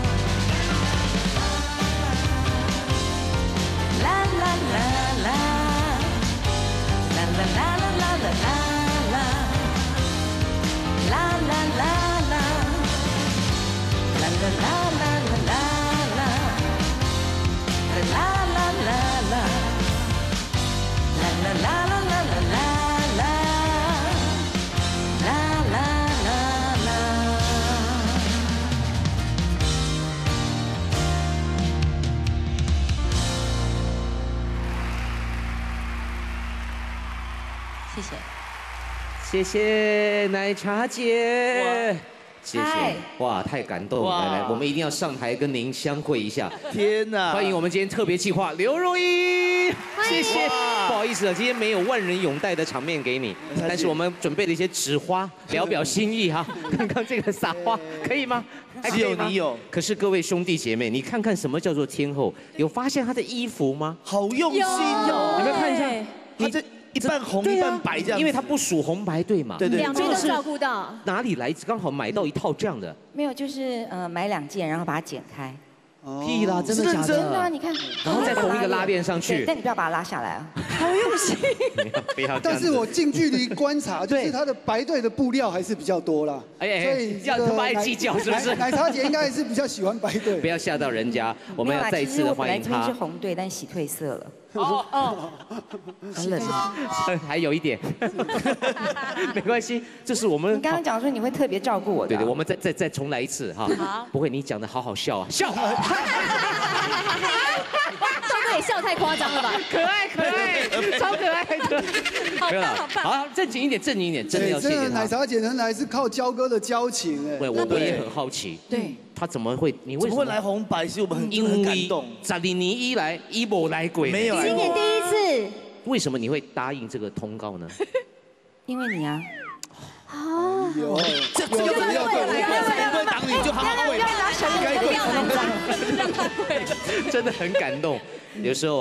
S12: 谢谢，
S4: 谢谢奶茶姐，谢谢，哇，太感动了！来来，我们一定要上台跟您相会一下。
S8: 天哪！
S4: 欢迎我们今天特别企划刘若英，谢谢。不好意思啊，今天没有万人拥戴的场面给你，但是我们准备了一些纸花，聊表心意哈。刚刚这个撒花可以吗？
S8: 只有你有。
S4: 可是各位兄弟姐妹，你看看什么叫做天后？有发现她的衣服吗？
S8: 好用心哦！
S4: 你们看一下，
S8: 你这。一半红一半白这样，
S4: 因为它不属红白队嘛，
S8: 对对，
S2: 两边都照顾到。
S4: 哪里来？刚好买到一套这样的？
S5: 没有，就是买2件，然后把它剪开。
S4: 屁啦，真的假的？
S5: 真的，你看。
S4: 然后再缝一个拉链上去。
S5: 但你不要把它拉下来啊。
S2: 好用心。
S4: 不要。
S6: 但是我近距离观察，就是它的白队的布料还是比较多啦。所以
S4: 要不爱计较是不是？
S6: 奶茶姐应该还是比较喜欢白队。
S4: 不要吓到人家，我们要再一次的欢迎她。
S5: 其实我本来这边是红队，但洗褪色了。
S2: 哦，
S5: 很冷啊，
S4: 还有一点，没关系，这是我们。
S5: 你刚刚讲说你会特别照顾我的。
S4: 对对，我们再重来一次哈。
S2: 好。
S4: 不会，你讲的好好笑啊，笑。
S2: 豆哥也笑太夸张了吧？
S4: 可爱，超可爱的。没有了，好，正经一点，真的要谢谢他。
S6: 奶茶姐原来是靠焦哥的交情哎。
S4: 对，我也很好奇。
S5: 对。
S4: 他怎么会？你为什么
S8: 会来红白？其实我们很感动。
S4: 10年以来，一无来过。
S8: 没有。
S2: 今年第一次。
S4: 为什么你会答应这个通告呢？
S5: 因为你啊。
S2: 哦。
S8: 这个要挡你就好好跪。
S2: 不要拦着，
S4: 真的很感动。有时候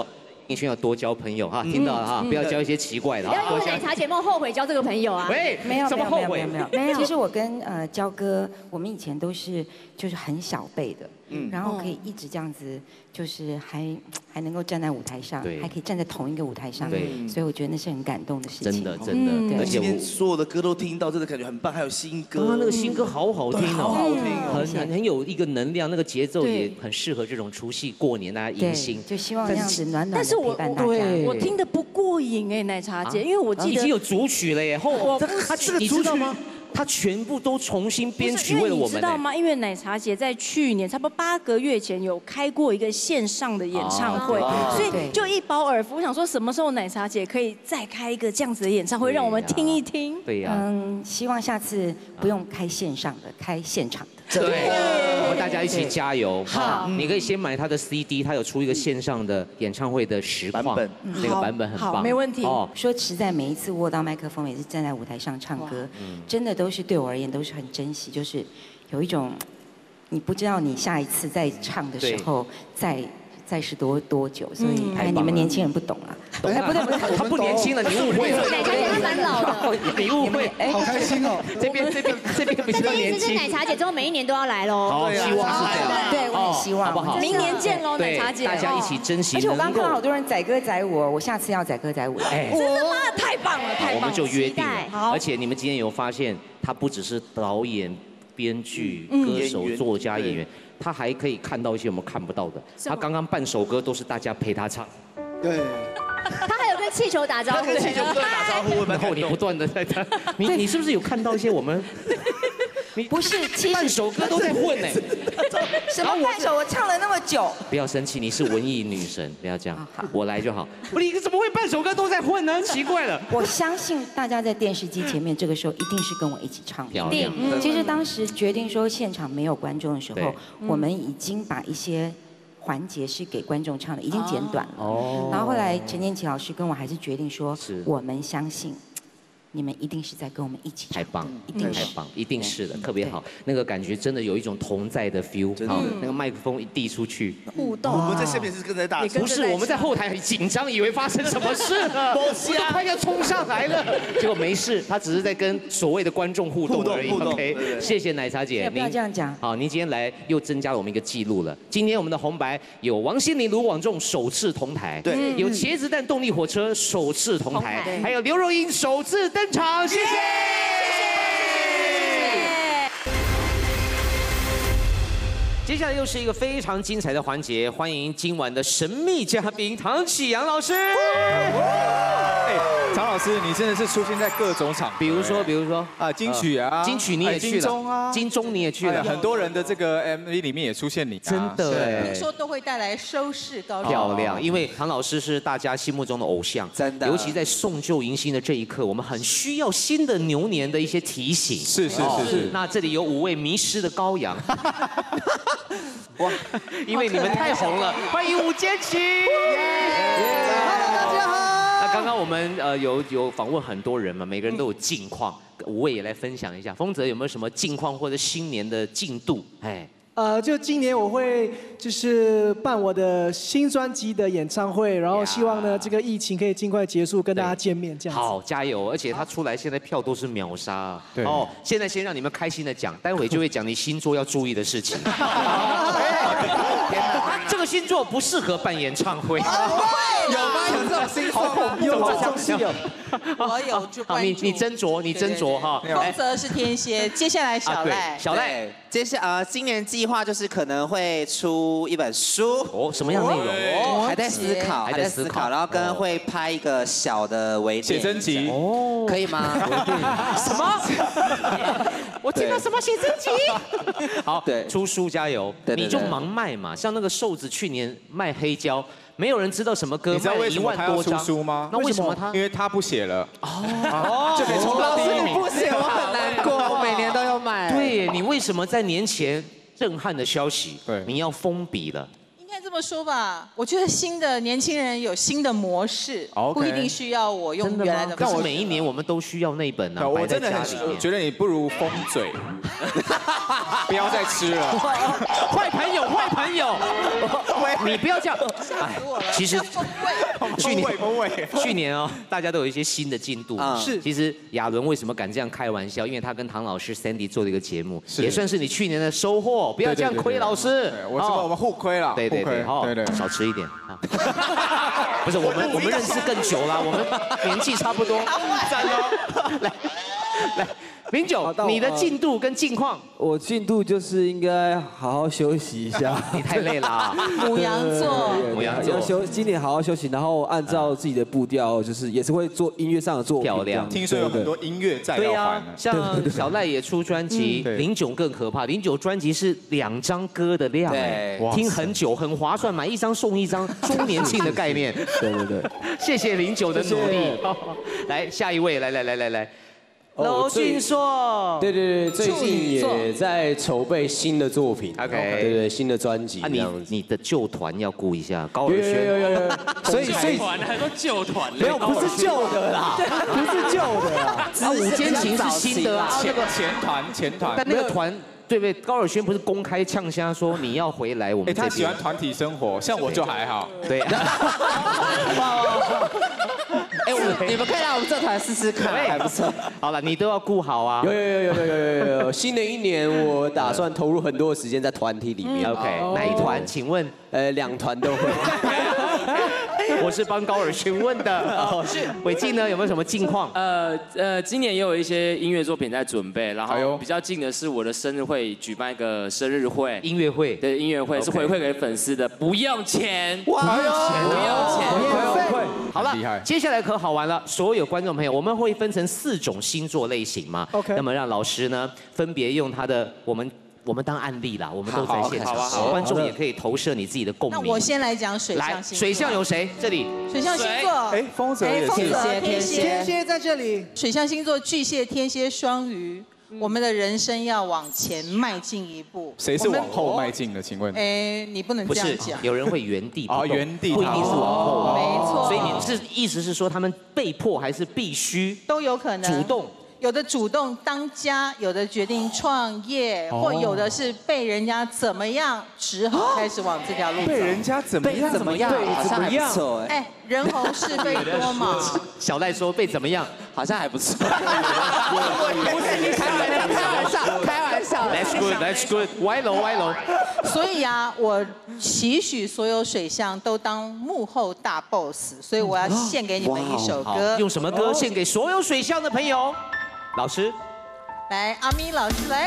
S4: 一圈要多交朋友哈，听到了哈，不要交一些奇怪的哈。
S2: 要奶茶姐梦后悔交这个朋友啊？
S4: 喂，
S5: 没有
S4: 什么后悔？
S5: 没有。其实我跟焦哥，我们以前都是就是很小辈的，然后可以一直这样子，就是还能够站在舞台上，还可以站在同一个舞台上，所以我觉得那是很感动的事情。
S4: 真的，
S8: 而且今天所有的歌都听到，真的感觉很棒，还有新歌。
S4: 刚刚那个新歌好好听哦，
S8: 好听哦，
S4: 很有一个能量，那个节奏也很适合这种除夕过年大家迎新。
S5: 就希望这样子暖暖的陪伴大家。
S7: 我听得不过瘾哎，奶茶姐，因为我记得
S4: 已经有主曲了耶，你知道吗？他全部都重新编曲为了我们，
S7: 你知道吗？因为奶茶姐在去年差不多8个月前有开过一个线上的演唱会，所以就一饱耳福。我想说，什么时候奶茶姐可以再开一个这样子的演唱会，让我们听一听？
S4: 对呀，
S5: 希望下次不用开线上的，开现场的。
S4: 对，我们大家一起加油。好，你可以先买他的 CD， 他有出一个线上的演唱会的实况，那个版本很棒，
S7: 没问题。
S5: 说实在，每一次握到麦克风，也是站在舞台上唱歌，真的都是对我而言都是很珍惜，就是有一种你不知道你下一次再唱的时候再是多久，所以你们年轻人不懂啊。
S4: 不对，他不年轻了，你误会了。
S2: 奶茶姐是蛮老的，
S4: 你误会。
S6: 好开心哦，
S4: 这边比较年轻。
S2: 意思是奶茶姐之后每一年都要来喽。
S4: 好，希望是这样。
S5: 对，我很希望，
S4: 好不好？
S7: 明年见喽，奶茶姐。
S4: 大家一起珍惜。
S5: 而且我刚看到好多人载歌载舞，我下次要载歌载舞。
S7: 真的吗？太棒了，太棒了！
S4: 我们就约定了。而且你们今天有发现，他不只是导演、编剧、歌手、作家、演员。他还可以看到一些我们看不到的。他刚刚半首歌都是大家陪他唱。
S6: 对。
S2: 他还有跟气球打招呼。
S8: 他跟气球打招呼，
S4: 然后你不断的在他，你是不是有看到一些我们？
S5: 不是，
S4: 半首歌都在混呢。
S5: 什么半首？我唱了那么久。
S4: 不要生气，你是文艺女神，不要这样，我来就好。你怎么会半首歌都在混呢？奇怪了。
S5: 我相信大家在电视机前面，这个时候一定是跟我一起唱的。其实当时决定说现场没有观众的时候，我们已经把一些环节是给观众唱的，已经剪短了。然后后来陈建奇老师跟我还是决定说，我们相信。你们一定是在跟我们一起唱，
S4: 太棒，一定太棒，一定是的，特别好，那个感觉真的有一种同在的 feel， 好，那个麦克风一递出去，
S7: 互动。
S8: 我们在下面是跟在大，
S4: 不是我们在后台很紧张，以为发生什么事了，我都快要冲上来了，结果没事，他只是在跟所谓的观众互动而已。OK， 谢谢奶茶姐，
S5: 不要这样讲。
S4: 好，您今天来又增加了我们一个记录了。今天我们的红白有王心凌、卢广仲首次同台，对，有茄子蛋动力火车首次同台，还有刘若英首次登场，谢谢。接下来又是一个非常精彩的环节，欢迎今晚的神秘嘉宾唐启阳老师。
S11: 唐老师，你真的是出现在各种场合，
S4: 比如说
S11: 啊，金曲啊，
S4: 金曲你也去了，
S11: 金钟啊，
S4: 金钟你也去了，
S11: 很多人的这个 MV 里面也出现你，
S4: 真的哎，
S24: 听说都会带来收视高潮，
S4: 漂亮。因为唐老师是大家心目中的偶像，
S11: 真的，
S4: 尤其在送旧迎新的这一刻，我们很需要新的牛年的一些提醒。
S11: 是。
S4: 那这里有5位迷失的羔羊。哇，因为你们太红了，欢迎伍坚琪。
S6: 大家好。
S4: 那刚刚我们有访问很多人嘛，每个人都有近况，5位也来分享一下。丰泽有没有什么近况或者新年的进度？哎。
S13: 就今年我会就是办我的新专辑的演唱会，然后希望呢这个疫情可以尽快结束，跟大家见面这样子。
S4: 好，加油！而且他出来现在票都是秒杀。对。哦，现在先让你们开心的讲，待会就会讲你星座要注意的事情。这个星座不适合办演唱会。
S24: 有吗？有这种星座？
S13: 有这种星座。
S24: 我有去关注。
S4: 你斟酌哈。
S24: 丰泽是天蝎，接下来小赖。
S4: 小赖，
S14: 今年计划就是可能会出一本书
S4: 哦，什么样内容？
S14: 还在思考，然后跟会拍一个小的微电
S11: 写真集
S14: 哦，可以吗？
S4: 什么？我听到什么写真集？好，对，出书加油，你就盲卖嘛，像那个瘦子去年卖黑胶。没有人知道什么歌，
S11: 你知道为什么他要出书吗？
S4: 那为什么他？
S11: 因为他不写了哦，就可以冲到第一名。
S14: 不写我很难过，我每年都要买。
S4: 对，你为什么在年前震撼的消息，你要封笔了？
S24: 应该这么么说吧，我觉得新的年轻人有新的模式，不一定需要我用原来的。
S4: 但我每一年我们都需要那本啊，
S11: 我真的很觉得你不如封嘴，不要再吃了。
S4: 坏朋友，坏朋友，你不要这样。哎，其实去年哦，大家都有一些新的进度。是，其实亚伦为什么敢这样开玩笑？因为他跟唐老师 Sandy 做了一个节目，也算是你去年的收获。不要这样亏老师，
S11: 我们互亏了。
S4: 对，少吃一点。不是我们认识更久了，我们年纪差不多。赞哦，来。明九，你的进度跟近况？
S1: 我进度就是应该好好休息一下。
S4: 你太累了。
S24: 牡羊座，
S1: 今年好好休息，然后按照自己的步调，就是也是会做音乐上的作品。
S4: 漂亮，
S11: 听说有很多音乐在。
S4: 对呀，像小赖也出专辑，09更可怕，09专辑是2张歌的量，听很久，很划算，买1张送1张，周年庆的概念。
S1: 对。
S4: 谢谢09的努力。来，下一位，来。娄俊硕，
S1: 对，最近也在筹备新的作品
S4: ，OK，
S1: 对，新的专辑。
S4: 你的旧团要顾一下，高尔宣，
S1: 有，所以
S22: 团还说旧团，
S1: 没有，不是旧的啦，不是旧的啦，
S4: 午间情是新的啊，
S11: 前团，
S4: 但那个团。对不对？高尔宣不是公开呛虾说你要回来我们这边。
S11: 他喜欢团体生活，像我就还好。
S4: 对。
S1: 你们可以来我们这团试试看，还不错。
S4: 好了，你都要顾好啊。
S1: 有。新的一年我打算投入很多的时间在团体里面。
S4: OK， 哪一团？请问
S1: ？2团都会。
S4: 我是帮高尔询问的。是。伟晋呢？有没有什么近况？
S15: 今年也有一些音乐作品在准备，然后比较近的是我的生日会举办一个生日会，
S4: 音乐会。
S15: 对，音乐会是回馈给粉丝的，不用钱。
S4: 不用钱。好了，接下来可好玩了，所有观众朋友，我们会分成4种星座类型嘛。OK。那么让老师呢，分别用他的我们当案例啦，我们都在现场，观众也可以投射你自己的共鸣。
S24: 那我先来讲水象星座。
S4: 水象有谁？这里。
S24: 水象星座。
S11: 丰泽也是。
S24: 天
S13: 蝎在这里。
S24: 水象星座巨蟹、天蝎、双鱼。我们的人生要往前迈进一步。
S11: 谁是往后迈进的？请问？
S24: 你不能这样讲。
S4: 有人会原地不动，
S11: 原地
S4: 不一定是往后。
S24: 没错。
S4: 所以你是意思是说他们被迫还是必须？
S24: 都有可能。
S4: 主动。
S24: 有的主动当家，有的决定创业，或有的是被人家怎么样，只好开始往这条路走。
S11: 被人家怎么样？
S1: 怎么样？
S24: 人红是非多嘛。
S4: 小赖说被怎么样，
S1: 好像还不错。
S24: 不是你开玩笑。
S4: That's good， 歪楼。
S24: 所以啊，我期许所有水象都当幕后大 boss， 所以我要献给你们一首歌。
S4: 用什么歌献给所有水象的朋友？老师，
S24: 来，阿咪老师来。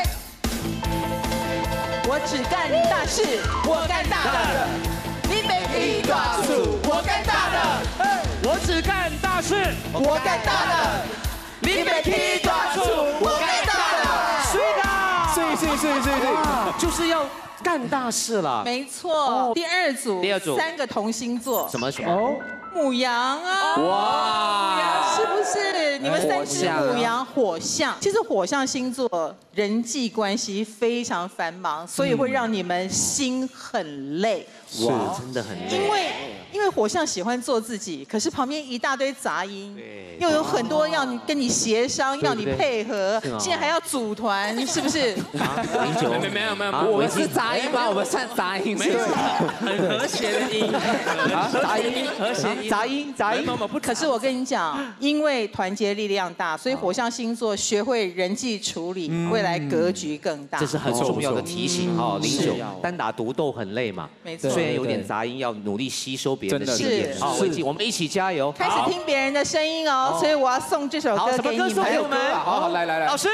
S24: 我只干大事，我干大的。你没屁大事，我干大的。
S4: 我只干大事，
S24: 我干大的。你没屁大事，我干大的。
S4: 对，就是要干大事了。
S24: 没错。第二组，3个同星座。
S4: 什么？
S24: 牡羊啊！哇，是不是？你们3只牡羊火象，其实火象星座人际关系非常繁忙，所以会让你们心很累。
S4: 哇，真的很
S24: 累。因为火象喜欢做自己，可是旁边一大堆杂音，又有很多要你跟你协商，要你配合，现在还要组团，是不是？
S15: 没有，
S1: 我们是杂音吗？我们算杂音，
S15: 没有，很和谐的音。
S24: 杂音。可是我跟你讲，因为团结力量大，所以火象星座学会人际处理，未来格局更大。
S4: 这是很重要的提醒哈。09单打独斗很累嘛，
S24: 没错。
S4: 虽然有点杂音，要努力吸收别人的信念。好，我们一起加油。
S24: 开始听别人的声音哦，所以我要送这首歌给你们。
S4: 好，来，老师。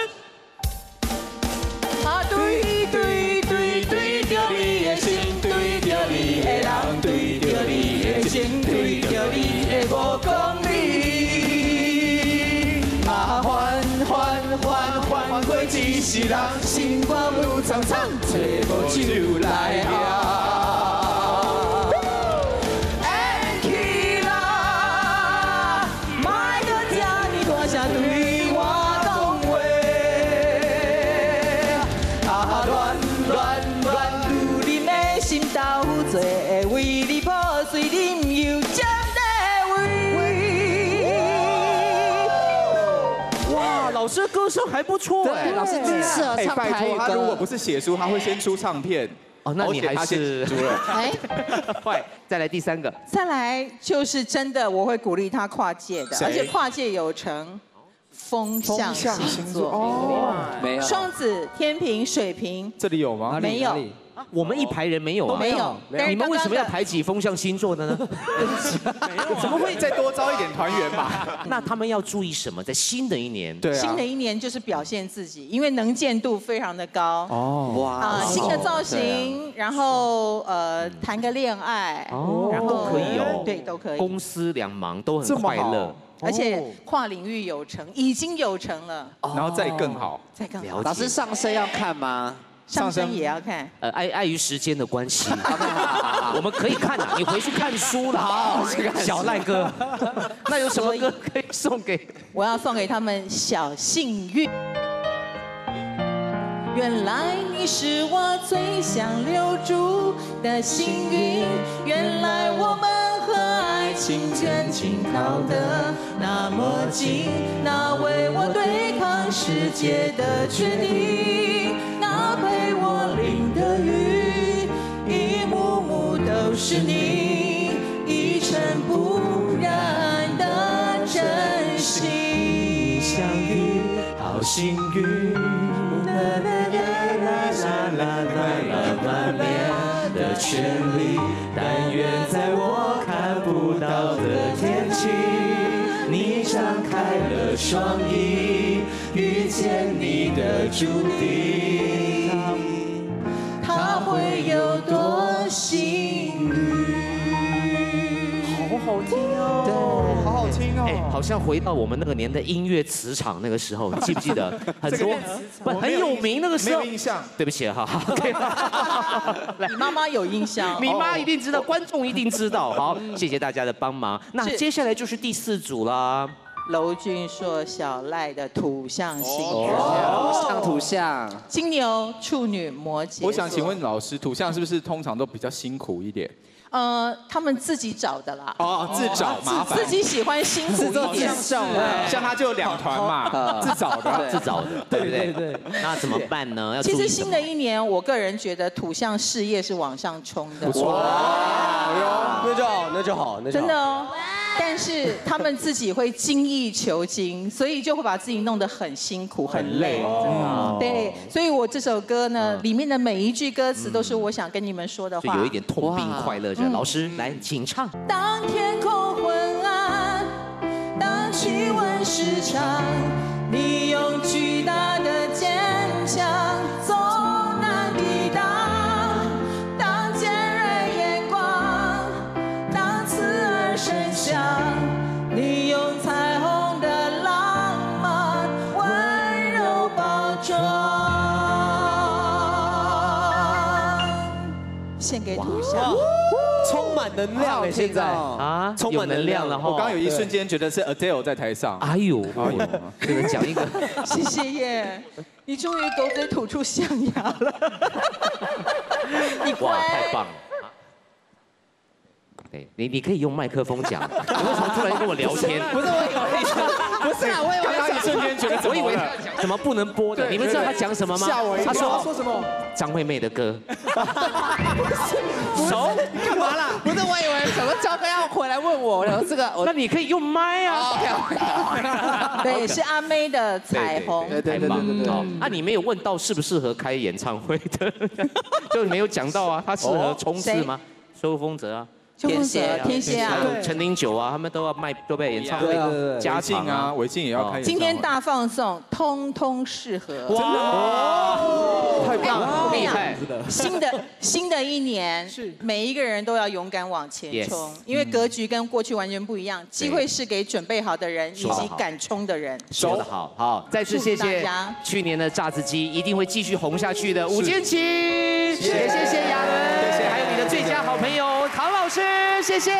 S24: 对着你的心，对着你的人，对着你的情，对着你的无讲理。反过一世人，心肝有苍苍，找无酒来喝。
S4: 歌声还不错哎，
S11: 老师
S4: 适合唱
S11: 拜托，他
S4: 台语歌。
S11: 如果不是写书，他会先出唱片。
S4: 哦，那你还是
S11: 主任。
S24: 哎，
S4: 快，再来第3个。
S24: 再来就是真的，我会鼓励他跨界的，而且跨界有成。风象星座
S11: 哦，
S1: 没有。
S24: 双子、天秤、水瓶，
S11: 这里有吗？
S24: 没有。
S4: 我们一排人没有啊，
S24: 没有。
S4: 你们为什么要排挤风象星座的呢？
S11: 怎么会再多招一点团员吧？
S4: 那他们要注意什么？在新的一年，
S11: 对啊，
S24: 新的一年就是表现自己，因为能见度非常的高。
S11: 哦，
S24: 哇，新的造型，然后谈个恋爱，
S4: 然后都可以哦，
S24: 对，都可以。
S4: 公私两忙都很快乐。
S24: 而且跨领域有成，已经有成了，
S11: 然后再更好，
S24: 再更好。
S14: 老师上身要看吗？
S24: 上身也要看。
S4: 碍于时间的关系，我们可以看的，你回去看书了。好，小赖哥，那有什么歌可以送给？
S24: 我要送给他们小幸运。原来你是我最想留住的幸运，原来我们和爱情远近靠得那么近，那为我对抗世界的决定，那陪我淋的雨，一幕幕都是你，一尘不染的真心。
S3: 相遇好幸运，满面的绚丽，但愿在我看不到的天气，你张开了双翼，遇见你的注定，
S24: 他会有多幸运？
S3: 好好听哦，对，好好听哦。
S4: 哎，好像回到我们那个年的音乐磁场那个时候，你记不记得？很多不很有名那个时候。
S11: 没有印象。
S4: 对不起哈。
S24: 你妈妈有印象，
S4: 你妈一定知道，观众一定知道。好，谢谢大家的帮忙。那接下来就是第4组啦。
S24: 娄俊硕、小赖的土象星座，
S14: 像土象，
S24: 金牛、处女、摩羯。
S11: 我想请问老师，土象是不是通常都比较辛苦一点？
S24: 他们自己找的啦。
S11: 哦，自找麻烦。
S24: 自己喜欢辛苦一点。
S11: 像他就2团嘛，自找的，
S4: 自找的，对不对？对。那怎么办呢？
S24: 其实新的一年，我个人觉得土象事业是往上冲的。
S1: 不错。那就好，那就好，那就好。
S24: 真的哦。但是他们自己会精益求精，所以就会把自己弄得很辛苦、很累。对，所以我这首歌呢，里面的每一句歌词都是我想跟你们说的话。
S4: 就有一点痛并快乐着。老师来，请唱。
S24: 当天空昏暗，当气温失常，你用巨大的坚强总难抵挡。当尖锐眼光，当刺耳声响，你用彩虹的浪漫温柔包装。献给土象。
S1: 充满能量哎，现在
S4: 啊，
S1: 充满能量了哈。
S11: 我刚刚有一瞬间觉得是 Adele 在台上。
S4: 哎呦，这个讲一个，
S24: 谢谢耶，你终于狗嘴吐出象牙了，你乖。
S4: 哇，太棒了。对，你可以用麦克风讲。你为什么突然跟我聊天？
S1: 不是我以为，不是啊，我以为
S11: 刚刚一瞬间觉得，
S4: 我以为什么不能播的？你们知道他讲什么吗？
S1: 吓我一跳。他说什么？
S4: 张惠妹的歌。
S1: 熟？干嘛啦？不是，我以为什么焦哥要回来问我了，这个。
S4: 那你可以用麦啊。
S24: 对，是阿妹的彩虹。
S4: 对。好，那你没有问到适不适合开演唱会的，就没有讲到啊，他适合冲刺吗？周丰泽啊。
S24: 天蝎啊，
S4: 陈零九啊，他们都要被演唱会加场啊，
S11: 韦静也要开。
S24: 今天大放送，通通适合。
S4: 哇，
S11: 太棒了！
S24: 厉害！新的一年，每一个人都要勇敢往前冲，因为格局跟过去完全不一样。机会是给准备好的人以及敢冲的人。
S4: 说得好，好，再次谢谢去年的炸子鸡，一定会继续红下去的吴建琪，谢谢亚伦，谢谢，还有你的最佳好朋友唐老师。谢谢。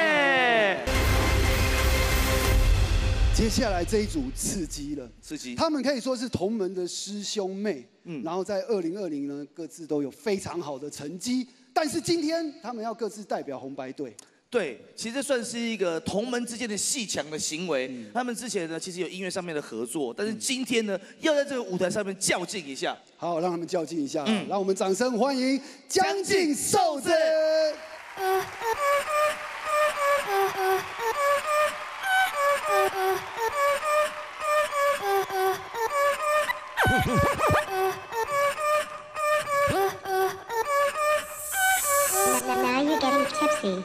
S6: 接下来这一组刺激了，
S8: 刺激。
S6: 他们可以说是同门的师兄妹，然后在2020呢，各自都有非常好的成绩。但是今天他们要各自代表红白队。
S8: 对，其实算是一个同门之间的戏强的行为。他们之前呢，其实有音乐上面的合作，但是今天呢，要在这个舞台上面较劲一下。
S6: 好，让他们较劲一下，让我们掌声欢迎将进瘦子。
S20: Now you're getting tipsy.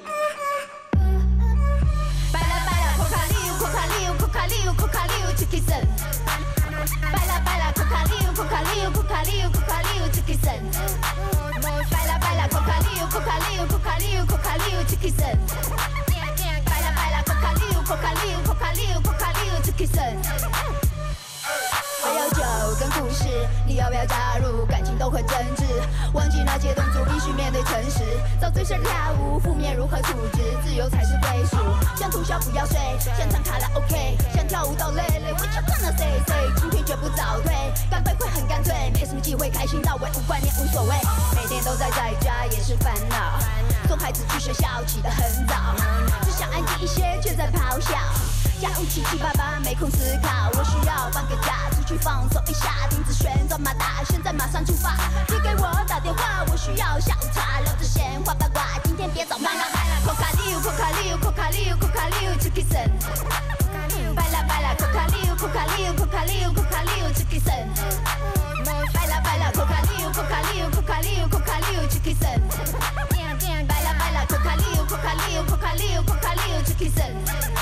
S12: Baila, baila, coca-liu, coca-liu, coca-liu, coca-liu, chiquisen. Baila, baila, coca-liu, coca-liu, coca-liu, coca-liu, chiquisen. Baila, baila, coca-liu, coca-liu, coca-liu, coca-liu, chiquisen. Baila, baila, coca-liu, coca-liu, coca-liu, coca-liu, chiquisen. 还有酒跟故事，你要不要加入？感情都很真挚，忘记那些动作，必须面对诚实。遭罪时跳舞，负面如何处置？自由才是归属。想通宵不要睡，想唱卡拉 OK， 想跳舞到累累。What you gonna say？ 今天绝不早退，干杯会很干脆，没什么机会，开心到位，无观念无所谓。每天都在家也是烦恼，送孩子去学校起得很早，只想安静一些，却在咆哮。家务七七八八，没空思考，我需要放个假，出去放松一下，停止旋转马达，现在马上出发。别给我打电话，我需要下午茶，聊着闲话八卦，今天别找妈妈。Coca-liu, coca-liu, coca-liu, coca-liu, chiquisen. Baila, baila, coca-liu, coca-liu, coca-liu, coca-liu, chiquisen. Baila, baila, coca-liu, coca-liu, coca-liu, coca-liu, chiquisen. Baila, baila, coca-liu, coca-liu, coca-liu, coca-liu, chiquisen.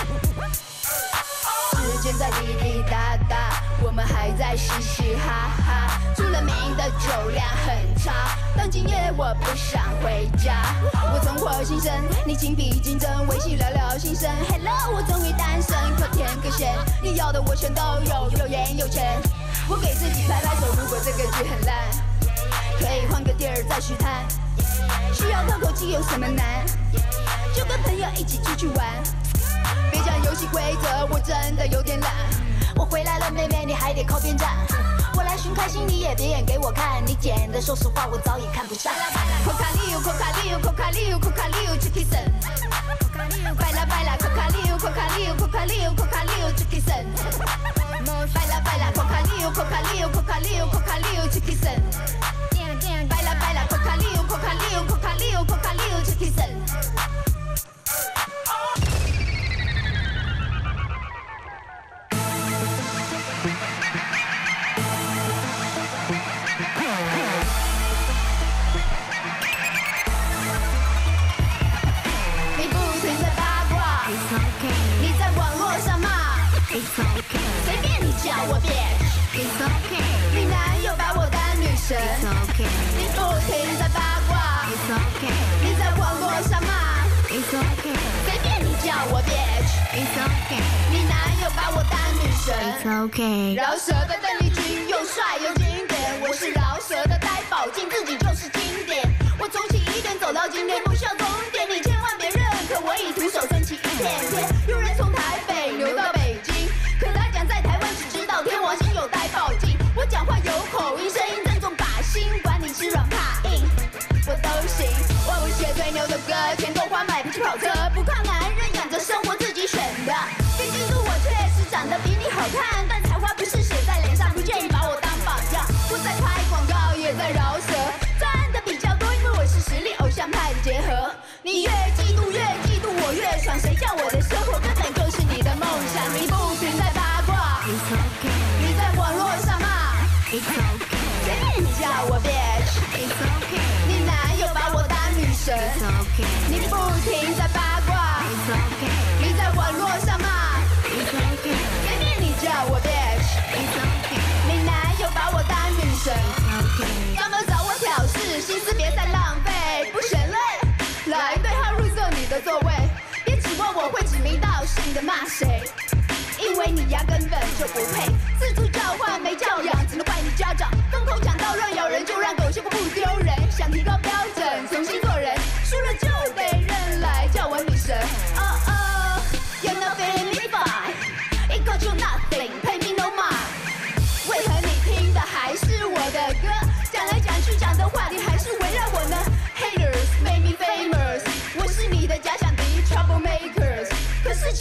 S12: 时间在滴滴答答，我们还在嘻嘻哈哈。出了名的酒量很差，但今夜我不想回家。我从火星生，你情比竞争，微信聊聊心声。Hello， 我终于单身，可甜可咸，你要的我全都有，有颜有钱。我给自己拍拍手，如果这个剧很烂，可以换个地儿再续摊。需要透口气有什么难？就跟朋友一起出去玩。别讲游戏规则，我真的有点懒。我回来了，妹妹，你还得靠边站。我来寻开心，你也别演给我看。你剪的，说实话，我早已看不上。Coca-liu, coca-liu, coca-liu, coca-liu, chiquisen. Baila, baila, coca-liu, coca-liu, coca-liu, coca-liu, chiquisen. Baila, baila, coca-liu, coca-liu, coca-liu, coca-liu, chiquisen. Baila, baila, coca-liu, coca-liu, coca-liu, coca-liu, chiquisen. 你不停在八卦，你在网络上骂，随便你叫我bitch，你男友把我当女神，你不停在八卦，你在网络上骂，随便你叫我bitch，你男友把我当女神，饶舌的邓丽君又帅又经典，我是饶舌的戴宝镜，自己就是经典。我从起点走到今天，不需要终点，你千万别认可我已徒手撑起一片天。有人从台北流到北京，可他讲在台湾只知道天王星有戴宝镜。我讲话有口音，声音正中靶心，管你吃软怕硬，我都行。我不写最牛的歌，钱够花买不起跑车，不靠男人养着生活自己选的。别嫉妒我确实长得比你好看，但才华不是写在脸上，不建议把我当榜样。我在拍广告，也在饶舌，赚的比较多，因为我是实力偶像派的结合。你越嫉妒我越爽，谁叫我的生活根本就是你的梦想。你不停在八卦，你在网络上骂，随便你叫我 bitch， 你男友把我当女神，你不停在八卦，你在网络上骂，随便你叫我 bitch， 你男友把我当女神，专门找我挑事，心思别再浪费，不嫌累，来对号入座你的座位，别指望我会指名道姓的骂谁，因为你呀根本就不配，四处叫唤没教养，只能怪你家长，风口讲到乱咬人，就让狗血不丢人，想提高标准，重新做人，输了就得认来叫我女神。You're not feeling me fine, it got you nothing, pay me no mind。为何你听的还是我的歌？讲来讲去讲的话题还是围绕我呢 ？Haters make me famous， 我是你的假想敌。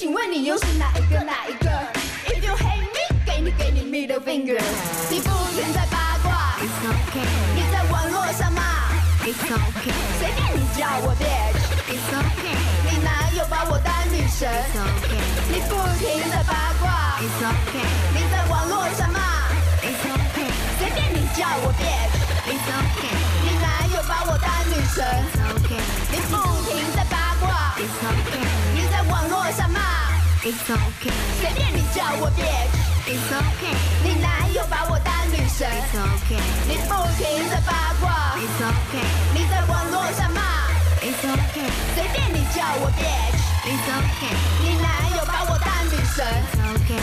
S16: 请问你又是哪一个？If you hate me， 给你 middle finger。你不停在八卦， It's okay。你在网络上骂， It's okay。随便你叫我 bitch，It's okay。你哪有把我当女神 ，It's okay。你不停在八卦 ，It's okay。你在网络上骂 ，It's okay。随便你叫我 bitch，It's okay。你哪有把我当女神 ，It's okay。你不停在八卦 ，It's okay。你在网络上骂 ，It's okay。随便你叫我 bitch，It's okay。你哪有把我当女神 ，It's okay。你不停在八卦 ，It's okay。你在网络上骂 ，It's okay。随便你叫我 bitch，It's okay。你哪有把我当女神 ，It's okay。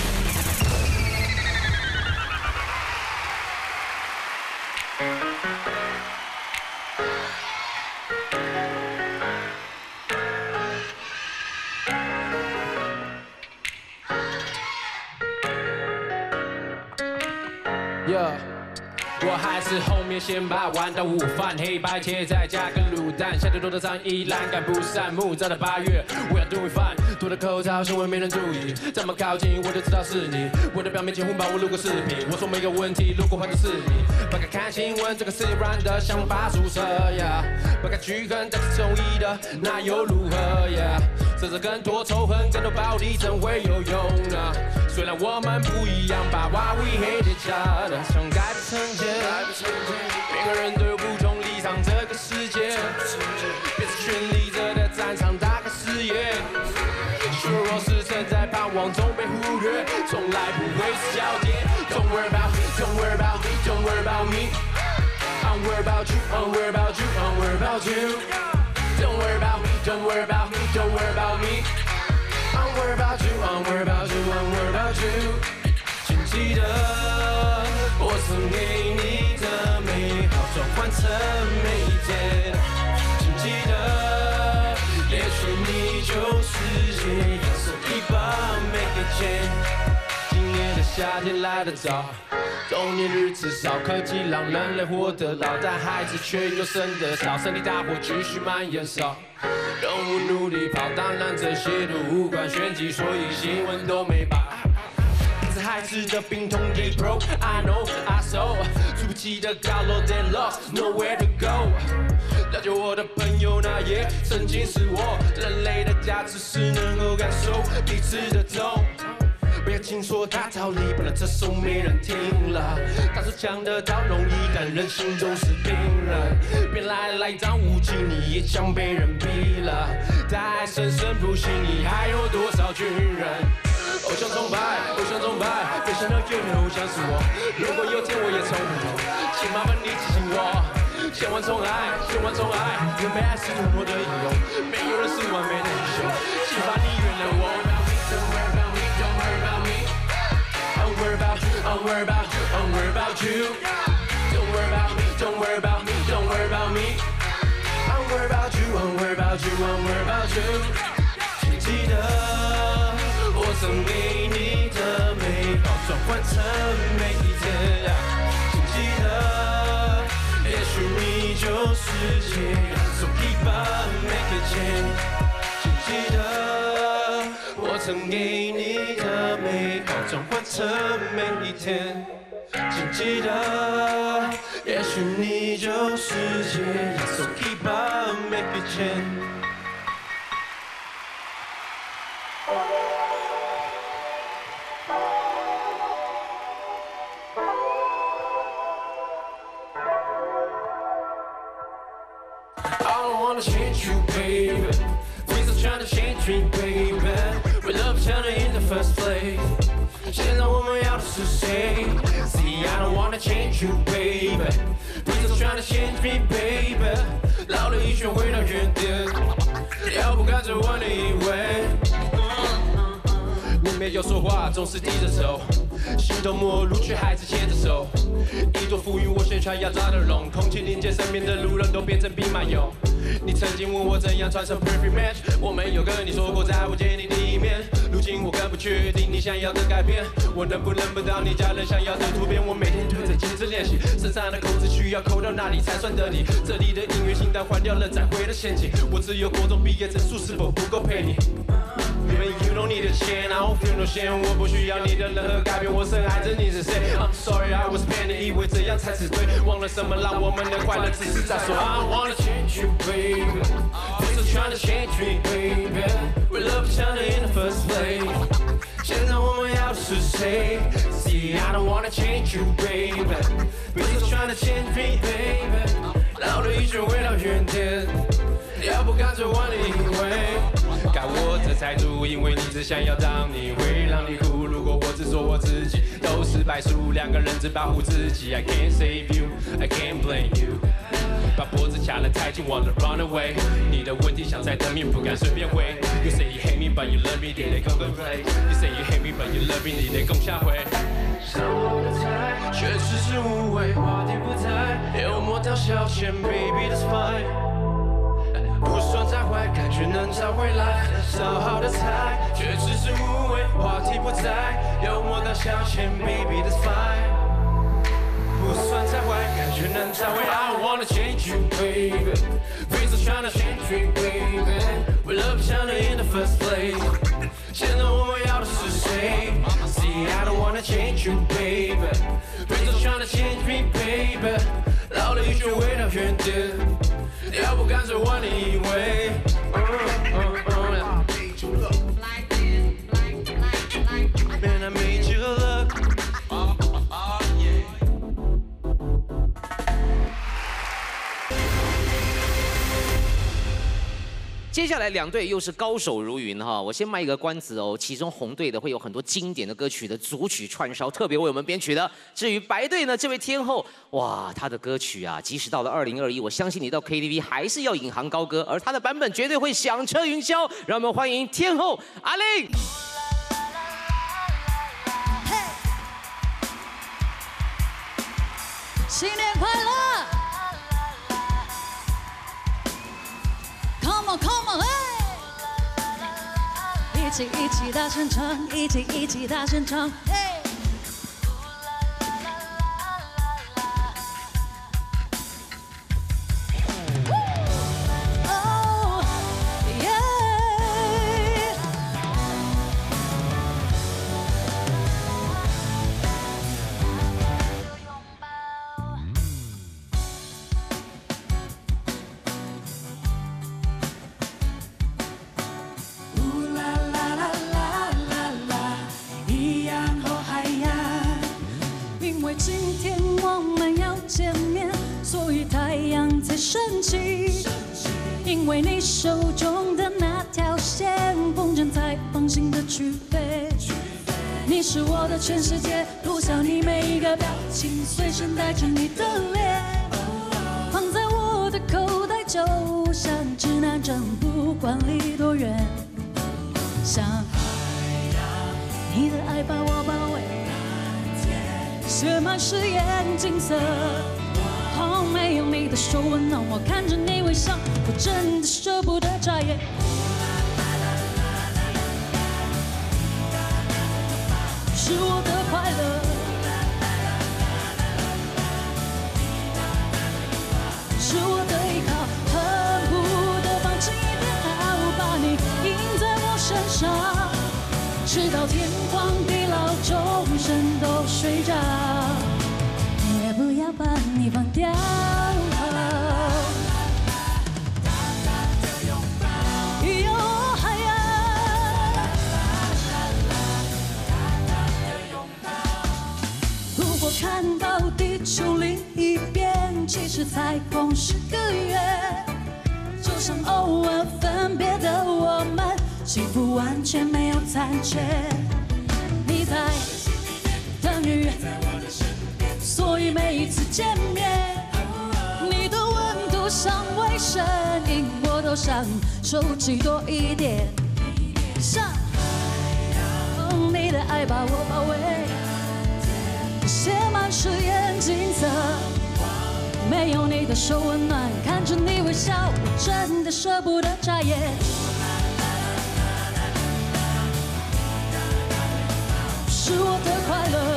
S17: 我还是后面先把玩到午饭，黑白切再加个卤蛋，夏天多的脏衣栏杆不散，木造的8月，我要doing fine，多的口罩新闻没人注意，这么靠近我就知道是你，我的表面几乎把我录过视频，我说没有问题，如果换的是你，不敢看新闻，这个世界乱的像把宿舍呀，不敢去跟但是中意的那又如何呀？甚至更多仇恨，更多暴力，怎会有用呢？虽然我们不一样，But why we hate each other？ 想改变成见，每个人都有不同立场，这个世界，别是权力者的战场，打开视野。虚弱是正在盼望中被忽略，从来不会是焦点。Don't worry about me, don't worry about me, don't worry about me. I'm worried about you, I'm worried about you, I'm worried about you. Don't worry about me, don't worry about me, don't worry about me. I'm worried about you, I'm worried about you, I'm worried about you. 请记得我曾给你的美好转换成每一天。请记得，也许你就是解药，So keep on making change。今年的夏天来得早。冬年日子少，科技让人类活得老，但孩子却又生得少，森林大火继续蔓延烧。动物努力跑，当然这些都无关玄机，所以新闻都没报。孩子的病痛也 broke, I know, I saw， 出不起的高楼 they lost, nowhere to go。了解我的朋友，那也曾经是我。人类的价值是能够感受彼此的痛。不要轻说他逃离，不然这首没人听了。他说讲得到容易，但人心都是冰冷。别来一张武器，你也将被人逼了。他还生生不息，你还有多少军人？偶像崇拜，偶像崇拜，没想到有人偶像是我。如果有天我也成红头，请麻烦你提醒我，千万宠爱，千万宠爱，原本爱是多么的英勇，没有人是完美的英雄，请把你原谅我。I'm worried about you, I'm worried about you, I'm worried about you. Don't worry about me, don't worry about me, don't worry about me. I'm worried about you, I'm worried about you, I'm worried about you. 请记得，我曾给你的美好转换成每一天。请记得，也许你就是解药 ，So keep on making change。请记得，我曾给你的美好转换成每一天。请记得，也许你就是解药 ，So keep on making change。Change you, baby. Please don't try to change me, baby. We love each other in the first place. 现在我们要的是谁 ？See, I don't wanna change you, baby. Please don't try to change me, baby. 绕了一圈回到原点，要不干脆问你以为。你没有说话，总是低着头，形同陌路却还是牵着手。一朵浮云，我宣传要抓得拢，空气凝结，身边的路人都变成兵马俑。你曾经问我怎样穿成 perfect match， 我没有跟你说过在我见你第一面。如今我更不确定你想要的改变，我能不能不到你家人想要的突变？我每天都在坚持练习，身上的扣子需要扣到哪里才算得体？这里的音乐清单换掉了，再回了陷阱。我只有国中毕业证书，是否不够配你？ 因为 you don't need a 钱 I don't feel no shame 我不需要你的任何改变我深爱着你是谁 I'm sorry I was pain 以为这样才是对忘了什么让我们的快乐只是在说 I wanna change you baby Please don't try to change me baby We love each other in the first place 现在我们要的是谁 See I don't wanna change you baby Please don't try to change me baby 老的一圈回到原点要不干脆忘了以为该我这态度因为你只想要当你会让你哭如果我只说我自己都是白输两个人只保护自己 I can't save you I can't blame you 把脖子卡得太紧 wanna run away 你的问题想再等你不敢随便回 You say you hate me but you love me 你得更play You say you hate me but you love me 你得更下回上我的菜却只是无谓话题不在幽默当消遣 baby that's fine 不算再坏感觉能找回来烧好的菜却只是无谓话题不在幽默当消遣 baby that's fine 不算再坏感觉能找回来 I wanna change you baby Please don't try to change me baby We love each other in the first place 现在我们要的是谁 See I don't wanna change you baby Please don't try to change me baby 老了一圈回到原点要不干脆忘了以为 Man I made you look
S4: 接下来两队又是高手如云哈，我先卖一个关子哦。其中红队的会有很多经典的歌曲的组曲串烧，特别为我们编曲的。至于白队呢，这位天后，哇，她的歌曲啊，即使到了2021，我相信你到 KTV 还是要引吭高歌，而她的版本绝对会响彻云霄。让我们欢迎天后阿令。
S9: 新年快乐！ Come on, come on, hey! 一起大声唱，一起大声唱，嘿！哦耶！今天我们要见面，所以太阳才升起。因为你手中的那条线，风筝才放心的去飞。你是我的全世界，录下你每一个表情，随身带着你的脸，放在我的口袋，就像指南针，不管离多远。像你的爱把我包围。 写满誓言金色，好没有你的手温暖我，看着你微笑，我真的舍不得眨眼。是我的快乐，是我的依靠，恨不得放弃一点爱，我把你印在我身上。 直到天荒地老，终身都睡着，也不要把你放掉。哟嗨呀！如果看到地球另一边，其实彩虹是个月，就像偶尔分别的我们。 幸福完全没有残缺，你在等于，所以每一次见面，你的温度像微声音，我都想手机多一点。像你的爱把我包围，写满誓言金色，没有你的手温暖，看着你微笑，我真的舍不得眨眼。 是我的快乐，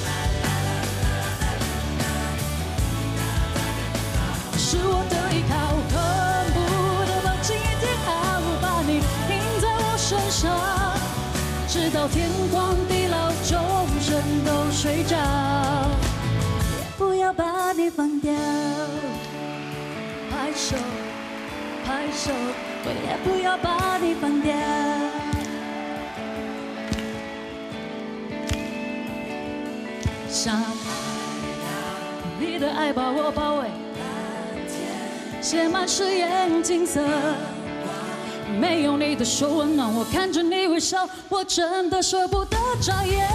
S9: 是我的依靠，恨不得放弃一点爱，我把你印在我身上。 直到天荒地老，众生都睡着，也不要把你放掉。拍手，拍手，我也不要把你放掉。沙滩，你的爱把我包围，写满誓言金色。没有你的手温暖，我看着你微笑，我真的舍不得眨眼。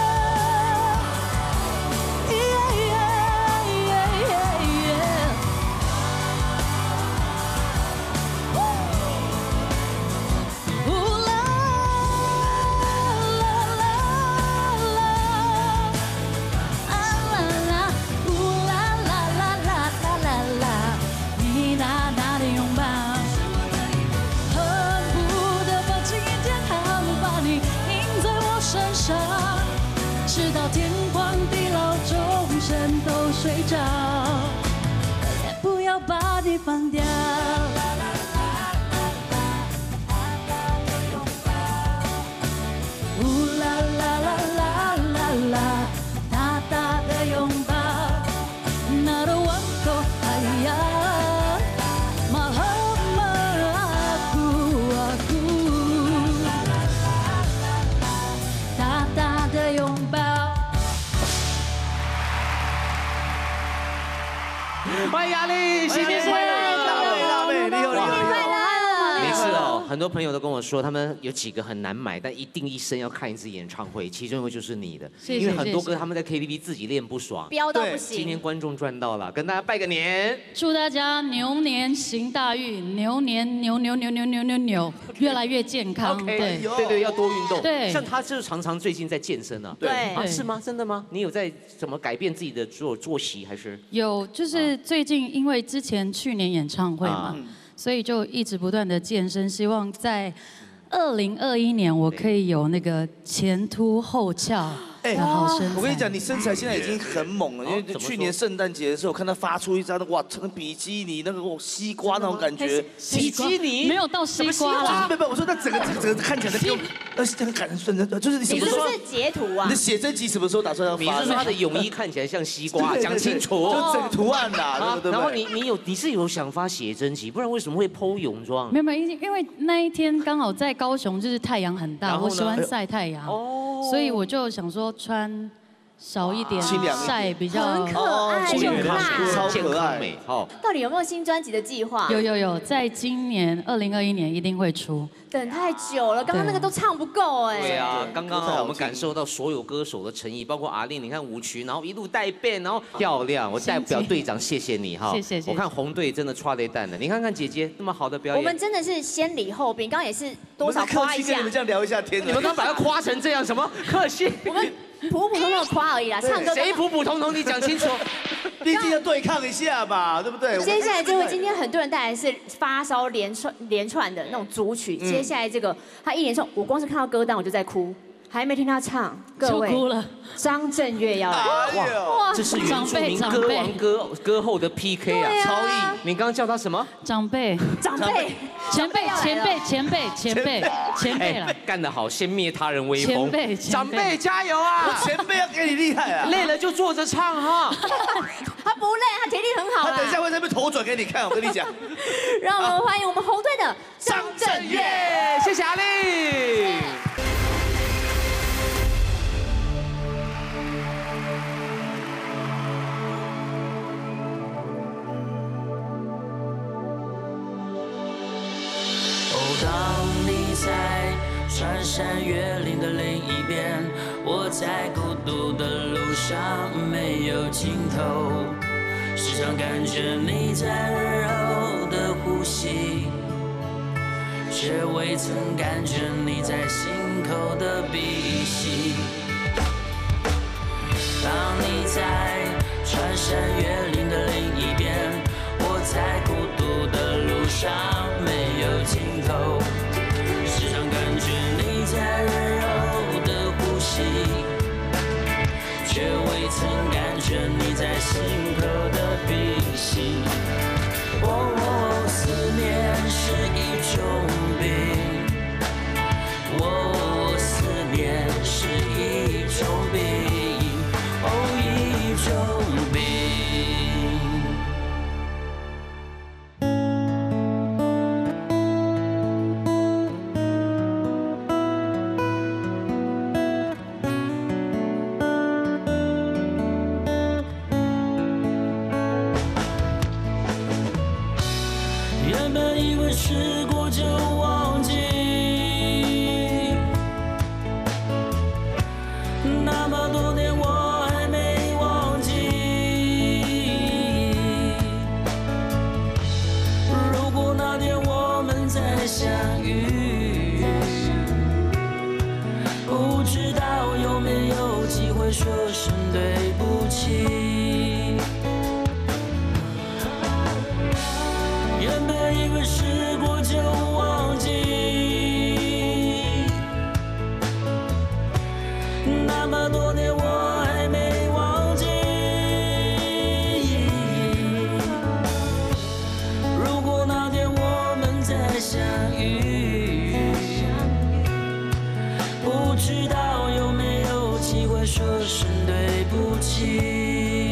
S9: 直到天荒地老，众生都睡着，也不要把你放掉。呜啦啦啦啦啦啦，大大的拥抱，那的问候，哎呀。
S4: 欢迎雅丽，新年快乐！
S8: 大妹，你好，你好。
S4: 每次哦，很多朋友都跟我说，他们有几个很难买，但一定一生要看一次演唱会，其中一个就是你的，因为很多歌他们在 KTV 自己练不爽，
S2: 飙到不行。
S4: 今年观众赚到了，跟大家拜个年，
S9: 祝大家牛年行大运，牛年牛，越来越健康。
S4: 对对对，要多运动。
S9: 对，
S4: 像他就是常常最近在健身啊。
S2: 对
S4: 啊，是吗？真的吗？你有在怎么改变自己的作息还是？
S9: 有，就是最近因为之前去年演唱会嘛。所以就一直不断的健身，希望在2021年我可以有那个前凸后翘的好身材。
S8: 我跟你讲，你身材现在已经很猛了，因为去年圣诞节的时候，看他发出一张哇，成比基尼那个西瓜那种感觉。
S9: 比基尼没有到西瓜啦。
S8: 不，我说那整个看起来很感顺的，就是你什么时候？
S2: 你是不是截图啊？
S8: 你的写真集什么时候打算要发？
S4: 你是说他的泳衣看起来像西瓜？讲清楚，
S8: 就整个图案啦，对不对？
S4: 然后你是有想发写真集，不然为什么会 po 泳装？
S9: 没有，因为那一天刚好在高雄，就是太阳很大，我喜欢晒太阳，所以我就想说穿少一点晒比较
S2: 很可爱，
S8: 超可爱
S4: 美。好，
S2: 到底有没有新专辑的计划？
S9: 有，在今年2021年一定会出。
S2: 等太久了，刚刚那个都唱不够哎。
S4: 对啊，刚刚我们感受到所有歌手的诚意，包括阿令，你看舞曲，然后一路带变，然后漂亮。我代表队长谢谢你哈，
S9: 谢谢。
S4: 我看红队真的刷雷蛋了，你看看姐姐那么好的表演。
S2: 我们真的是先礼后兵，刚刚也是多少夸一下。
S8: 跟你们这样聊一下天，
S4: 你们刚把他夸成这样，什么客气？
S2: 我们普普通通夸而已啦，唱歌。
S4: 谁普普通通？你讲清楚。
S8: 毕竟要对抗一下吧，对不对？
S2: 接下来这位今天很多人带来是发烧连串的那种组曲，接下来这个他一连串，我光是看到歌单我就在哭，还没听他唱，各位
S9: 哭了。
S2: 张震岳要来，
S4: 哇，这是原住民歌王歌后的 PK 啊，超毅，你刚刚叫他什么？
S9: 长辈，前辈了，
S4: 干得好，先灭他人威风，长辈加油啊！
S8: 我前辈要给你厉害啊！
S4: 累了就坐着唱哈。
S2: 他不累，他体力很好。
S8: 他等一下会在那边头转给你看，我跟你讲。
S2: 让我们欢迎我们红队的张震岳，
S4: 谢谢阿丽。
S10: 当你在穿山越岭的另一边，我在孤独的路上没有尽头，时常感觉你在温柔的呼吸，却未曾感觉你在心口的鼻息。当你在穿山越岭的另一边，我在孤独的路上没有尽头，时常感觉你在温柔的呼吸，却未曾感觉你在心口的鼻息。哦，思念是一种病，哦，思念试过就忘记，那么多年我还没忘记。如果那天我们再相遇，不知道有没有机会说声对不起。原本以为试过就忘记，那么多年我还没忘记。如果那天我们再相遇，不知道有没有机会说声对不起。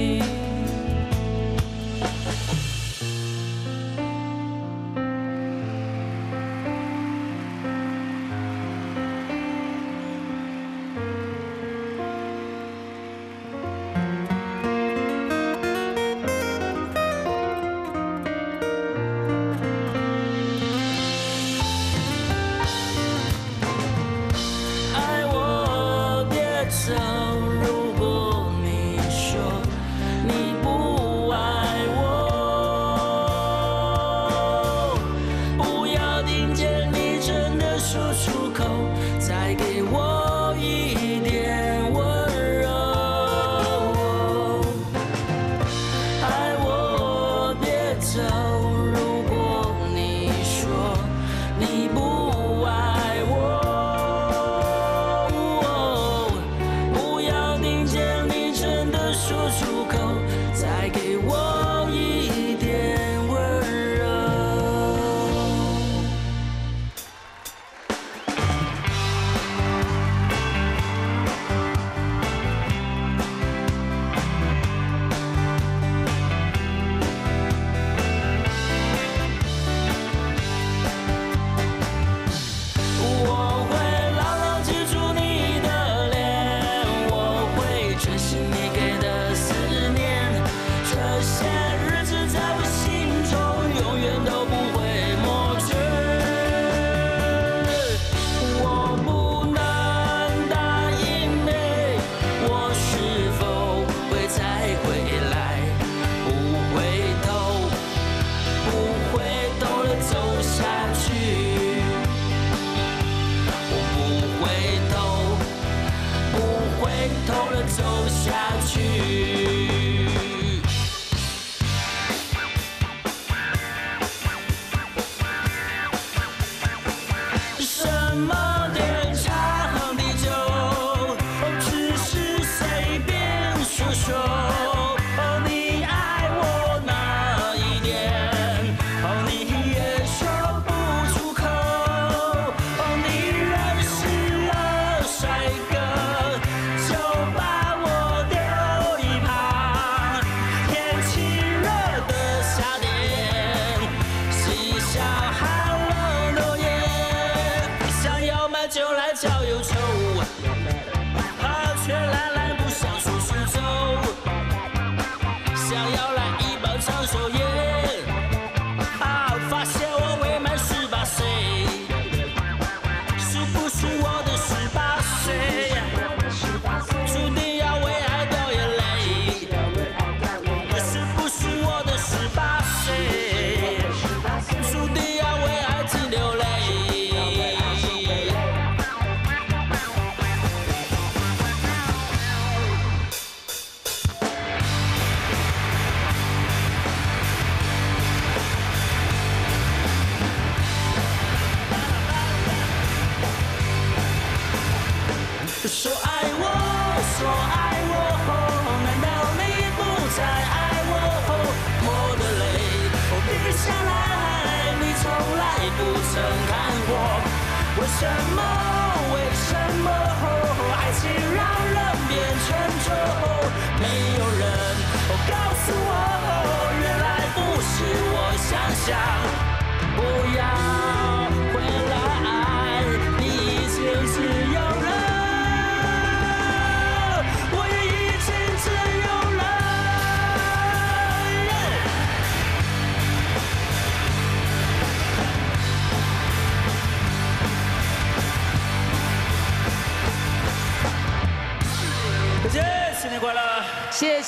S10: 爱我别走，如果你说你不爱我，不要听见你真的说出口，再给我一点温柔。爱我别走，如果你说你不爱我。不要听见你真的说出口，再给我一点温柔。我会牢牢记住你的脸，我会珍惜你给的思念，这些日子在我心中永远都不会抹去。我不能答应你，我是否会再回来？不回头，不回头的走下去。我不回头，不回头的走下去。什么天长地久，只是随便说说。你爱我哪一点，你也说不出口。你认识了帅哥，就把我丢一旁。天气热的夏天，嬉笑寒冷的夜，想要买就来浇忧愁，却懒懒不想说出走。想要来一包长寿烟，发现我未满18岁，是不是我的18岁注定要为爱掉眼泪？是不是我的18岁注定要为爱情流泪？说爱我，说爱我，难道你不再爱我？我的泪，闭下来，你从来不曾看过。为什么？为什么？爱情让人变成舟，没有人告诉我，原来不是我想象。不要回来，你已经自由了。我也已经自由了。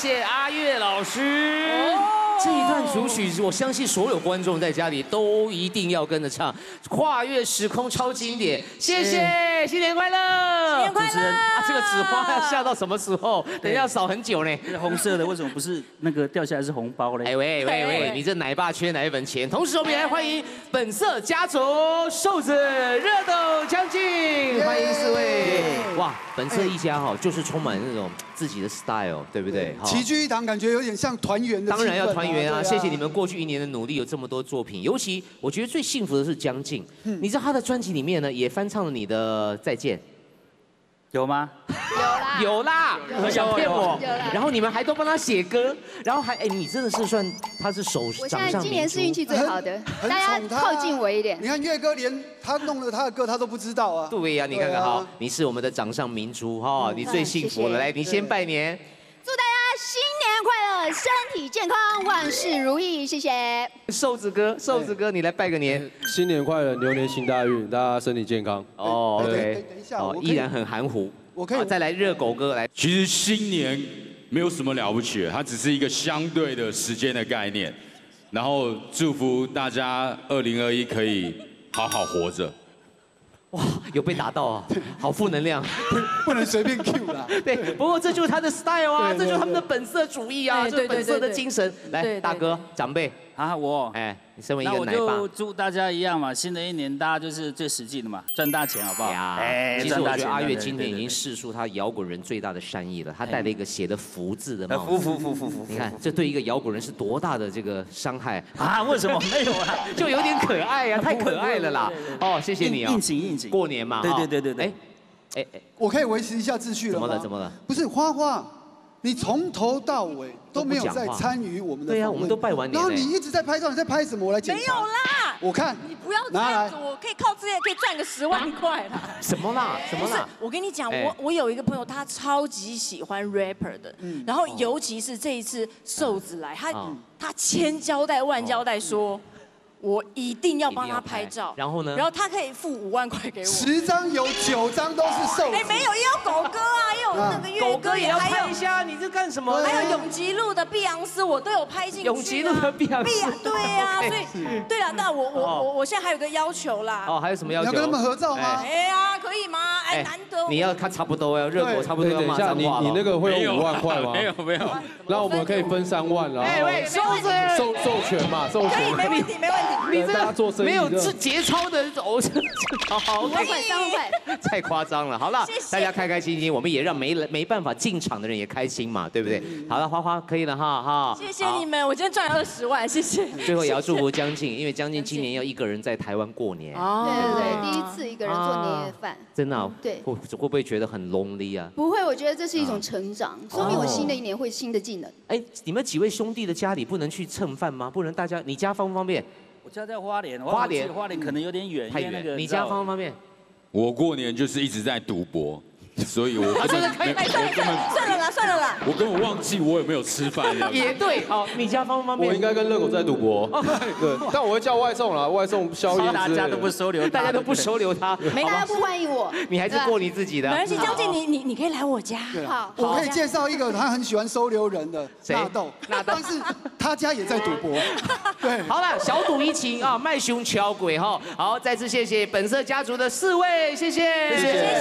S4: 谢阿月老师。这一段主曲，我相信所有观众在家里都一定要跟着唱，跨越时空超经典。谢谢，新年快乐！
S7: 新年快乐！
S4: 这个纸花要下到什么时候？等一下扫很久呢。
S18: 红色的为什么不是那个掉下来是红包嘞？
S4: 哎喂，你这奶爸缺奶粉钱。同时我们也来欢迎本色家族瘦子、热斗、将军，欢迎4位。哇，本色一家哈，就是充满那种自己的 style， 对不对？
S6: 齐聚一堂，感觉有点像团圆的。
S4: 当然要团圆啊！谢谢你们过去1年的努力，有这么多作品。尤其我觉得最幸福的是将进，你知道他的专辑里面呢也翻唱了你的《再见》，
S18: 有吗？
S4: 有啦，想骗我。
S20: 有啦
S4: 然后你们还都帮他写歌，然后还你真的是算他是手
S20: 我现
S4: 掌上
S20: 在今年是运气最好的，大家靠近我一点。
S6: 你看岳哥连他弄了他的歌他都不知道啊。
S4: 对呀，你看看哈，你是我们的掌上明珠哈，你最幸福了。来，你先拜年。
S20: 祝大家新年快乐，身体健康，万事如意，谢谢。
S4: 瘦子哥，你来拜个年。
S19: 新年快乐，牛年行大运，大家身体健康。
S4: 哦
S19: ，OK，
S6: 等一下，
S4: 依然很含糊。
S6: 我可以
S4: 再来热狗哥来。
S21: 其实新年没有什么了不起的，它只是一个相对的时间的概念。然后祝福大家2021可以好好活着。
S4: 哇，有被打到啊，好负能量，
S6: 不能随便 Q 啦。
S4: 对，不过这就是他的 style 啊，这就是他们的本色主义啊，这本色的精神。来，大哥长辈
S18: 啊，
S4: 你身为一个奶爸，
S18: 那我就祝大家一样嘛，新的一年大家就是最实际的嘛，赚大钱好不好？
S4: 其实我觉得阿月今天已经释出他摇滚人最大的善意了，他戴了一个写的福字的帽子。福，你看这对一个摇滚人是多大的这个伤害
S18: 啊？为什么没有啊？
S4: 就有点可爱呀，太可爱了啦。哦，谢谢你啊。
S18: 应景。
S4: 过年嘛。对。哎，
S6: 我可以维持一下秩序了吗？
S4: 怎么了？
S6: 不是花花。你从头到尾都没有在参与我们的访问。
S4: 对呀，我们都拜完年。
S6: 然后你一直在拍照，你在拍什么？我来检查。
S7: 没有啦，
S6: 我看。
S7: 你不要这样子，我可以靠这些可以赚个10万块啦。
S4: 什么啦？
S7: 不是，我跟你讲，我有一个朋友，他超级喜欢 rapper 的，然后尤其是这一次瘦子来，他千交代万交代说。我一定要帮他拍照，
S4: 然后呢？
S7: 然后他可以付5万块给我。
S6: 10张有9张都是瘦子。
S7: 没有，也有狗哥啊，也有那个
S4: 狗哥也要拍一下，你这干什么？
S7: 还有永吉路的碧昂斯，我都有拍进去。
S4: 永吉路的碧昂斯。
S7: 对呀，所以对了，那我现在还有个要求啦。
S4: 哦，还有什么要求？
S6: 你要跟他们合照吗？
S7: 哎呀，可以吗？哎，难得。
S4: 你要看差不多要热狗差不多要马上
S19: 画了。你那个会有5万块吗？
S21: 没有。
S19: 那我们可以分3万了。
S4: 喂，瘦子，
S19: 授权嘛，授权。
S7: 可以，没问题。
S4: 你这个没有节操的偶像，好，3万块，太夸张了。好了，大家开开心心，我们也让没办法进场的人也开心嘛，对不对？好了，花花可以了哈。
S7: 谢谢你们，我今天赚了20万，谢谢。
S4: 最后也要祝福将进，因为将进今年要一个人在台湾过年。
S20: 对，第一次一个人做年夜饭。
S4: 真的？
S20: 对。
S4: 会不会觉得很 lonely 啊？
S20: 不会，我觉得这是一种成长，说明我新的一年会新的技能。
S4: 哎，你们几位兄弟的家里不能去蹭饭吗？不能大家，你家方不方便？
S18: 我家在花莲，
S4: 花莲
S18: 可能有点远，
S4: 太远。你家方不方便？
S21: 我过年就是一直在赌博，所以我
S7: 算了啦，
S21: 我根本忘记我有没有吃饭。
S4: 也对，好，你家方不方便？
S19: 我应该跟热狗在赌博。对，但我会叫外送啦，外送宵夜。
S18: 大家都不收留，
S4: 大家都不收留他，
S20: 大家不欢迎我。
S4: 你还是过你自己的。
S7: 没关系，将近你可以来我家。
S20: 好，
S6: 我可以介绍一个他很喜欢收留人的纳豆，但是他家也在赌博。对，
S4: 好了，小赌怡情啊，卖熊敲鬼哈。好，再次谢谢本色家族的4位，谢谢
S7: 你们，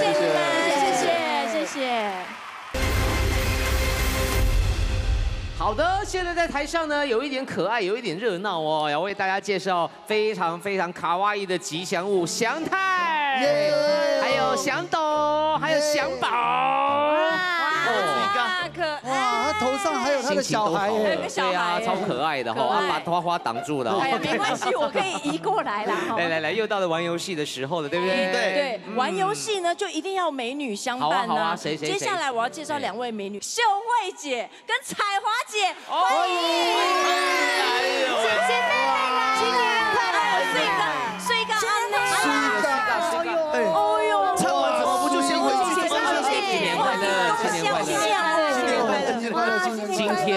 S7: 谢谢。
S4: 好的，现在在台上呢，有一点可爱，有一点热闹哦，要为大家介绍非常卡哇伊的吉祥物祥太，还有祥斗，还有祥宝。
S6: 哇，他头上还有他的小孩耶，
S4: 对啊，超可爱的哈，把花花挡住了。
S7: 哎呀，没关系，我可以移过来啦。
S4: 来，又到了玩游戏的时候了，对不对？
S7: 对，玩游戏呢就一定要美女相伴呢。
S4: 好啊，谁？
S7: 接下来我要介绍2位美女，秀慧姐跟彩华姐，欢迎！姐妹啦，新年快乐，睡个安眠，
S8: 哦呦，唱完怎么不就先回去？
S4: 新年快乐，新年快乐！今天哦，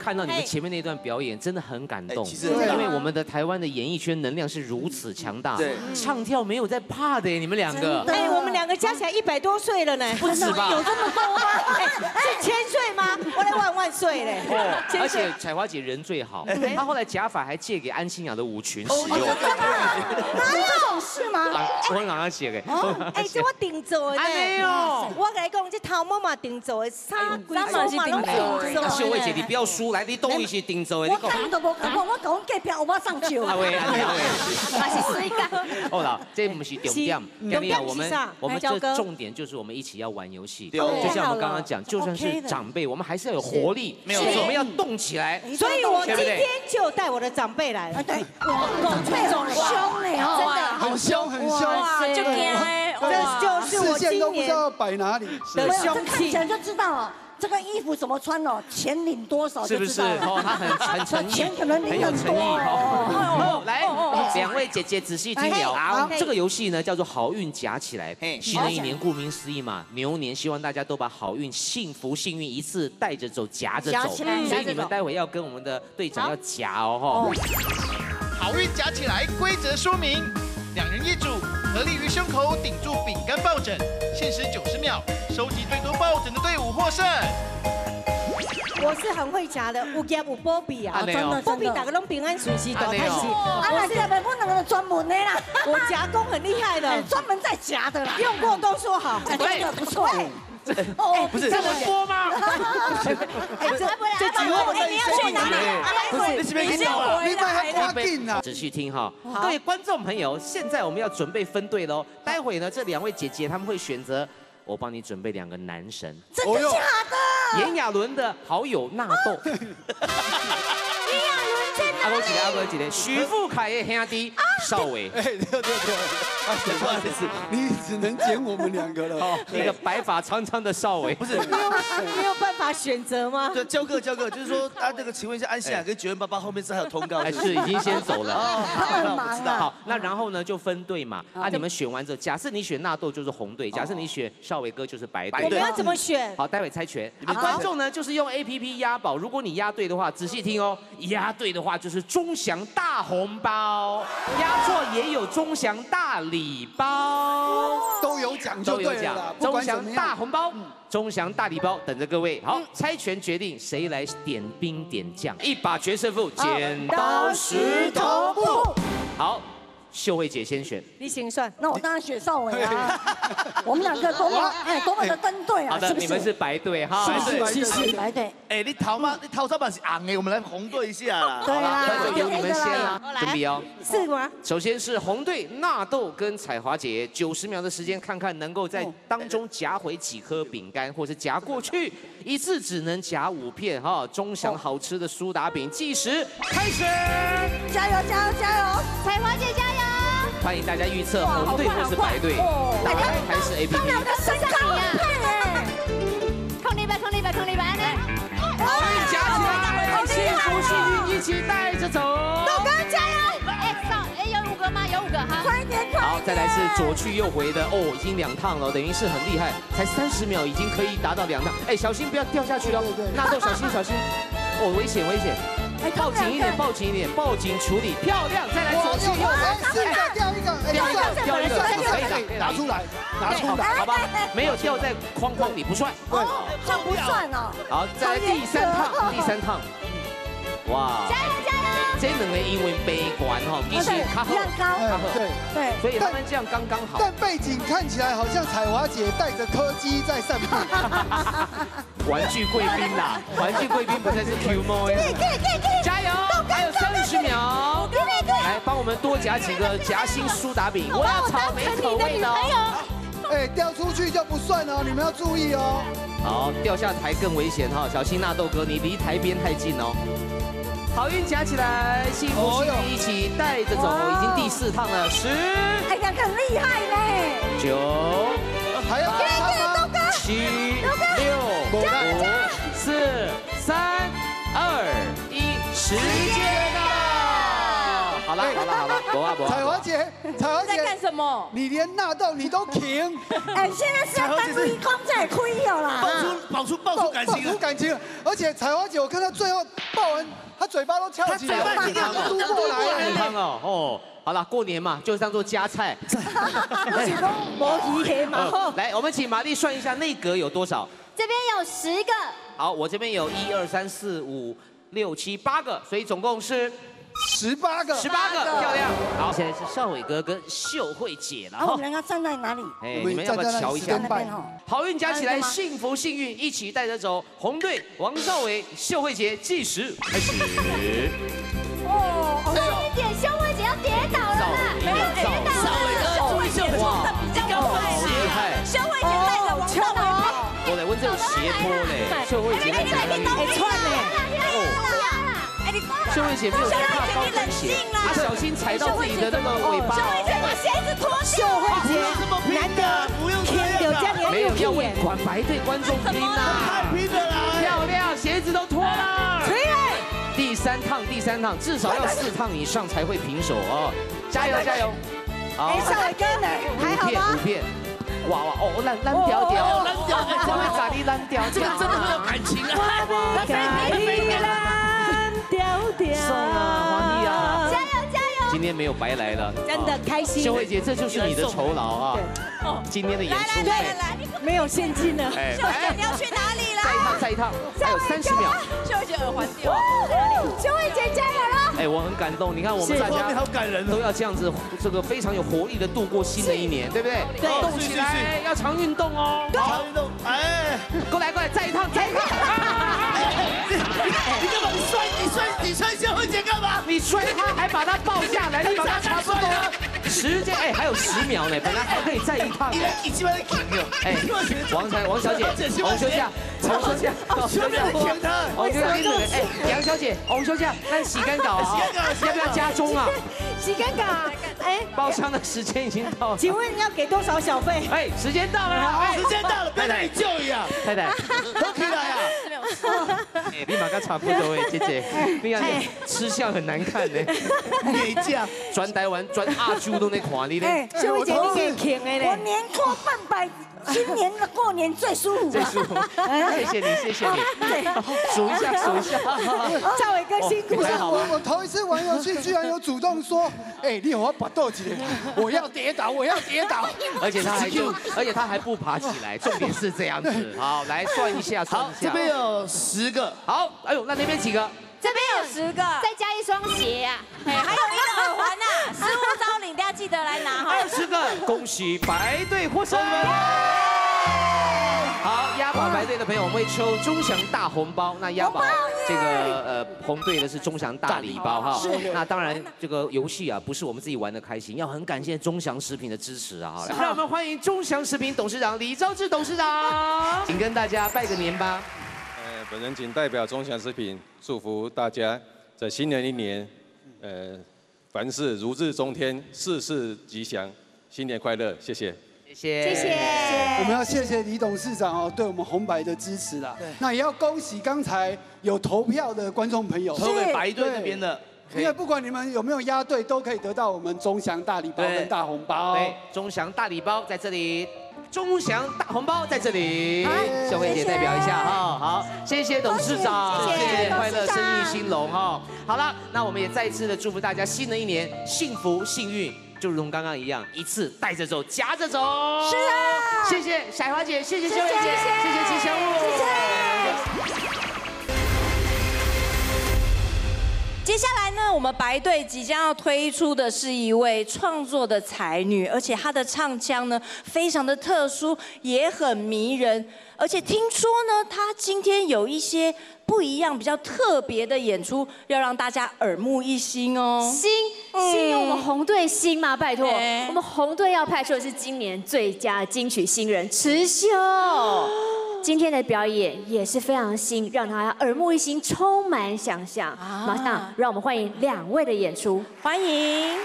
S4: 看到你们前面那段表演，真的很感动。
S14: 其实
S4: 因为我们的台湾的演艺圈能量是如此强大，
S14: 对，
S4: 唱跳没有在怕的，你们2个。
S7: 哎，我们2个加起来100多岁了呢，
S4: 不止吧？
S7: 有这么多吗？哎，是1000岁吗？我来万岁嘞！
S4: 而且彩华姐人最好，她后来假发还借给安心亚的舞群使用。
S7: 哪有这种事吗？
S4: 我刚刚写给。
S7: 哎，这我定做的。
S4: 没有。
S7: 我跟你讲，这头毛嘛定做的，衫贵手嘛拢定做的。
S4: 秀慧姐，你不要输，来，你动一些定做的。
S7: 我看都无看过，我讲隔壁有我上酒。
S4: 啊喂，
S2: 那是水感。
S4: 好啦，这不是重点，重点我们这重点就是我们一起要玩游戏。就像我们刚刚讲，就算是长辈，我们还是要有活力，没有错，我们要动起来。
S7: 所以我今天就带我的长辈来。对，长辈很凶嘞，真的
S6: 很凶很凶，
S7: 哇，就这就是我今年
S6: 都不知道摆哪里
S7: 的凶
S5: 看起来就知道哦。这个衣服怎么穿哦？钱领多少
S4: 是不是？哦，他很诚意，
S5: 钱可能领很多。
S4: 来，2位姐姐仔细听了。好，这个游戏呢叫做好运夹起来。新的一年顾名思义嘛，牛年希望大家都把好运、幸福、幸运一次带着走，夹着走。所以你们待会要跟我们的队长要夹哦。
S13: 好运夹起来，规则说明：2人一组，合力于胸口顶住饼干抱枕，限时90秒，收集最多抱枕的队伍获胜。
S7: 我是很会夹的，有夹有波比啊，
S5: 真的
S7: 波比大家拢平安顺遂，大开心。
S5: 我是我2个专门的啦，
S7: 我夹工很厉害的，
S5: 专门在夹的啦，
S7: 用过都说好，
S5: 真的不错。
S13: 哦，不是这么播吗？
S7: 这几位你要去哪里？
S13: 不是，你是不是听到了？
S6: 你买很多劲啊！
S4: 仔细听哈，各位观众朋友，现在我们要准备分队喽。待会呢，这2位姐姐她们会选择，我帮你准备2个男神。
S5: 真的假的？
S4: 炎亚纶的好友纳豆。阿哥几个，阿哥几个，许富凯的兄弟邵伟。
S6: 哎，对，不好意思，你只能捡我们2个了。
S4: 一个白发苍苍的邵伟，
S8: 不是，
S7: 没有办法选择吗？
S8: 对，焦哥，就是说，这个请问一下，安心亚跟988后面是还有通告？
S4: 还是已经先走了？
S5: 很忙啊。
S4: 好，那然后呢就分队嘛。你们选完之后，假设你选纳豆就是红队，假设你选邵伟哥就是白队。
S7: 我们要怎么选？
S4: 好，待会猜拳。观众呢就是用 APP 押宝，如果你押对的话，仔细听哦，押对的话就是钟祥大红包，押错也有钟祥大礼包，
S6: 都有奖就对了。
S4: 钟祥大红包，钟祥大礼包等着各位。好，猜拳决定谁来点兵点将，一把决胜负，剪刀石头布。好。秀慧姐先选，
S7: 你请算。
S5: 那我当然选邵伟啊。我们2个多么的登对啊！
S4: 好的，你们是白队哈。
S5: 是白队。
S8: 哎，你头上把是红的，我们来红队一下啦。
S5: 对啊，
S4: 那就由你们先啦，准备哦。
S7: 是吗？
S4: 首先是红队纳豆跟彩华姐，90秒的时间，看看能够在当中夹回几颗饼干，或是夹过去，一次只能夹5片哈。钟祥好吃的苏打饼，计时开始。
S5: 加油！
S2: 彩华姐加油！
S4: 欢迎大家预测红队或是白队，打开还是 APP。
S5: 他2个身高
S2: 空立白呢？
S4: 好运夹起来，幸福幸运一起带着走。
S2: 豆哥加油！有5个吗？有5个哈。
S5: 快点！
S4: 好，再来是左去右回的哦，已经2趟了，等于是很厉害，才30秒已经可以达到2趟。哎，小心不要掉下去哦，纳豆小心。哦，危险！抱紧一点，抱紧处理，漂亮！再来左去右回，
S6: 掉一个，
S4: 可以的，拿出来，好吧？没有掉在框里不算，
S5: 这样不算哦。
S4: 好，再来第三趟，哇！
S2: 加油！
S4: 这2个因为悲观哈，其实较好，
S6: 对，
S4: 所以他们这样刚刚好。
S6: 但背景看起来好像彩华姐带着柯基在散步。
S4: 玩具贵宾啦，玩具贵宾不再是 Q 猫耶！加油！还有30秒，来帮我们多夹几个夹心苏打饼，我要草莓口味的哦。
S6: 哎，掉出去就不算哦，你们要注意哦。
S4: 好，掉下台更危险哈，小心纳豆哥，你离台边太近哦。好运夹起来，幸福幸运一起带着走，已经第4趟了，10，
S5: 哎呀，很厉害嘞
S4: ，9，还要7，6，5，4，3，2，1，时间到。好
S1: 好了，
S6: 彩华姐，
S7: 在干什么？
S6: 你连纳豆你都停。
S5: 哎，现在是要当义工在亏有啦，
S8: 爆出感情，
S6: 爆出感情。而且彩华姐，我看她最后爆完，她嘴巴都翘起来，嘟过来。
S1: 汤哦。好了，过年嘛，就当做夹菜。来，我们请玛丽算一下内格有多少。
S2: 这边有10个。
S1: 好，我这边有1、2、3、4、5、6、7、8个，所以总共是
S6: 18个，
S1: 漂亮。好，现在是少伟哥跟秀慧姐了。
S5: 我们两个站在哪里？
S1: 哎，你们要不要瞧一下？
S5: 哦
S1: 好运加起来，幸福幸运一起带着走。红队王少伟、秀慧姐计时开始。
S2: 哦，秀慧姐要跌倒了啦，没有跌倒。
S7: 少伟哥注意秀慧冲的比较快啦，秀慧姐带着王少伟跑。
S1: 我来问这种斜坡嘞，秀慧姐在哪里？
S5: 串嘞。
S1: 秀慧姐没有害怕高跟鞋，她小心踩到自己的那个尾巴。
S7: 秀慧姐把鞋子脱下。
S5: 秀慧姐，难得
S8: 不用这样，
S1: 没有要为管白队观众拼啊！
S8: 太拼了啦！
S1: 漂亮，鞋子都脱了。第三趟，至少要4趟以上才会平手哦！加油！
S5: 好，少伟哥呢？还好吗
S1: ？5片。哇哦，烂掉，这会咋地烂掉？
S8: 这个真的很有感情啊！
S1: 送啊，华丽啊！
S2: 加油！
S1: 今天没有白来了，
S5: 真的开心。
S1: 秀慧姐，这就是你的酬劳啊！今天的演出
S7: 来，
S5: 没有现金了。
S7: 秀慧姐，你要去哪里啦？
S1: 再一趟，还有30秒。
S7: 秀慧姐耳环掉。
S2: 秀慧姐加油了！
S1: 哎，我很感动。你看我们大家
S8: 好感人，
S1: 都要这样子，这个非常有活力的度过新的一年，对不对？动起来，要常运动哦。
S8: 常运动，哎，
S1: 过来，再一趟。
S8: 你干嘛？你摔秀慧姐干嘛？
S1: 你摔她还把她抱下来，你把她差不多时间还有10秒呢，本来还可以再一趟。哎，王小姐，王休假，杨小姐，王休假，那洗干搞啊，要不要加钟啊？
S5: 洗干搞，
S1: 包厢的时间已经到了，
S5: 请问要给多少小费？
S1: 时间到了，
S8: 别让你救一样，
S1: 太太，
S8: 都可以来呀。
S1: 你马上差不多姐姐，你看吃相很难看呢，
S8: 没酱，
S1: 转台湾转阿朱都那看你嘞。
S5: 秀慧姐你给停的嘞，我年过半百。今年的过年最舒服，
S1: 谢谢你，数一下，
S5: 赵伟哥辛苦了。
S6: 我头一次玩游戏，居然有主动说，你有我把豆子，我要跌倒。
S1: 而且他还不爬起来，重点是这样子。好，来算一下。
S8: 好，这边有10个。
S1: 好，哎呦，那边几个？
S7: 这边有10个，
S2: 再加1双鞋呀，
S7: 还有1个耳环呐。15招领，大家记得来拿哈。
S1: 20个，恭喜白队获胜。好，押宝白队的朋友，我们会抽钟祥大红包。那押宝这个红队的是钟祥大礼包哈。那当然，这个游戏啊，不是我们自己玩的开心，要很感谢钟祥食品的支持啊。让我们欢迎钟祥食品董事长李昭志董事长，请跟大家拜个年吧。
S19: 本人仅代表钟祥食品祝福大家在新的一年，凡事如日中天，事事吉祥，新年快乐，谢谢。
S1: 谢谢。
S6: 我们要谢谢李董事长对我们红白的支持啦。那也要恭喜刚才有投票的观众朋友，
S8: 投给白队那边的。
S6: 因为不管你们有没有押对，都可以得到我们钟祥大礼包跟大红包。
S1: 对，钟祥大礼包在这里。钟祥大红包在这里，秀慧姐代表一下哈，好，谢谢董事长，谢谢快乐，生意兴隆哈。好了，那我们也再一次的祝福大家新的一年幸福幸运，就如同刚刚一样，一次带着走，夹着走。
S5: 是啊，
S1: 谢谢彩华姐，谢谢秀慧姐，谢谢吉祥物，谢谢。
S7: 接下来呢，我们白队即将要推出的是一位创作的才女，而且她的唱腔呢非常的特殊，也很迷人。而且听说呢，她今天有一些不一样、比较特别的演出，要让大家耳目一新哦。
S2: 新，因为我们红队新嘛，拜托，我们红队要派出的是今年最佳金曲新人池秀。今天的表演也是非常新，让大家耳目一新，充满想象。马上让我们欢迎2位的演出，
S7: 欢迎。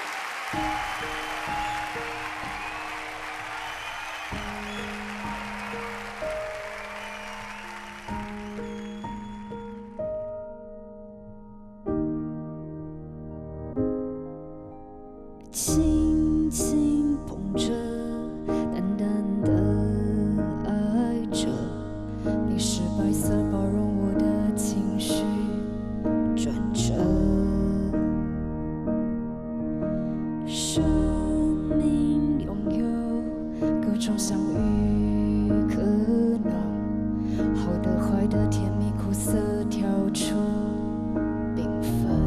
S9: 轻轻捧着，淡淡的爱着。你是白色包容我的情绪转折。生命拥有各种相遇可能，好的坏的甜蜜苦涩跳出缤纷。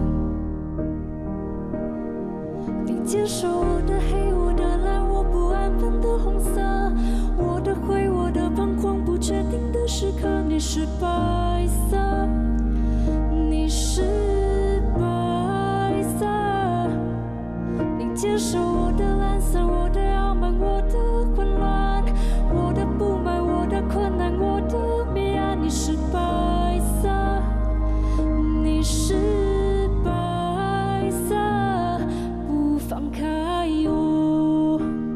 S9: 你接受我的黑，我的蓝，我不安分的红色，我的灰，我的彷徨，不确定的时刻。你是白色，你是白色。你接受我的蓝色，我的傲慢，我的混乱，我的不满，我的困难，我的迷暗。你是白色，你是白色，不放开我。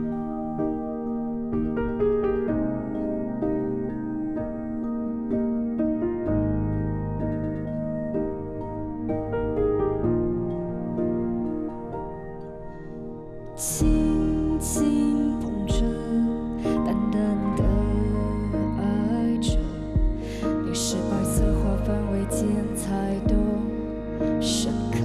S9: 轻轻捧着，淡淡的爱着。你是白色花瓣，未见才懂深刻。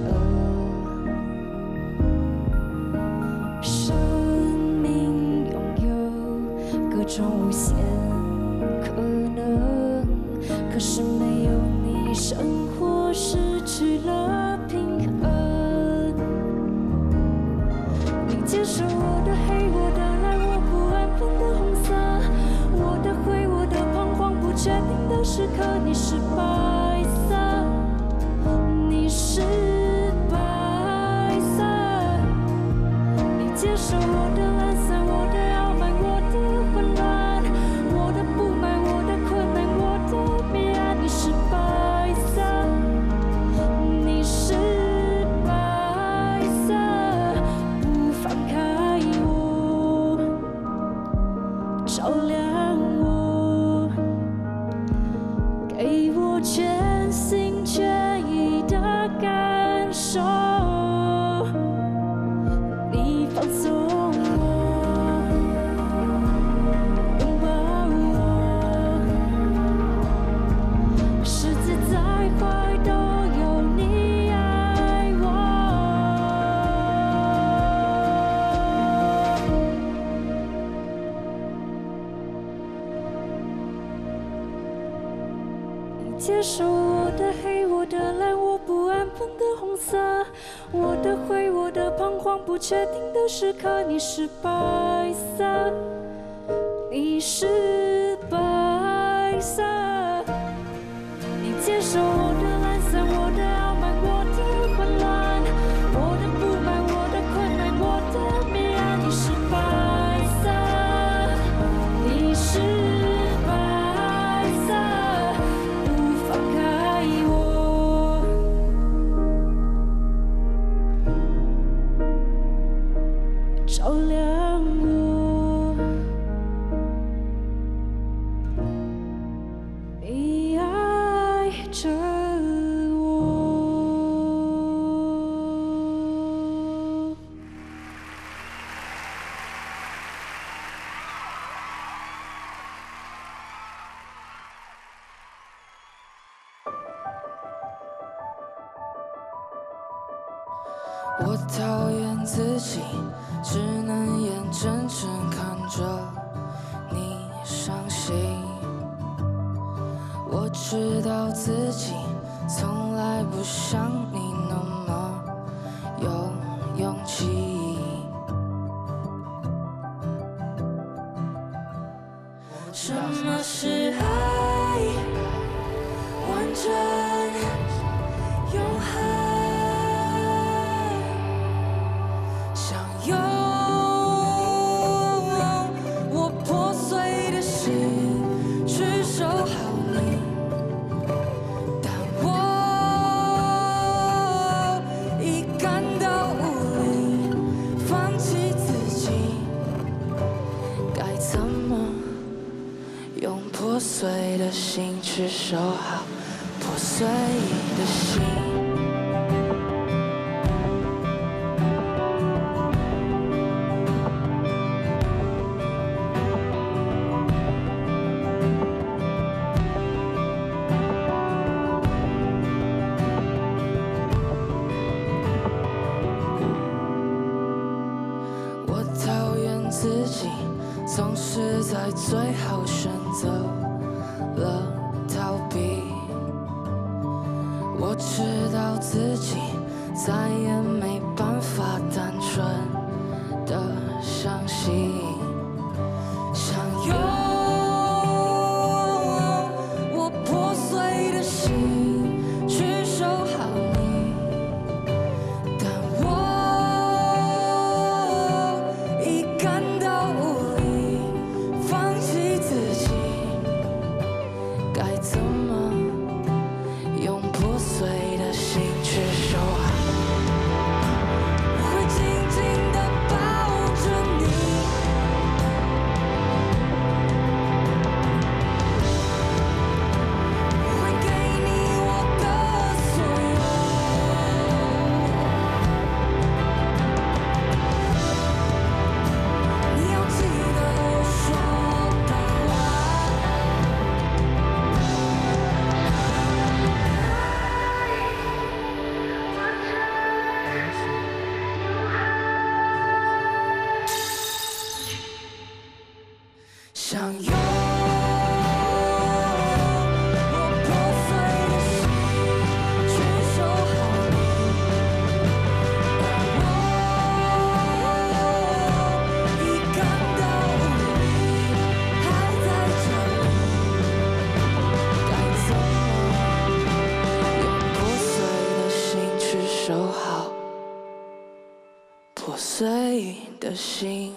S9: 生命拥有各种无限可能，可是没有你，生活失去了平衡。你接受我的黑，我的蓝，我不安分的红色，我的灰，我的彷徨，不确定的时刻。你是白色，你是白色。你接受我的蓝色，我的傲慢，我的混乱，我的不满，我的困难，我的迷暗。你是白色，你是白色，不放开我，照亮我，给我全心全意的感受。你放松我，拥抱我，世界再坏都有你爱我。你接受我的黑，我的蓝，我不安分的红色，我的灰，我的彷徨，不确定的时刻。你是白色，你是白色。你接受我的蓝色，我的傲慢，我的混乱，我的不满，我的困难，我的迷暗。你是白色，你是白色，不放开我，照亮我，你爱着我。 我讨厌自己，只能眼睁睁看着你伤心。我知道自己从来不像你那么有勇气。什么是爱？完整永恒。想拥我破碎的心，去守好你，但我已感到无力，放弃自己，该怎么用破碎的心去守好破碎的心？ 总是在最后选择了逃避。我知道自己再也没办法单纯的相信，想用我破碎的心去守好你，但我已感到无力，放弃自己，该怎么用破碎的心去守好？我会紧紧地抱着你，我会给你我的所有。你要记得我说的想用我破碎的心去守好你，我已感到无力，还在这里，该怎么用破碎的心去守好破碎的心？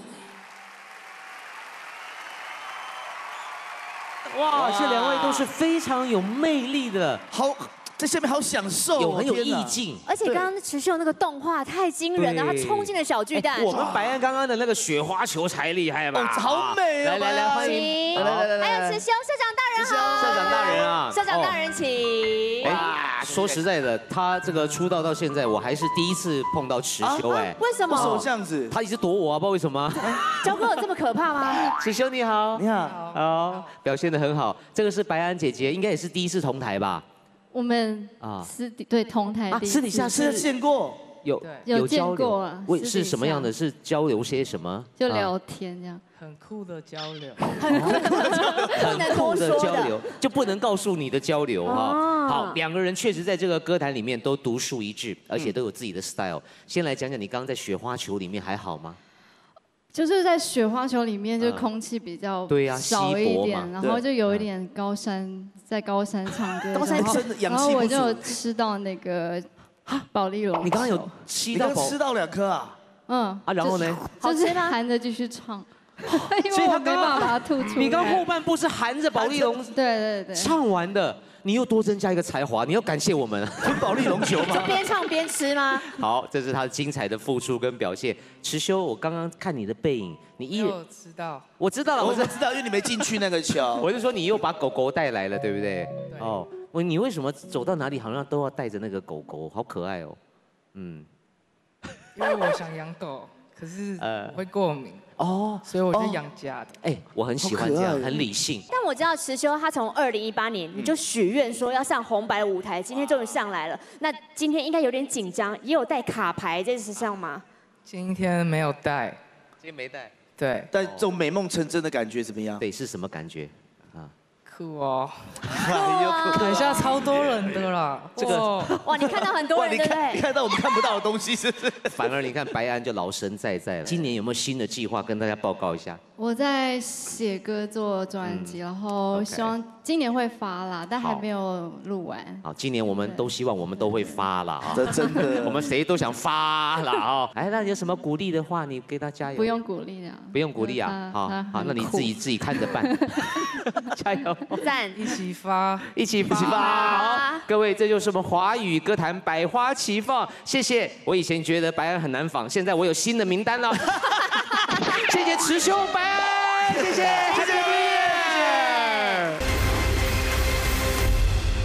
S4: 哇，这两位都是非常有魅力的，
S8: 好，在下面好享受，
S4: 有很有
S8: 天哪
S4: 意境。
S2: 而且刚刚池秀那个动画太惊人了，他
S4: 对
S2: 冲进了小巨蛋。
S4: 我们白安刚刚的那个雪花球才厉害吧？
S8: 好美啊！
S4: 来，欢迎，
S2: 还有池修社长大人好，
S4: 社长大人啊，
S2: 社长大人请。
S4: 哎，说实在的，他这个出道到现在，我还是第一次碰到池修哎。
S2: 为什么？
S8: 为什么这样子？
S4: 他一直躲我啊，不知道为什么。
S2: 焦哥有这么可怕吗？
S4: 池修你好，
S8: 你好，
S4: 好，表现得很好。这个是白安姐姐，应该也是第一次同台吧？
S3: 我们对同台第一次
S4: 私底下是
S8: 见过，
S3: 有见
S4: 交流
S3: 过啊
S4: 为是
S3: 私底
S4: 什么样的？是交流些什么？
S3: 就
S4: 啊
S3: 聊天这样。
S15: 很酷的交流，
S4: 很酷的交流，就不能告诉你的交流哈。
S3: 哦
S4: 好，两个人确实在这个歌坛里面都独树一帜，而且都有自己的 style。先来讲讲你刚刚在雪花球里面还好吗？
S3: 就是在雪花球里面，就空气比较
S4: 对啊
S3: 少一
S4: 稀薄
S3: 点，
S4: 嘛
S3: 然后就有一点高山，在高山唱歌，
S8: 高山
S3: 然后
S8: 真的氧
S3: 然
S8: 气不足
S3: 后我就有吃到那个保利龙球。
S4: 你刚刚有吃到
S8: 你刚吃到2颗啊？
S3: 嗯
S4: 啊，然后呢？
S3: 就是含着继续唱，因
S4: 所以他
S3: 为我没办法把它吐出来。
S4: 你刚后半部是含着保利龙
S3: 对
S4: 唱完的，你又多增加一个才华，你要感谢我们。
S8: 跟保利龙球
S2: 就边唱边吃吗？
S4: 好，这是他精彩的付出跟表现。池修，我刚刚看你的背影，你一
S15: 有知道，
S4: 我知道了，
S8: 我知道，因为你没进去那个球。
S4: 我是说你又把狗狗带来了，对不对？哦，你为什么走到哪里好像都要带着那个狗狗，好可爱哦。嗯，
S15: 因为我想养狗，可是我会过敏
S4: 哦，
S15: 所以我就养家的。
S4: 哎，我很喜欢这样，很理性。
S2: 但我知道池修他从2018年你就许愿说要上红白舞台，今天终于上来了。那今天应该有点紧张，也有带卡牌在身上吗？
S15: 今天没有带，
S4: 今天没带。
S15: 对，
S8: 但这种美梦成真的感觉怎么样？
S4: 对，是什么感觉？啊，
S15: 酷哦！
S8: 又
S15: 等一下超多人的啦，
S4: 这个
S2: 哇，你看到很多人对不对？
S8: 你看到我们看不到的东西是不是？
S4: 反而你看白安就老神在在了。今年有没有新的计划跟大家报告一下？
S3: 我在写歌做专辑，然后希望今年会发啦，但还没有录完。
S4: 好，今年我们都希望我们都会发了啊！
S8: 这真的，
S4: 我们谁都想发了啊！哎，那你有什么鼓励的话，你给他加油。
S3: 不用鼓励啊，
S4: 不用鼓励啊！好，好，那你自己看着办，加油！
S2: 赞，
S15: 一起发，
S4: 一起发！好，各位，这就是我们华语歌坛百花齐放。谢谢，我以前觉得白安很难仿，现在我有新的名单了。谢谢池修白安，谢谢，谢谢。
S2: 接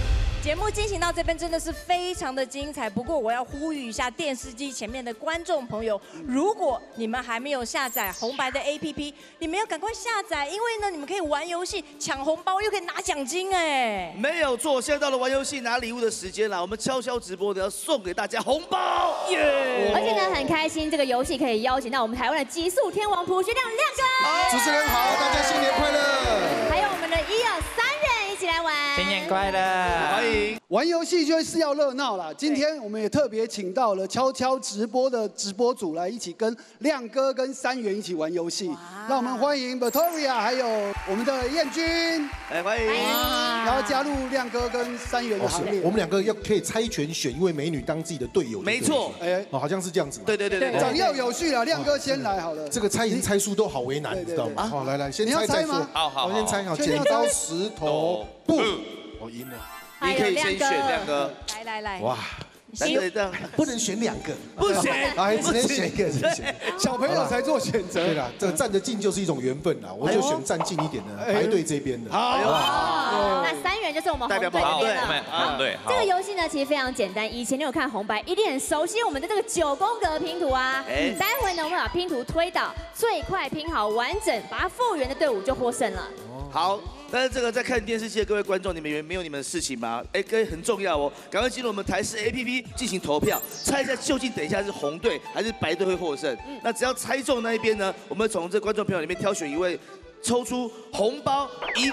S7: 节目进行到这边真的是非常的精彩。不过我要呼吁一下电视机前面的观众朋友，如果你们还没有下载红白的 APP， 你们要赶快下载，因为呢你们可以玩游戏、抢红包，又可以拿奖金哎。
S8: 没有错，现在到了玩游戏拿礼物的时间了，我们悄悄直播的要送给大家红包耶！
S2: 而且呢很开心，这个游戏可以邀请到我们台湾的极速天王朴学亮亮哥。
S11: 主持人好，大家新年快乐！
S2: 还有我们的1、2、3人一起来玩。
S11: 新年快乐！
S8: 欢迎！
S6: 玩游戏就是要热闹啦。今天我们也特别请到了悄悄直播的直播组来一起跟亮哥跟3元一起玩游戏。让我们欢迎 Victoria 还有我们的彦君，
S8: 来欢迎，
S6: 然后加入亮哥跟3元的行列。
S11: 我们2个可以猜拳选一位美女当自己的队友。
S8: 没错，
S11: 好像是这样子。
S8: 对，
S6: 长幼有序啦，亮哥先来好了。
S11: 这个猜赢猜输都好为难，知道吗？好，来，先猜再说。
S8: 好，
S11: 我先猜好，剪刀石头布，我赢了。
S8: 你可以先选亮哥。
S7: 来。
S11: 哇。不能选2个，
S8: 不行，
S11: 只能选一个，
S6: 小朋友才做选择。
S11: 对啦，这个站得近就是一种缘分啦，我就选站近一点的，排队这边的。
S2: 好，那3元就是我们红队这边了。好，这个游戏呢其实非常简单，以前你有看红白，一定很熟悉我们的这个9宫格拼图啊。待会呢我们把拼图推倒，最快拼好完整，把它复原的队伍就获胜了。
S8: 好。但是这个在看电视机的各位观众，你们以为没有你们的事情吗？各位很重要哦，赶快进入我们台视 APP 进行投票，猜一下究竟等一下是红队还是白队会获胜。那只要猜中那一边呢，我们从这观众朋友里面挑选一位，抽出红包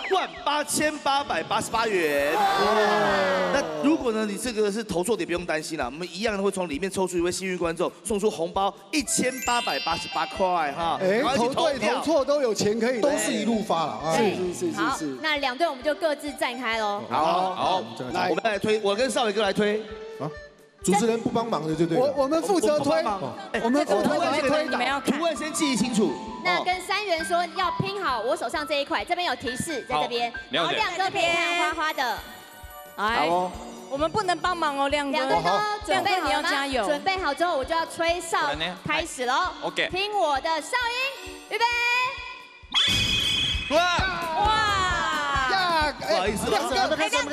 S8: 18888元。那如果呢你这个是投错的，也不用担心啦，我们一样会从里面抽出一位幸运观众，送出红包1888块哈。
S6: 投对投错都有钱可以，
S11: 都是一路发了。
S6: 是。
S2: 好，那2队我们就各自站开喽。
S8: 好，来，我们来推，我跟少伟哥来推。
S11: 主持人不帮忙的就对了。
S6: 我们负责推，我们负责推，
S7: 你们要
S8: 图案先记忆清楚。
S2: 那跟3元说要拼好我手上这一块，这边有提示在这边，然后亮哥可以看花花的。
S7: 好哦，我们不能帮忙哦，亮哥。
S2: 亮哥准备好
S7: 你要加油。
S2: 准备好之后，我就要吹哨开始喽。
S10: OK，
S2: 听我的哨音，预备。
S8: 哇！
S6: 不好意思，
S11: 亮哥，
S6: 开始，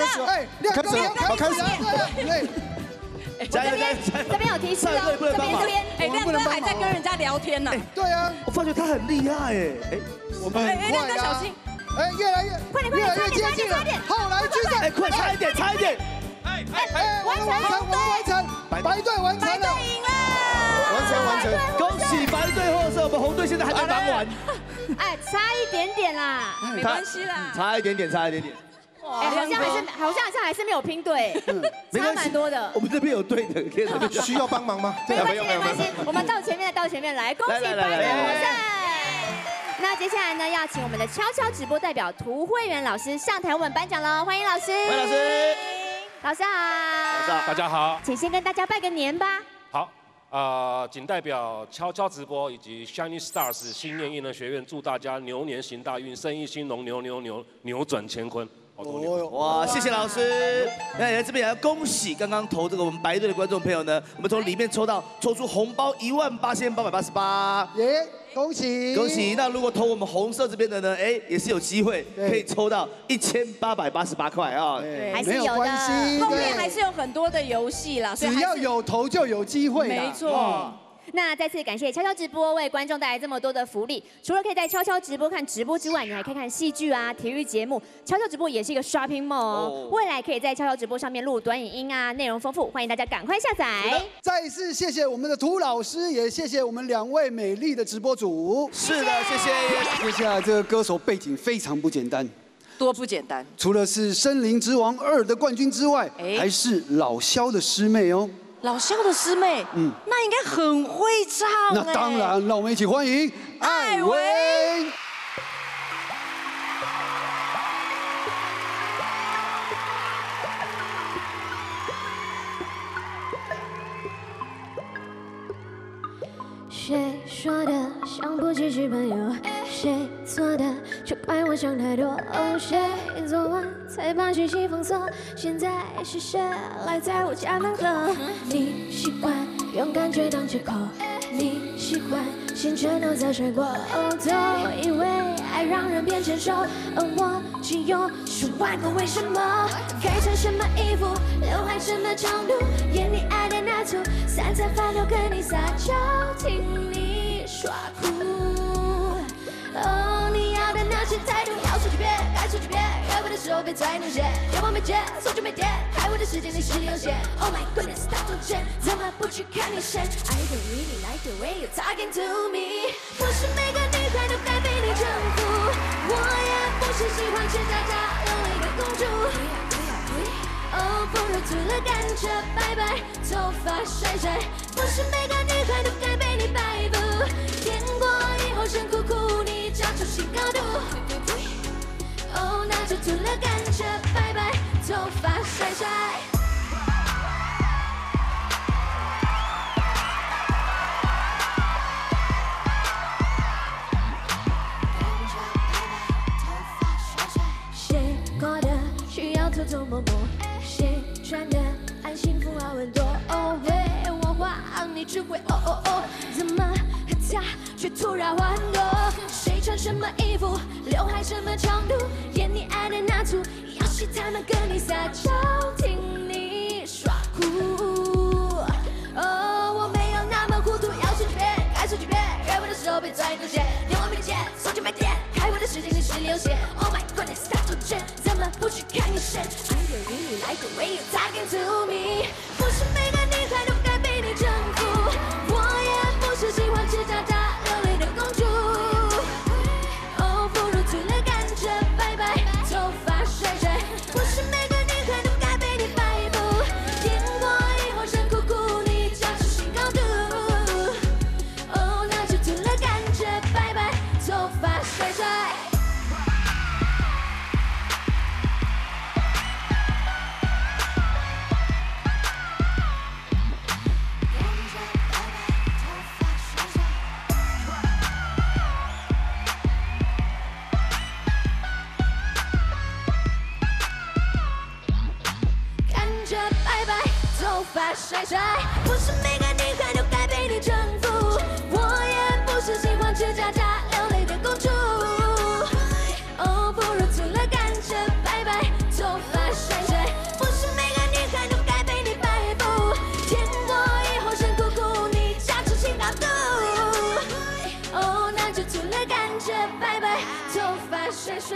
S8: 加油！
S2: 这边有提示哦，这边，
S7: 亮哥还在跟人家聊天呢。
S6: 对啊，
S8: 我发觉他很厉害哎，
S6: 我们很
S7: 亮哥小心，
S6: 越来越接近了，后来居上，
S8: 快差一点，
S6: 完成，白队完成了，
S7: 赢了，
S11: 完成，
S8: 恭喜白队获胜，我们红队现在还没忙完，
S2: 差一点点啦，
S7: 没关系啦，
S8: 差一点点。
S2: 好像还是没有拼对，差蛮多的。
S8: 我们这边有对的，
S11: 需要帮忙吗？
S2: 没关系，我们到前面来，恭喜白队获胜。那接下来呢，要请我们的悄悄直播代表涂慧媛老师上台为我们颁奖喽，欢迎老师。
S8: 欢迎老师。
S2: 老师好。
S22: 大家好。
S2: 请先跟大家拜个年吧。
S22: 好，仅代表悄悄直播以及 Shining Stars 新念艺能学院，祝大家牛年行大运，生意兴隆，扭转乾坤。
S8: 哇，谢谢老师。那这边也要恭喜刚刚投这个我们白队的观众朋友呢，我们从里面抽出红包18888。
S6: 耶，恭喜！
S8: 那如果投我们红色这边的呢，也是有机会可以抽到1888块啊。
S2: 还是有的，
S7: 后面还是有很多的游戏啦，
S6: 只要有投就有机会。
S7: 没错。
S2: 那再次感谢悄悄直播为观众带来这么多的福利，除了可以在悄悄直播看直播之外，你还可以看戏剧啊、体育节目。悄悄直播也是一个 shopping mall 哦，未来可以在悄悄直播上面录短影音啊，内容丰富，欢迎大家赶快下载。
S6: 再次谢谢我们的涂老师，也谢谢我们2位美丽的直播组。
S8: 是的，谢谢。
S6: 接下来这个歌手背景非常不简单，
S7: 多不简单。
S6: 除了是《森林之王2》的冠军之外，还是老萧的师妹哦。
S7: 老萧的师妹，那应该很会唱。
S6: 那当然，让我们一起欢迎艾薇。
S23: 谁说的想不起是朋友？谁做的却怪我想太多？谁昨晚才把讯息封锁？现在是谁来在我家门口？你习惯用感觉当借口， 你喜欢，心全都在甩过头，以为爱让人变成熟，而我仅有10万个为什么。该穿什么衣服，刘海什么长度，演你爱的那出，3餐饭都跟你撒娇，听你耍酷。哦，你要的那些态度，要说几遍，该说几遍，约会的时候别再弄些，电话没接，手机没电，开会的时间你是流线。Oh my goodness， 大中间怎么不去看你身 ？I don't really like the way you're talking to me。不是每个女孩都该被你征服，我也不是喜欢吃渣渣流泪的公主。哦，不如除了甘蔗拜拜，头发甩甩。不是每个女孩都该被你摆布，天过以后生苦苦，你长出新高度。哦，那就除了甘蔗拜拜，头发甩甩。谁过的需要偷偷摸摸？谁穿的爱幸福好很多？哦喂，我画你只会哦哦哦，怎么他却突然换朵？谁穿什么衣服，刘海什么长度，演你爱的那出，要是他们跟你撒娇，听你耍酷。哦，我没有那么糊涂，要说几遍，该说几遍，约会的时候别再弄些，电话没接，手机没电，开会的时间你是流血。Oh my goodness， 大中间怎么不去看你身 ？I don't really like the way you're talking to me。不是每个女孩都该被你征服，我也不是喜欢吃渣渣流泪的公主。哦，不如除了甘蔗拜拜，头发甩甩。不是每个女孩都该被你摆布，天过以后生苦苦，你长出新高度。哦，那就除了甘蔗拜拜，头发甩甩。甩甩，不是每个女孩都该被你征服，我也不是喜欢吃渣渣流泪的公主。哦，不如除了甘蔗拜拜，头发甩甩。不是每个女孩都该被你摆布，天过以后生苦苦，你长出新高度。哦，那就除了甘蔗拜拜，头发甩甩。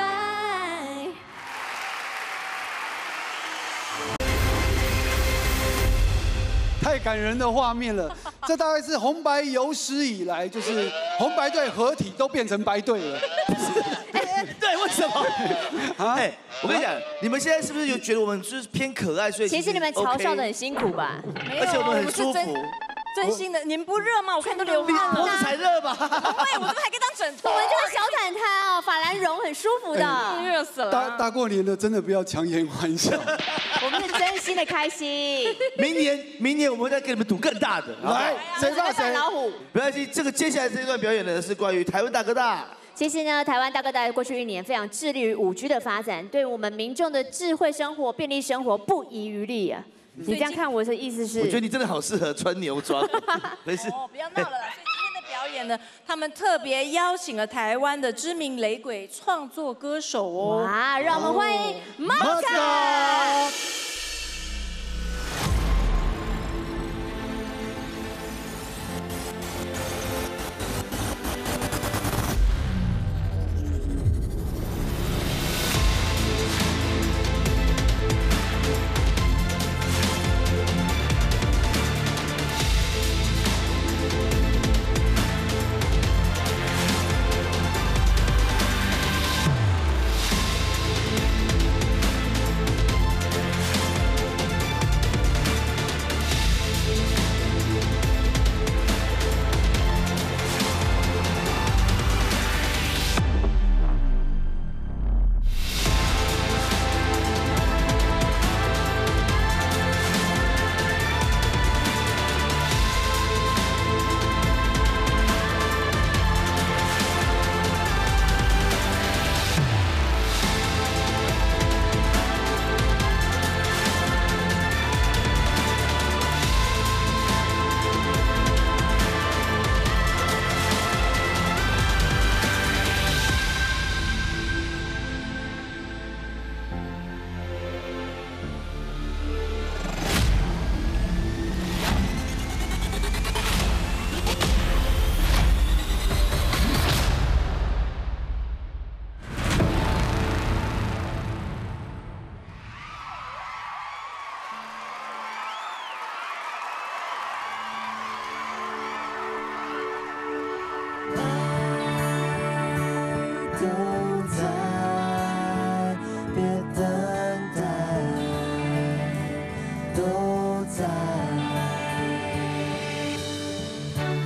S6: 太感人的画面了，这大概是红白有史以来，就是红白队合体都变成白队了。
S8: 对，为什么？哎，我跟你讲，你们现在是不是有觉得我们就是偏可爱？所以
S2: 其实你们嘲笑的很辛苦吧？
S8: 而且我们很舒服。
S7: 真心的，你们不热吗？我看都流汗了。
S8: 脖子才热吧？
S7: 不会，我这边还可以当枕头。
S2: 我们这个小毯毯哦，法兰绒很舒服的，
S7: 热死了。
S6: 大过年的，真的不要强颜欢笑。
S2: 我们是真心的开心。
S8: 明年我们会再给你们赌更大的。
S6: 来，谁怕谁？
S2: 老虎。
S8: 没关系，这个接下来这一段表演呢是关于台湾大哥大。
S2: 其实呢，台湾大哥大过去1年非常致力于5G 的发展，对我们民众的智慧生活、便利生活不遗余力啊。你这样看我的意思是？
S8: 我觉得你真的好适合穿牛装。没事。
S7: 哦，不要闹了啦。所以今天的表演呢，他们特别邀请了台湾的知名雷鬼创作歌手哦。
S2: 哇，让我们欢迎 Mosca。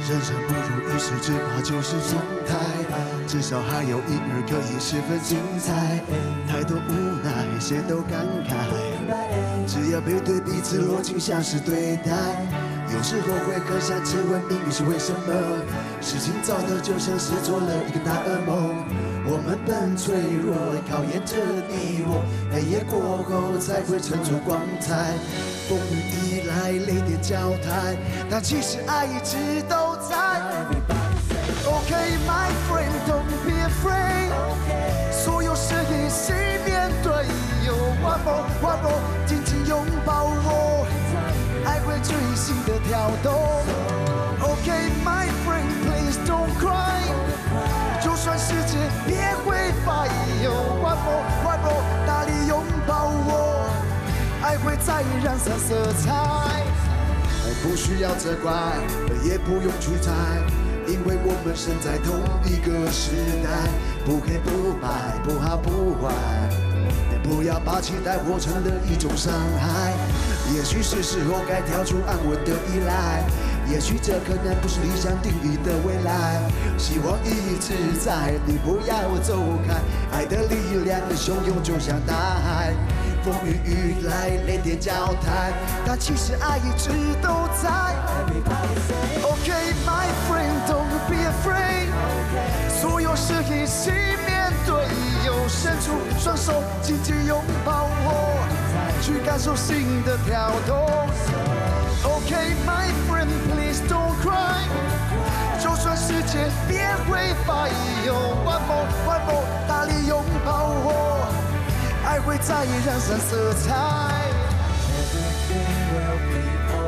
S12: 人生不如意事，只怕就是常态。至少还有一日可以十分精彩。太多无奈，谁都感慨。只要背对彼此，落井下石对待。有时候会很想质问命运是为什么。事情糟的就像是做了一个大噩梦。我们本脆弱，考验着你我。黑夜过后才会沉着光彩。风雨一来，泪点交谈，但其实爱一直都在。Okay, my friend, don't be afraid. 所有事一起面对。One more, one more， 紧紧拥抱我，爱会追心的跳动。Okay, my friend, please don't cry. 就算世界别会败。One more, one more， 大力拥抱我，爱会再燃散色彩。不需要责怪，也不用去猜。因为我们身在同一个时代，不黑不白，不好不坏，不要把期待活成了一种伤害。也许是时候该跳出安稳的依赖，也许这可能不是理想定义的未来。希望一直在，你不要走开，爱的力量汹涌就像大海。风雨雨来，泪点交谈，但其实爱一直都在。Okay, my friend, don't be afraid. 所有事一起面对，伸出双手，紧紧拥抱我，去感受心的跳动。Okay, my friend, please don't cry. 就算世界别会败。One more, one more， 大力拥抱我。爱会再燃散色彩。Everything will be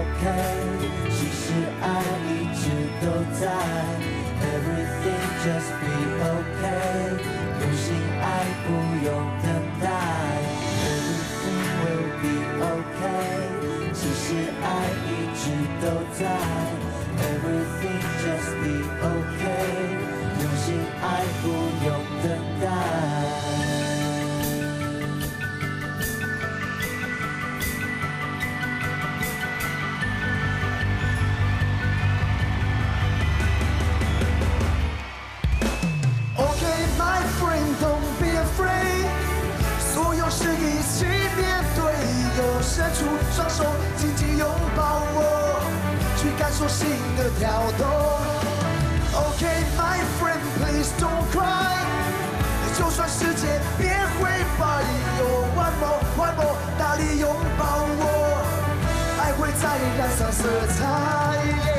S12: okay， 其实爱一直都在。Everything just be okay， 用心爱不用等待。Everything will be okay， 其实爱一直都在。Everything just be okay， 用心爱不用等待。所有事一起面对，伸出双手，紧紧拥抱我，去感受心的跳动。Okay, my friend, please don't cry。就算世界别会败。One more, one more， 大力拥抱我，爱会再燃散色彩。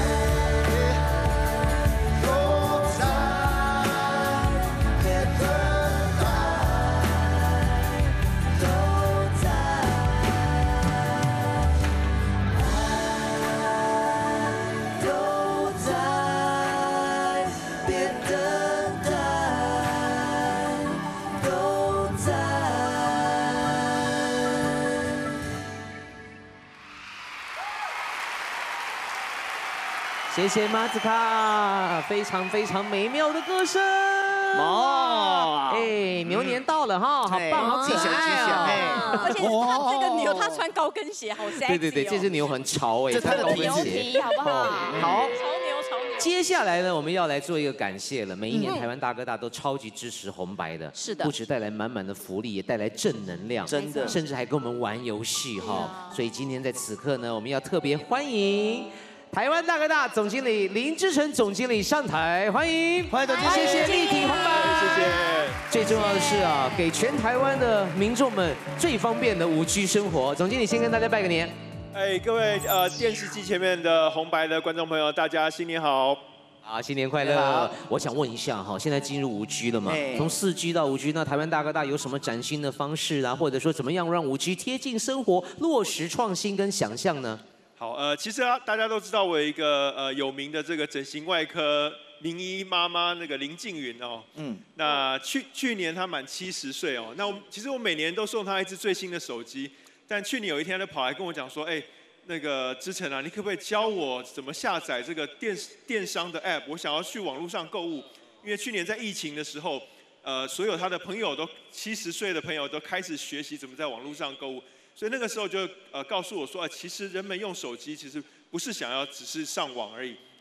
S4: 谢谢马子卡，非常非常美妙的歌声哦！哎，牛年到了哈，好棒，好可爱哦！
S7: 而且他这个牛，他穿高跟鞋，好 sexy 哦。
S4: 对对对，这只牛很潮哎，穿高跟鞋，
S7: 好不好？
S4: 好，
S7: 潮牛潮牛。
S4: 接下来呢，我们要来做一个感谢了。每一年台湾大哥大都超级支持红白的，
S7: 是的，
S4: 不止带来满满的福利，也带来正能量，
S8: 真的，
S4: 甚至还跟我们玩游戏哈。所以今天在此刻呢，我们要特别欢迎台湾大哥大总经理林之诚总经理上台，欢迎，欢迎总经理，谢谢立体红白，
S16: 谢谢。
S4: 最重要的是啊，给全台湾的民众们最方便的5G 生活。总经理先跟大家拜个年。
S16: 哎，各位电视机前面的红白的观众朋友，大家新年好。
S4: 啊，新年快乐！我想问一下哈，现在进入5G 了嘛？从4G 到5G，那台湾大哥大有什么崭新的方式啊？或者说怎么样让5G 贴近生活，落实创新跟想象呢？
S16: 好，其实大家都知道我有一个有名的这个整形外科名医妈妈那个林静云哦，那去年她满70岁哦，那其实我每年都送她一支最新的手机，但去年有一天她跑来跟我讲说，哎，那个之诚啊，你可不可以教我怎么下载这个电商的 app？ 我想要去网络上购物，因为去年在疫情的时候，所有她的朋友都70岁的朋友都开始学习怎么在网络上购物。所以那个时候就告诉我说，其实人们用手机其实不是想要只是上网而已，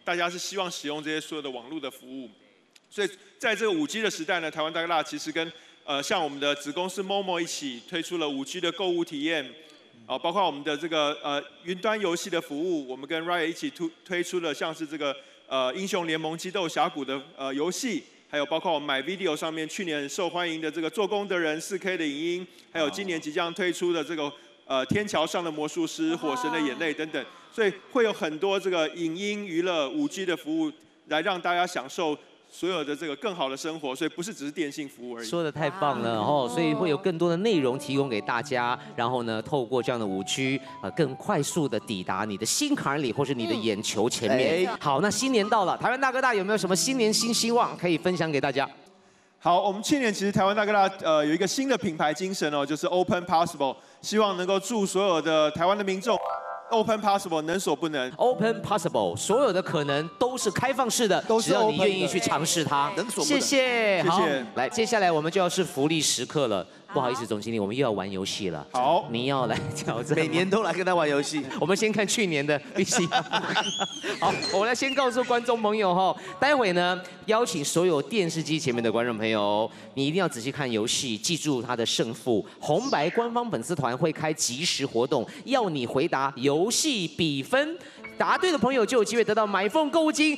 S16: 大家是希望使用这些所有的网络的服务。所以在这个5G 的时代呢，台湾大哥大其实跟像我们的子公司 Momo 一起推出了5G 的购物体验，包括我们的这个云端游戏的服务，我们跟 Riot 一起推出了像是这个英雄联盟激斗峡谷的游戏，还有包括我们 MyVideo 上面去年很受欢迎的这个做工的人 4K 的影音，还有今年即将推出的这个天桥上的魔术师、火神的眼泪等等，所以会有很多这个影音娱乐5G 的服务来让大家享受所有的这个更好的生活，所以不是只是电信服务而已。
S1: 说的太棒了哦，所以会有更多的内容提供给大家，然后呢，透过这样的5G，更快速的抵达你的心坎里或是你的眼球前面。好，那新年到了，台湾大哥大有没有什么新年新希望可以分享给大家？
S16: 好，我们去年其实台湾大哥大有一个新的品牌精神哦，就是 Open Possible， 希望能够祝所有的台湾的民众 Open Possible 能所不能。
S1: Open Possible， 所有的可能都是开放式的，只要你愿意去尝试它。
S16: 能所不能。
S1: 谢谢，好，
S16: 谢谢。
S1: 来，接下来我们就要是福利时刻了。不好意思，总经理，我们又要玩游戏了。
S16: 好，
S1: 你要来挑战。
S8: 每年都来跟他玩游戏。
S1: 我们先看去年的预习。好，我来先告诉观众朋友哈，待会呢邀请所有电视机前面的观众朋友，你一定要仔细看游戏，记住它的胜负。红白官方粉丝团会开即时活动，要你回答游戏比分。答对的朋友就有机会得到MyPhone购物金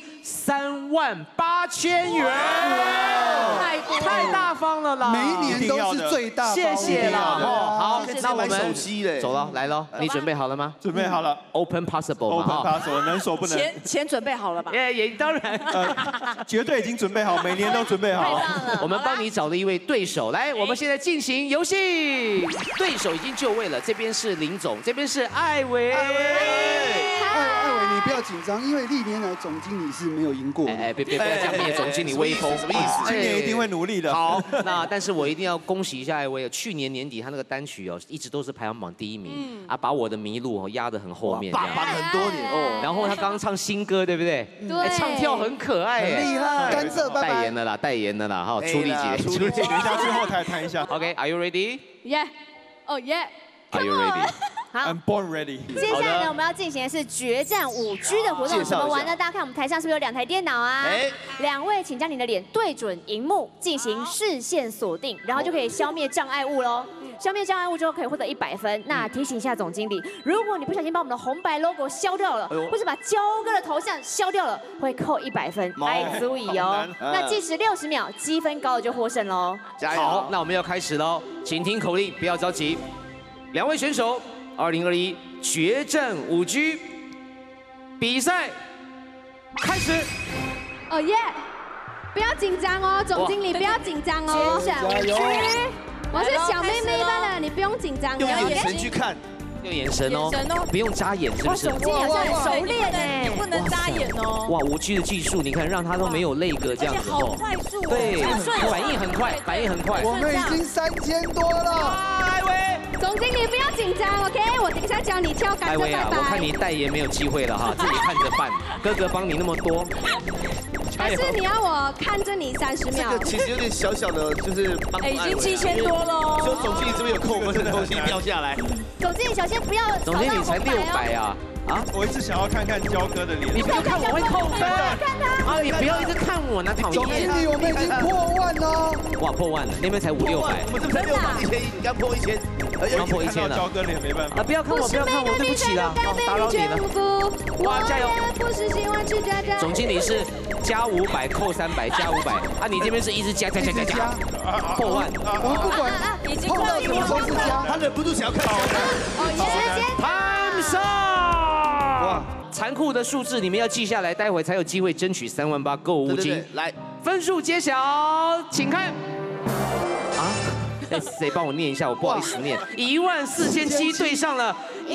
S1: 38000元，太大方了啦！
S6: 每一年都是最大方，
S1: 谢谢啦！哦，好，那我们
S8: 手机嘞，
S1: 走了，来喽，你准备好了吗？
S16: 准备好了
S1: ，Open Possible
S16: 嘛 ，Open Possible 能所不能。
S7: 钱准备好了吧？
S1: 也当然，
S16: 绝对已经准备好，每年都准备好。
S1: 我们帮你找了一位对手，来，我们现在进行游戏。对手已经就位了，这边是林总，这边是艾薇。
S6: 艾薇，你不要紧张，因为历年来总经理是没有赢过。
S1: 别这样灭总经理威风，
S8: 什么意思？
S16: 今年一定会努力的。
S1: 好，但是我一定要恭喜一下艾薇，去年年底他那个单曲哦，一直都是排行榜第1名，把我的迷路哦压得很后面，
S8: 榜很多年哦。
S1: 然后他刚刚唱新歌，对不对？
S2: 对，
S1: 唱跳很可爱，
S6: 很厉害。甘蔗拜拜。
S1: 代言的啦，哈，出力姐，
S16: 等一下最后台谈一下。
S1: OK，Are you ready?
S2: Yeah. Oh yeah.
S1: Are you ready?
S2: 好
S16: I'm born ready。
S2: 接下来呢，我们要进行的是决战5G 的活动，怎么玩呢？大家看我们台上是不是有2台电脑啊？2位请将你的脸对准荧幕，进行视线锁定，然后就可以消灭障碍物喽。消灭障碍物之后可以获得100分。那提醒一下总经理，如果你不小心把我们的红白 logo 消掉了，或是把焦哥的头像消掉了，会扣100分，爱注意哦。那计时60秒，积分高的就获胜喽。
S1: 好，那我们要开始喽，请听口令，不要着急。2位选手，2021决战5G 比赛开始。
S2: 哦耶！不要紧张哦，总经理不要紧张哦。决战5G，我是小妹妹般的，你不用紧张。
S8: 用眼神去看，
S1: 用眼神哦，不用眨眼，是不是？
S2: 手机好像很熟练呢，
S7: 不能眨眼哦。
S1: 哇，5G 的技术，你看让他都没有那个这样子
S7: 哦，快速，
S1: 对，反应很快，反应很快。
S6: 我们已经3000多了。
S1: 艾薇，
S2: 总经理不要紧张 ，OK， 我等一下教你跳甘蔗拜拜。
S1: 我看你代言没有机会了哈，自己看着办。哥哥帮你那么多。
S2: 还是你要我看着你30秒？
S8: 这个其实有点小小的，就是帮
S7: 已经7000多了。
S8: 说总经理这边有扣分的东西掉下来。
S2: 总经理小心不要。
S1: 总经理才600啊！
S16: 啊！我一直想要看看焦哥的脸。
S1: 你不要看我会扣分啊！你不要一直看我呢，讨厌。
S6: 总经理，我们已经破万了。
S1: 哇，破万了！那边才500-600。
S8: 我们这才600，刚破1000，
S1: 刚破1000了。
S16: 焦哥脸没办法。
S1: 啊！不要看我，不要看我，对不起啦，打扰你了。哇，加油！总经理是加500扣300加500啊！你这边是一直加，破万。
S6: 我们不管，
S7: 已经破到什么
S6: 都是加。
S8: 他忍不住想要看焦哥。
S2: 时间
S1: ，Time's up！ 哇，残酷的数字你们要记下来，待会才有机会争取38000购物金。
S8: 来，
S1: 分数揭晓，请看。啊，谁帮我念一下？我不好意思念。14700对上了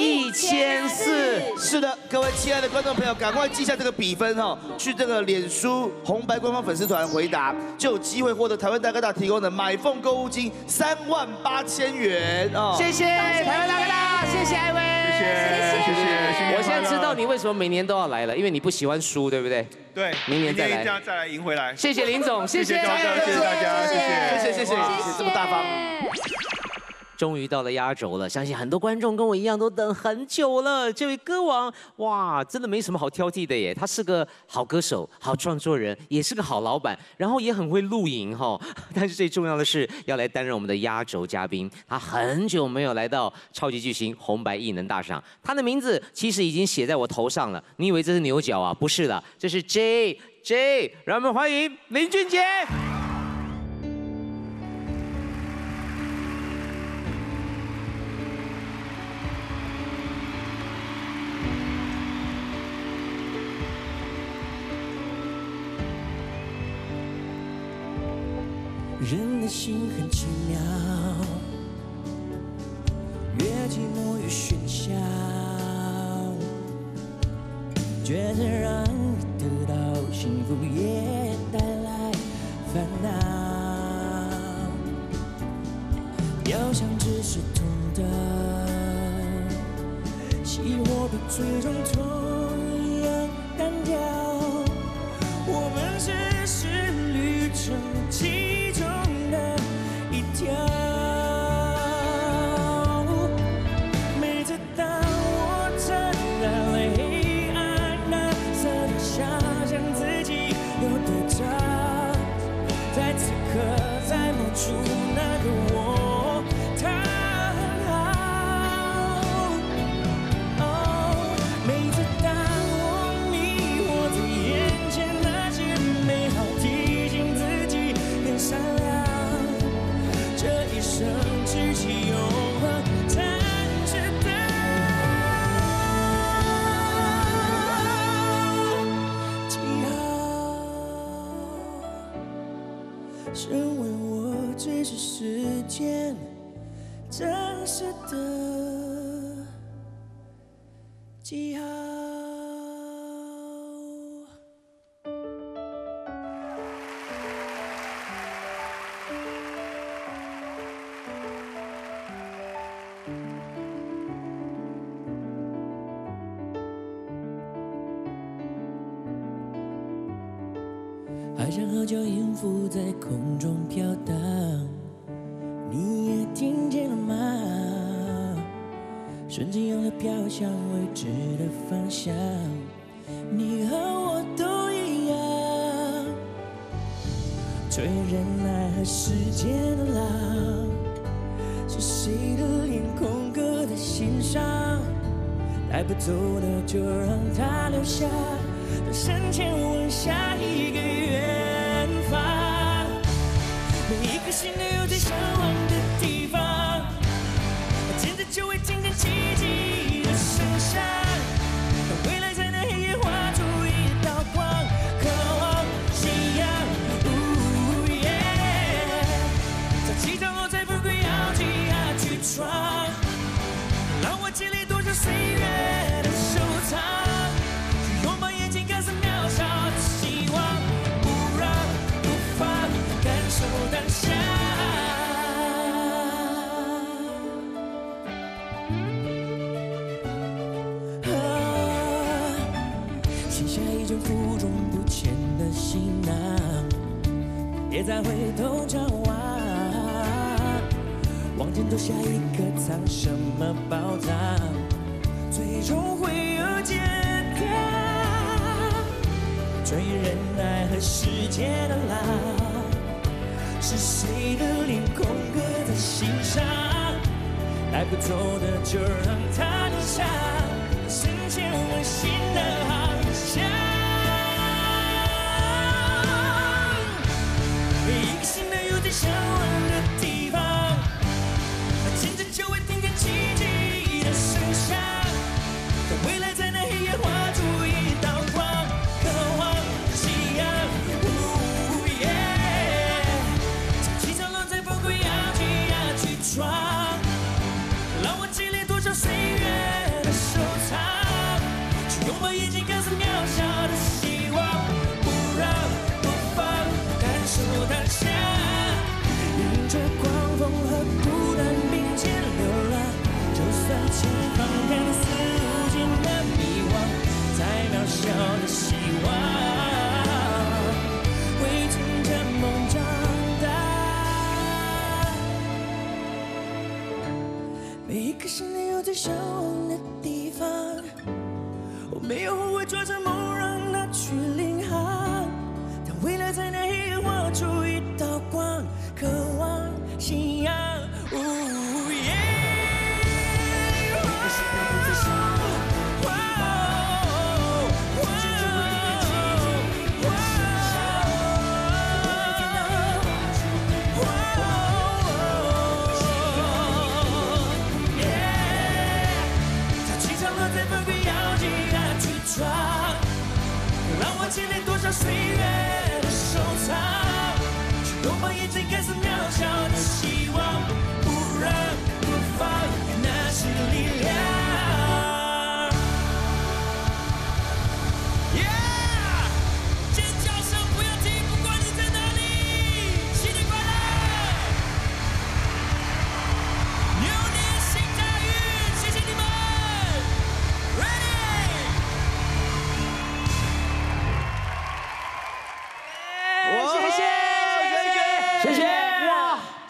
S1: 1400。
S8: 是的，各位亲爱的观众朋友，赶快记下这个比分哈，去这个脸书红白官方粉丝团回答，就有机会获得台湾大哥大提供的MyPhone购物金38000元哦。
S1: 谢谢台湾大哥大，谢谢艾薇，
S16: 谢谢。
S1: 我现在知道你为什么每年都要来了，因为你不喜欢输，对不对？
S16: 对，
S1: 明年再来，
S16: 这样再来赢回来。
S1: 谢谢林总，谢谢
S16: 焦哥，谢谢大家，谢谢
S8: 这么大方。
S1: 终于到了压轴了，相信很多观众跟我一样都等很久了。这位歌王，哇，真的没什么好挑剔的耶。他是个好歌手、好创作人，也是个好老板，然后也很会露营哈。但是最重要的是要来担任我们的压轴嘉宾。他很久没有来到超级巨星红白艺能大赏，他的名字其实已经写在我头上了。你以为这是牛角啊？不是的，这是 J， 让我们欢迎林俊杰。
S10: 人的心很奇妙，越寂寞越喧嚣，觉得让你得到幸福也带来烦恼。要想只是痛的，熄火比最终同样单调。我们只是旅程其中的一条。每次当我站在了黑暗那色调下，想自己有对照，在此刻再摸出那个我，他很好。每次当我迷惑在眼前那些美好，提醒自己变善良。 这一生只其永恒才值得。记号，身为我只是时间真实的记号。 还像号角音符在空中飘荡，你也听见了吗？瞬间有了飘向未知的方向，你和我都一样，吹人爱和时间的浪，是谁的脸空刻在心上？带不走的就让它留下。 转身前往下一个远方，每一颗心都有最向往的地方，见着就会听见奇迹的声响，让未来在那黑夜画出一道光，渴望信仰。在起床后才不会咬紧牙去闯，让我经历多少岁月的收藏。 当下，卸下一种负重不前的行囊，别再回头张望，往前走，下一刻藏什么宝藏，最终会有解答。追人爱和世界的浪。 是谁的脸空刻在心上？带不走的就让它留下，深前往新的航向。每一个心都有最向往的地方，见着就会听见奇迹的声响，在未来在那黑夜画出一道光，渴望信仰。 闯，让我经历多少岁月的收藏，去拥抱眼睛，告诉你。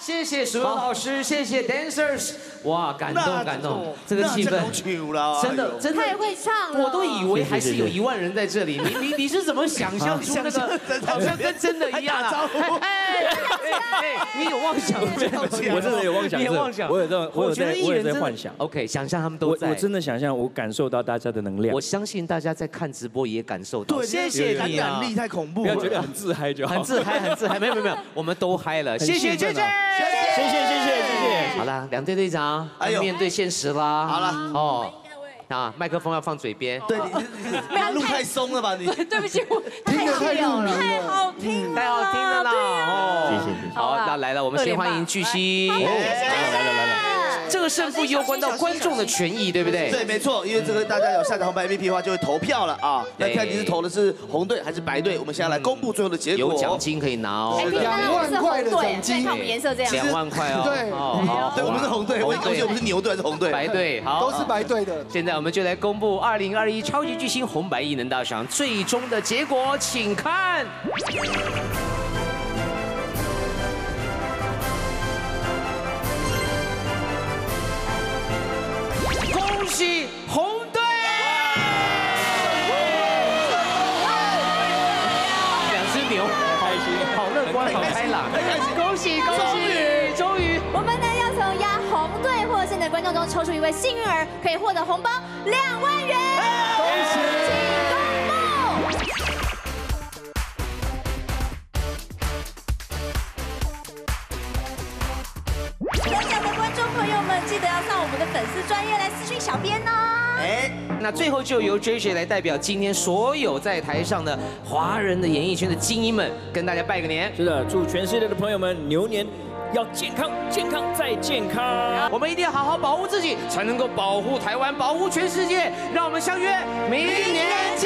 S1: 谢谢所有老师，谢谢 dancers， 哇，感动感动，这个气氛真的真的
S2: 太会唱了，
S1: 我都以为还是有1万人在这里，你是怎么想象出那个好像跟真的一样啊？你有妄想症？
S17: 我真的有妄想症，我有在幻想。
S1: OK， 想象他们都在，
S17: 我真的想象，我感受到大家的能量。
S1: 我相信大家在看直播也感受到。
S8: 对，
S1: 谢谢你啊，
S8: 感染力太恐怖，
S17: 不要觉得很自嗨就好。
S1: 很自嗨，很自嗨，没有，我们都嗨了。谢谢，谢谢。好了，2队队长，面对现实啦。
S8: 好了，
S1: 哦。 啊，麦克风要放嘴边。
S8: 对，你路太松了吧你？
S2: 对不起，我听得太有了，
S7: 太好听，
S1: 太好听了啦！哦，
S17: 谢谢。
S1: 好，那来了，我们先欢迎巨蜥。
S17: 来。
S1: 这个胜负攸关到观众的权益，对不对？
S8: 对，没错，因为这个大家有下载红白 APP 的话，就会投票了啊。那看你是投的是红队还是白队？我们现在来公布最后的结果。
S1: 有奖金可以拿哦
S6: ，2万块的奖金，
S2: 看我们颜色这样。
S1: 2万块哦。
S6: 对，
S8: 对，我们是红队，我们是牛队还是红队？
S1: 白队，好，
S6: 都是白队的。
S1: 现在我们就来公布2021超级巨星红白艺能大赏最终的结果，请看。 恭喜红队！两只牛，开心，好乐观，好开朗，恭喜！终于，
S2: 我们呢要从压红队获胜的观众中抽出一位幸运儿，可以获得红包2万元。恭喜！请公布。
S7: 得奖的观众朋友们，记得要上我们的粉丝专页来私讯小编哦。
S1: 那最后就由 JJ 来代表今天所有在台上的华人的演艺圈的精英们，跟大家拜个年。
S17: 是的，祝全世界的朋友们牛年要健康，健康再健康。
S1: 我们一定要好好保护自己，才能够保护台湾，保护全世界。让我们相约明年见。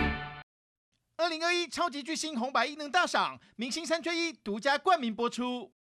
S13: 2021超级巨星红白艺能大赏，明星3缺1独家冠名播出。